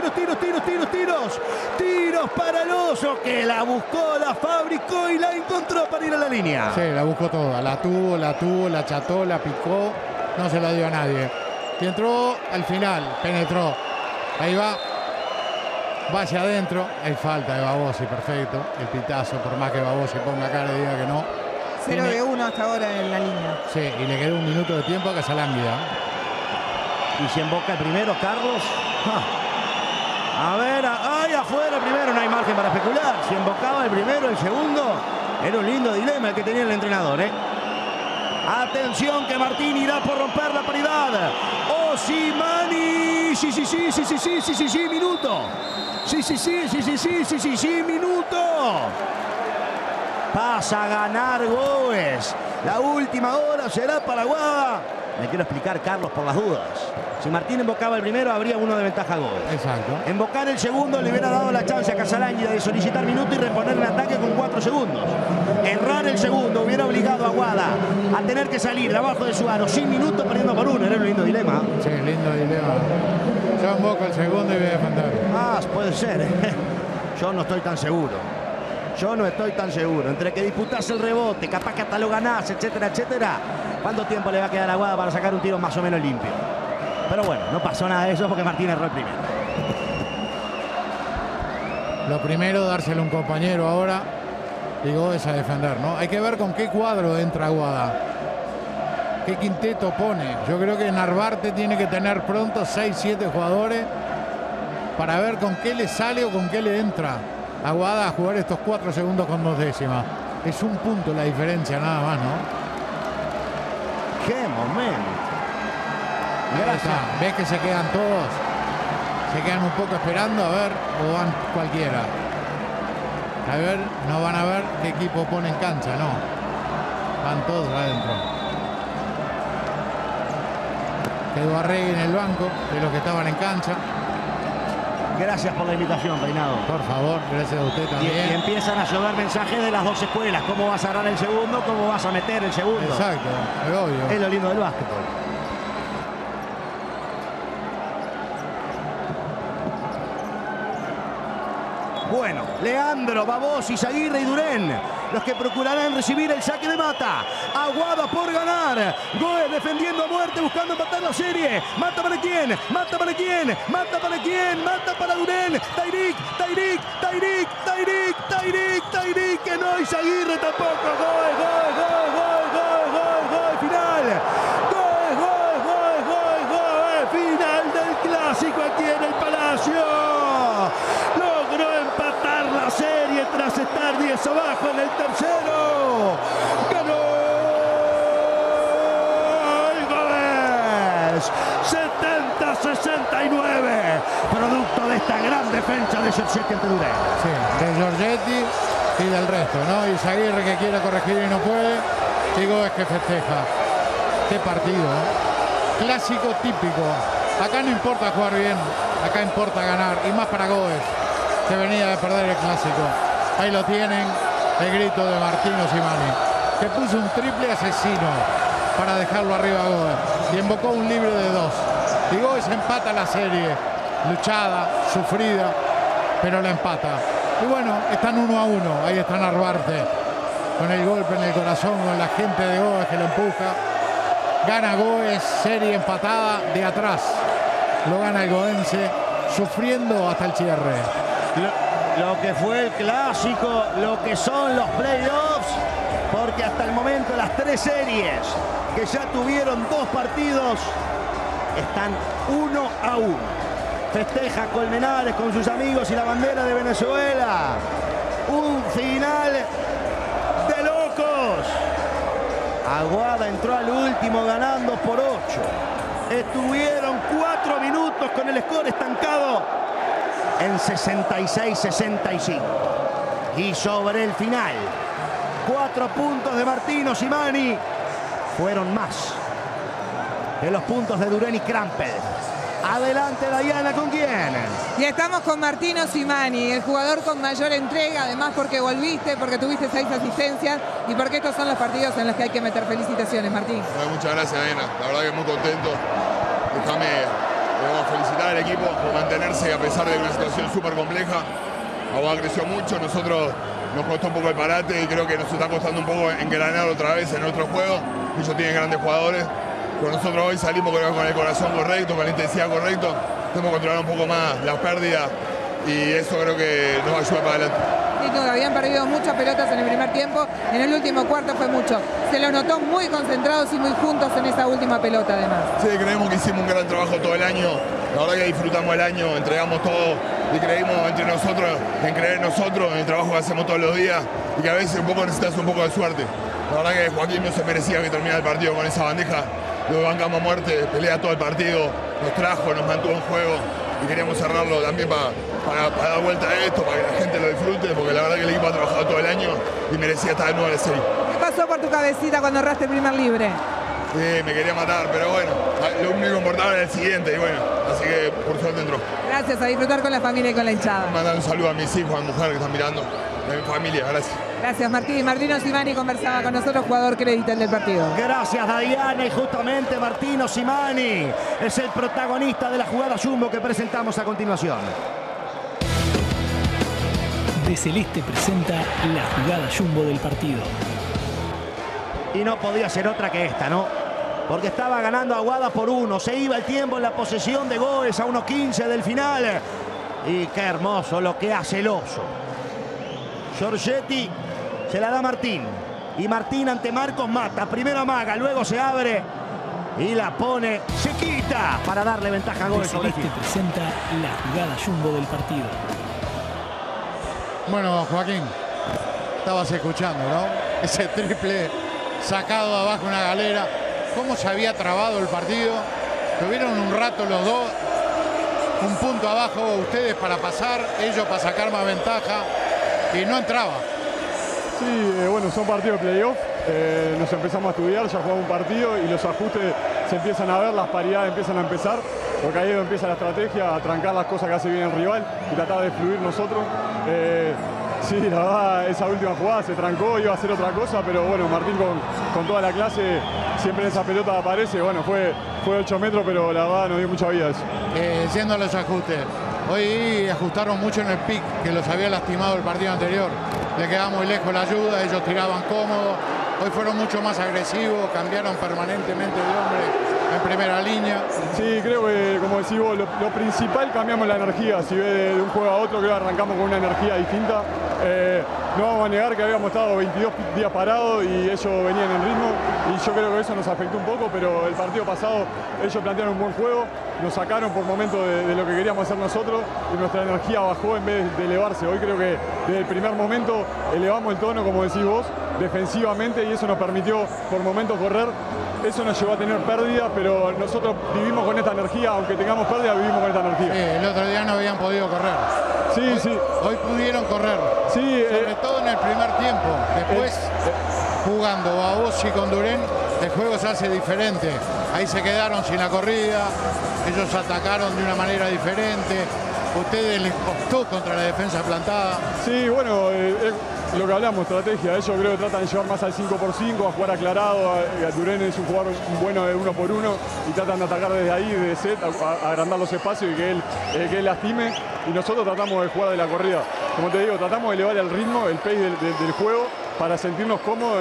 Tiros para el Oso que la buscó, la fabricó y la encontró para ir a la línea. Sí, la buscó toda. La tuvo, la cható, la picó. No se la dio a nadie. Y entró al final, penetró. Ahí va. Va hacia adentro, hay falta de Babosi, perfecto. El pitazo, por más que Babosi ponga cara y diga que no. 0 de 1 hasta ahora en la línea. Sí, y le queda un minuto de tiempo a Casalánguida. Y si emboca el primero, Carlos. A ver, ahí afuera el primero, no hay margen para especular. Si embocaba el primero, el segundo, era un lindo dilema el que tenía el entrenador, ¿eh? Atención que Martín irá por romper la paridad. Osimani. Sí, minuto. Sí, minuto. Pasa a ganar Goes. La última hora será para Aguada. Me quiero explicar, Carlos, por las dudas. Si Martín embocaba el primero, habría uno de ventaja gol. Exacto. Embocar el segundo le hubiera dado la chance a Casalánguida de solicitar minuto y reponer el ataque con 4 segundos. Errar el segundo hubiera obligado a Aguada a tener que salir de abajo de su aro sin minuto, perdiendo por 1. Era un lindo dilema. Sí, lindo dilema. Yo emboco el segundo y voy a defender. Ah, puede ser. Yo no estoy tan seguro. Yo no estoy tan seguro. Entre que disputás el rebote, capaz que hasta lo ganás, etcétera, etcétera. ¿Cuánto tiempo le va a quedar a Aguada para sacar un tiro más o menos limpio? Pero bueno, no pasó nada de eso porque Martín erró el primero. Lo primero, dárselo a un compañero ahora. Digo, es a defender, ¿no? Hay que ver con qué cuadro entra Aguada. ¿Qué quinteto pone? Yo creo que Narvarte tiene que tener pronto 6, 7 jugadores para ver con qué le sale o con qué le entra Aguada a jugar estos 4 segundos con 2 décimas. Es un punto la diferencia nada más, ¿no? ¡Qué momento! Gracias. ¿Ves que se quedan todos? Se quedan un poco esperando a ver o van cualquiera. A ver, no van a ver qué equipo pone en cancha, no. Van todos adentro. Quedó Arregui en el banco de los que estaban en cancha. Gracias por la invitación, Peinado. Por favor, gracias a usted también. Y empiezan a llegar mensajes de las 2 escuelas. ¿Cómo vas a agarrar el segundo? ¿Cómo vas a meter el segundo? Exacto, es obvio. Es lo lindo del básquetbol. Bueno, Leandro, Babos, Izaguirre y Durén, los que procurarán recibir el saque de mata. Aguada por ganar. Goes defendiendo a muerte, buscando empatar la serie. ¿Mata para quién? ¿Mata para quién? ¿Mata para quién? ¿Mata para Durén? Tairik, que no, Izaguirre tampoco. Gol, final. Gol, final del clásico aquí en el Palacio. Logró empatar la serie tras estar 10 abajo en el tercero. Ganó el Goes 70-69. Producto de esta gran defensa de Giorgetti ante Durén. Sí, de Giorgetti y del resto, ¿no? Izaguirre que quiere corregir y no puede. Y Goes que festeja. Qué partido, ¿eh? Clásico típico. Acá no importa jugar bien, acá importa ganar. Y más para Goes, que venía de perder el clásico. Ahí lo tienen, el grito de Martino Simani, que puso un triple asesino para dejarlo arriba a Goes. Y invocó un libre de 2. Y Goes empata la serie. Luchada, sufrida, pero la empata. Y bueno, están 1-1. Ahí está Narvarte, con el golpe en el corazón, con la gente de Goes que lo empuja. Gana Goes, serie empatada de atrás. Lo gana el goense, sufriendo hasta el cierre. Lo que fue el clásico, lo que son los playoffs, porque hasta el momento las 3 series que ya tuvieron 2 partidos están 1-1. Festeja Colmenares con sus amigos y la bandera de Venezuela. Un final de locos. Aguada entró al último ganando por 8. Estuvieron 4 minutos con el score estancado en 66-65. Y sobre el final, 4 puntos de Martino Simani fueron más que los puntos de Durén y Krampel. Adelante, Dayana, ¿con quién? Y estamos con Martino Simani, el jugador con mayor entrega, además porque volviste, porque tuviste 6 asistencias y porque estos son los partidos en los que hay que meter. Felicitaciones, Martín. Bueno, muchas gracias, Dayana. La verdad que muy contento. Déjame felicitar al equipo por mantenerse a pesar de una situación súper compleja. Aguada creció mucho, nosotros nos costó un poco el parate y creo que nos está costando un poco engranar otra vez en nuestro juego. Ellos tienen grandes jugadores. Con nosotros hoy salimos con el corazón correcto, con la intensidad correcta. Tenemos que controlar un poco más las pérdidas y eso creo que nos ayuda para adelante. Sí, habían perdido muchas pelotas en el primer tiempo, en el último cuarto fue mucho. Se los notó muy concentrados y muy juntos en esa última pelota además. Sí, creemos que hicimos un gran trabajo todo el año. La verdad que disfrutamos el año, entregamos todo y creímos entre nosotros, en creer en nosotros, en el trabajo que hacemos todos los días y que a veces un poco necesitas un poco de suerte. La verdad que Joaquín no se merecía que terminara el partido con esa bandeja. Lo bancamos a muerte, pelea todo el partido, nos trajo, nos mantuvo en juego y queríamos cerrarlo también para dar vuelta a esto, para que la gente lo disfrute, porque la verdad que el equipo ha trabajado todo el año y merecía estar de nuevo en la serie. ¿Qué pasó por tu cabecita cuando erraste el primer libre? me quería matar, pero bueno, lo único importante era el siguiente y bueno, así que por suerte entró. Gracias, a disfrutar con la familia y con la hinchada. Mandar un saludo a mis hijos, a mi mujer que están mirando, a mi familia, gracias. Gracias, Martín. Martino Simani conversaba con nosotros, jugador Creditel del partido. Gracias, Diana. Y justamente Martino Simani es el protagonista de la jugada Jumbo que presentamos a continuación. De Celeste presenta la jugada Jumbo del partido. Y no podía ser otra que esta, ¿no? Porque estaba ganando Aguada por 1. Se iba el tiempo en la posesión de Goes a 1:15 del final. Y qué hermoso lo que hace el oso. Giorgetti se la da a Martín. Y Martín ante Marcos mata. Primero amaga, luego se abre y la pone, se quita para darle ventaja a Goes. De Celeste presenta la jugada Jumbo del partido. Bueno, Joaquín, estabas escuchando, ¿no? Ese triple sacado de abajo una galera. ¿Cómo se había trabado el partido? Tuvieron un rato los dos. Un punto abajo ustedes para pasar, ellos para sacar más ventaja. Y no entraba. Sí, bueno, son partidos de playoff. Nos empezamos a estudiar, ya jugamos un partido y los ajustes se empiezan a ver, las paridades empiezan a empezar. Porque ahí es donde empieza la estrategia, a trancar las cosas que hace bien el rival y tratar de fluir nosotros. Sí, la verdad, esa última jugada se trancó, iba a hacer otra cosa, pero bueno, Martín con toda la clase siempre en esa pelota aparece. Bueno, fue 8 metros, pero la verdad nos dio mucha vida eso. Siendo los ajustes, hoy ajustaron mucho en el pick, que los había lastimado el partido anterior. Le quedaba muy lejos la ayuda, ellos tiraban cómodo. Hoy fueron mucho más agresivos, cambiaron permanentemente de hombre en primera línea. Sí, creo que, como decís vos, lo principal cambiamos la energía. Si ves de un juego a otro, creo que arrancamos con una energía distinta. No vamos a negar que habíamos estado 22 días parados y ellos venían en ritmo. Y yo creo que eso nos afectó un poco, pero el partido pasado ellos plantearon un buen juego. Nos sacaron por momentos de lo que queríamos hacer nosotros y nuestra energía bajó en vez de elevarse. Hoy creo que desde el primer momento elevamos el tono, como decís vos, defensivamente, y eso nos permitió por momentos correr. Eso nos llevó a tener pérdidas, pero nosotros vivimos con esta energía, aunque tengamos pérdidas, vivimos con esta energía. El otro día no habían podido correr. Sí. Hoy pudieron correr. Sí, sobre todo en el primer tiempo. Después, jugando Babossi con Durén, el juego se hace diferente. Ahí se quedaron sin la corrida, ellos atacaron de una manera diferente. Ustedes les costó contra la defensa plantada. Sí, bueno, lo que hablamos, estrategia. Ellos creo que tratan de llevar más al 5x5, a jugar aclarado. Durén es un jugador bueno de 1x1 y tratan de atacar desde ahí, de set, a agrandar los espacios y que él lastime. Y nosotros tratamos de jugar de la corrida. Como te digo, tratamos de elevar el ritmo, el pace del juego para sentirnos cómodos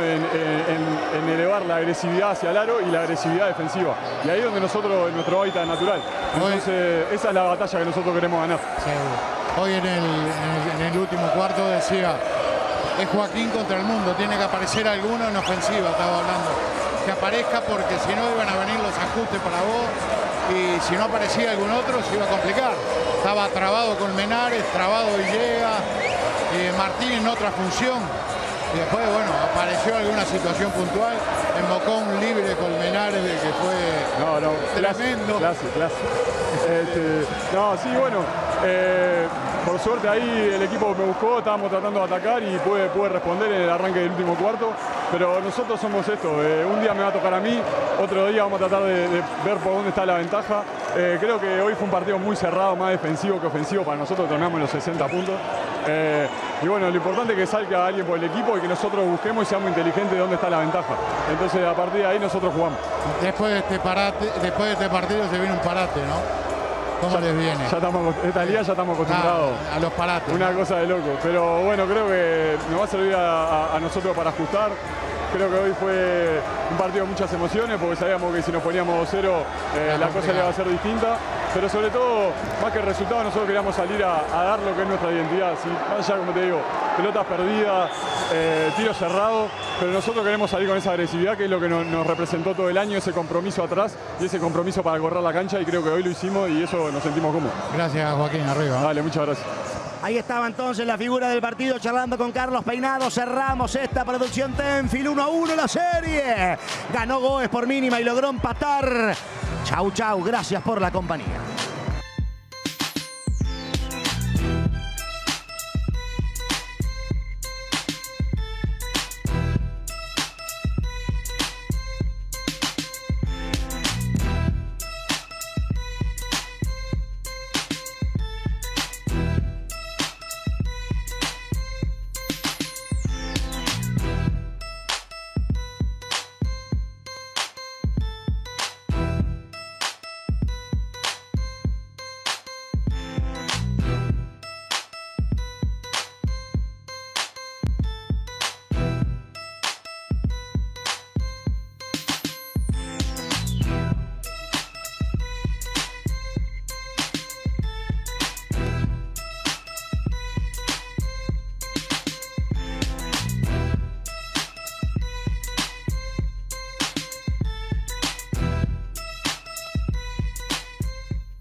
en elevar la agresividad hacia el aro y la agresividad defensiva. Y ahí es donde nosotros, nuestro hábitat natural. Entonces, esa es la batalla que nosotros queremos ganar. Sí. Hoy en el último cuarto decía, es Joaquín contra el mundo, tiene que aparecer alguno en ofensiva, estaba hablando. Que aparezca porque si no iban a venir los ajustes para vos y si no aparecía algún otro se iba a complicar. Estaba trabado con Menares, trabado Villegas, Martín en otra función. Y después, bueno, apareció alguna situación puntual, embocó un libre con Menares que fue tremendo. Clase. No, sí, bueno, por suerte ahí el equipo me buscó, estábamos tratando de atacar y pude responder en el arranque del último cuarto. Pero nosotros somos esto, un día me va a tocar a mí, otro día vamos a tratar de ver por dónde está la ventaja. Creo que hoy fue un partido muy cerrado, más defensivo que ofensivo. Para nosotros terminamos en los 60 puntos. Y bueno, lo importante es que salga alguien por el equipo y que nosotros busquemos y seamos inteligentes de dónde está la ventaja. Entonces, a partir de ahí nosotros jugamos. Después de este partido se viene un parate, ¿no? ¿Cómo les viene? Esta liga ya estamos acostumbrados a los parates. Una cosa de loco. Pero bueno, creo que nos va a servir a nosotros para ajustar. Creo que hoy fue un partido de muchas emociones porque sabíamos que si nos poníamos 2-0 la cosa iba a ser distinta. Pero sobre todo, más que el resultado, nosotros queríamos salir a dar lo que es nuestra identidad. Más allá, como te digo, pelotas perdidas, tiros cerrados, pero nosotros queremos salir con esa agresividad que es lo que nos representó todo el año, ese compromiso atrás y ese compromiso para correr la cancha, y creo que hoy lo hicimos y eso nos sentimos cómodos. Gracias, Joaquín, arriba. Dale, muchas gracias. Ahí estaba entonces la figura del partido charlando con Carlos Peinado. Cerramos esta producción Tenfield 1-1 la serie. Ganó Goes por mínima y logró empatar. Chau, gracias por la compañía.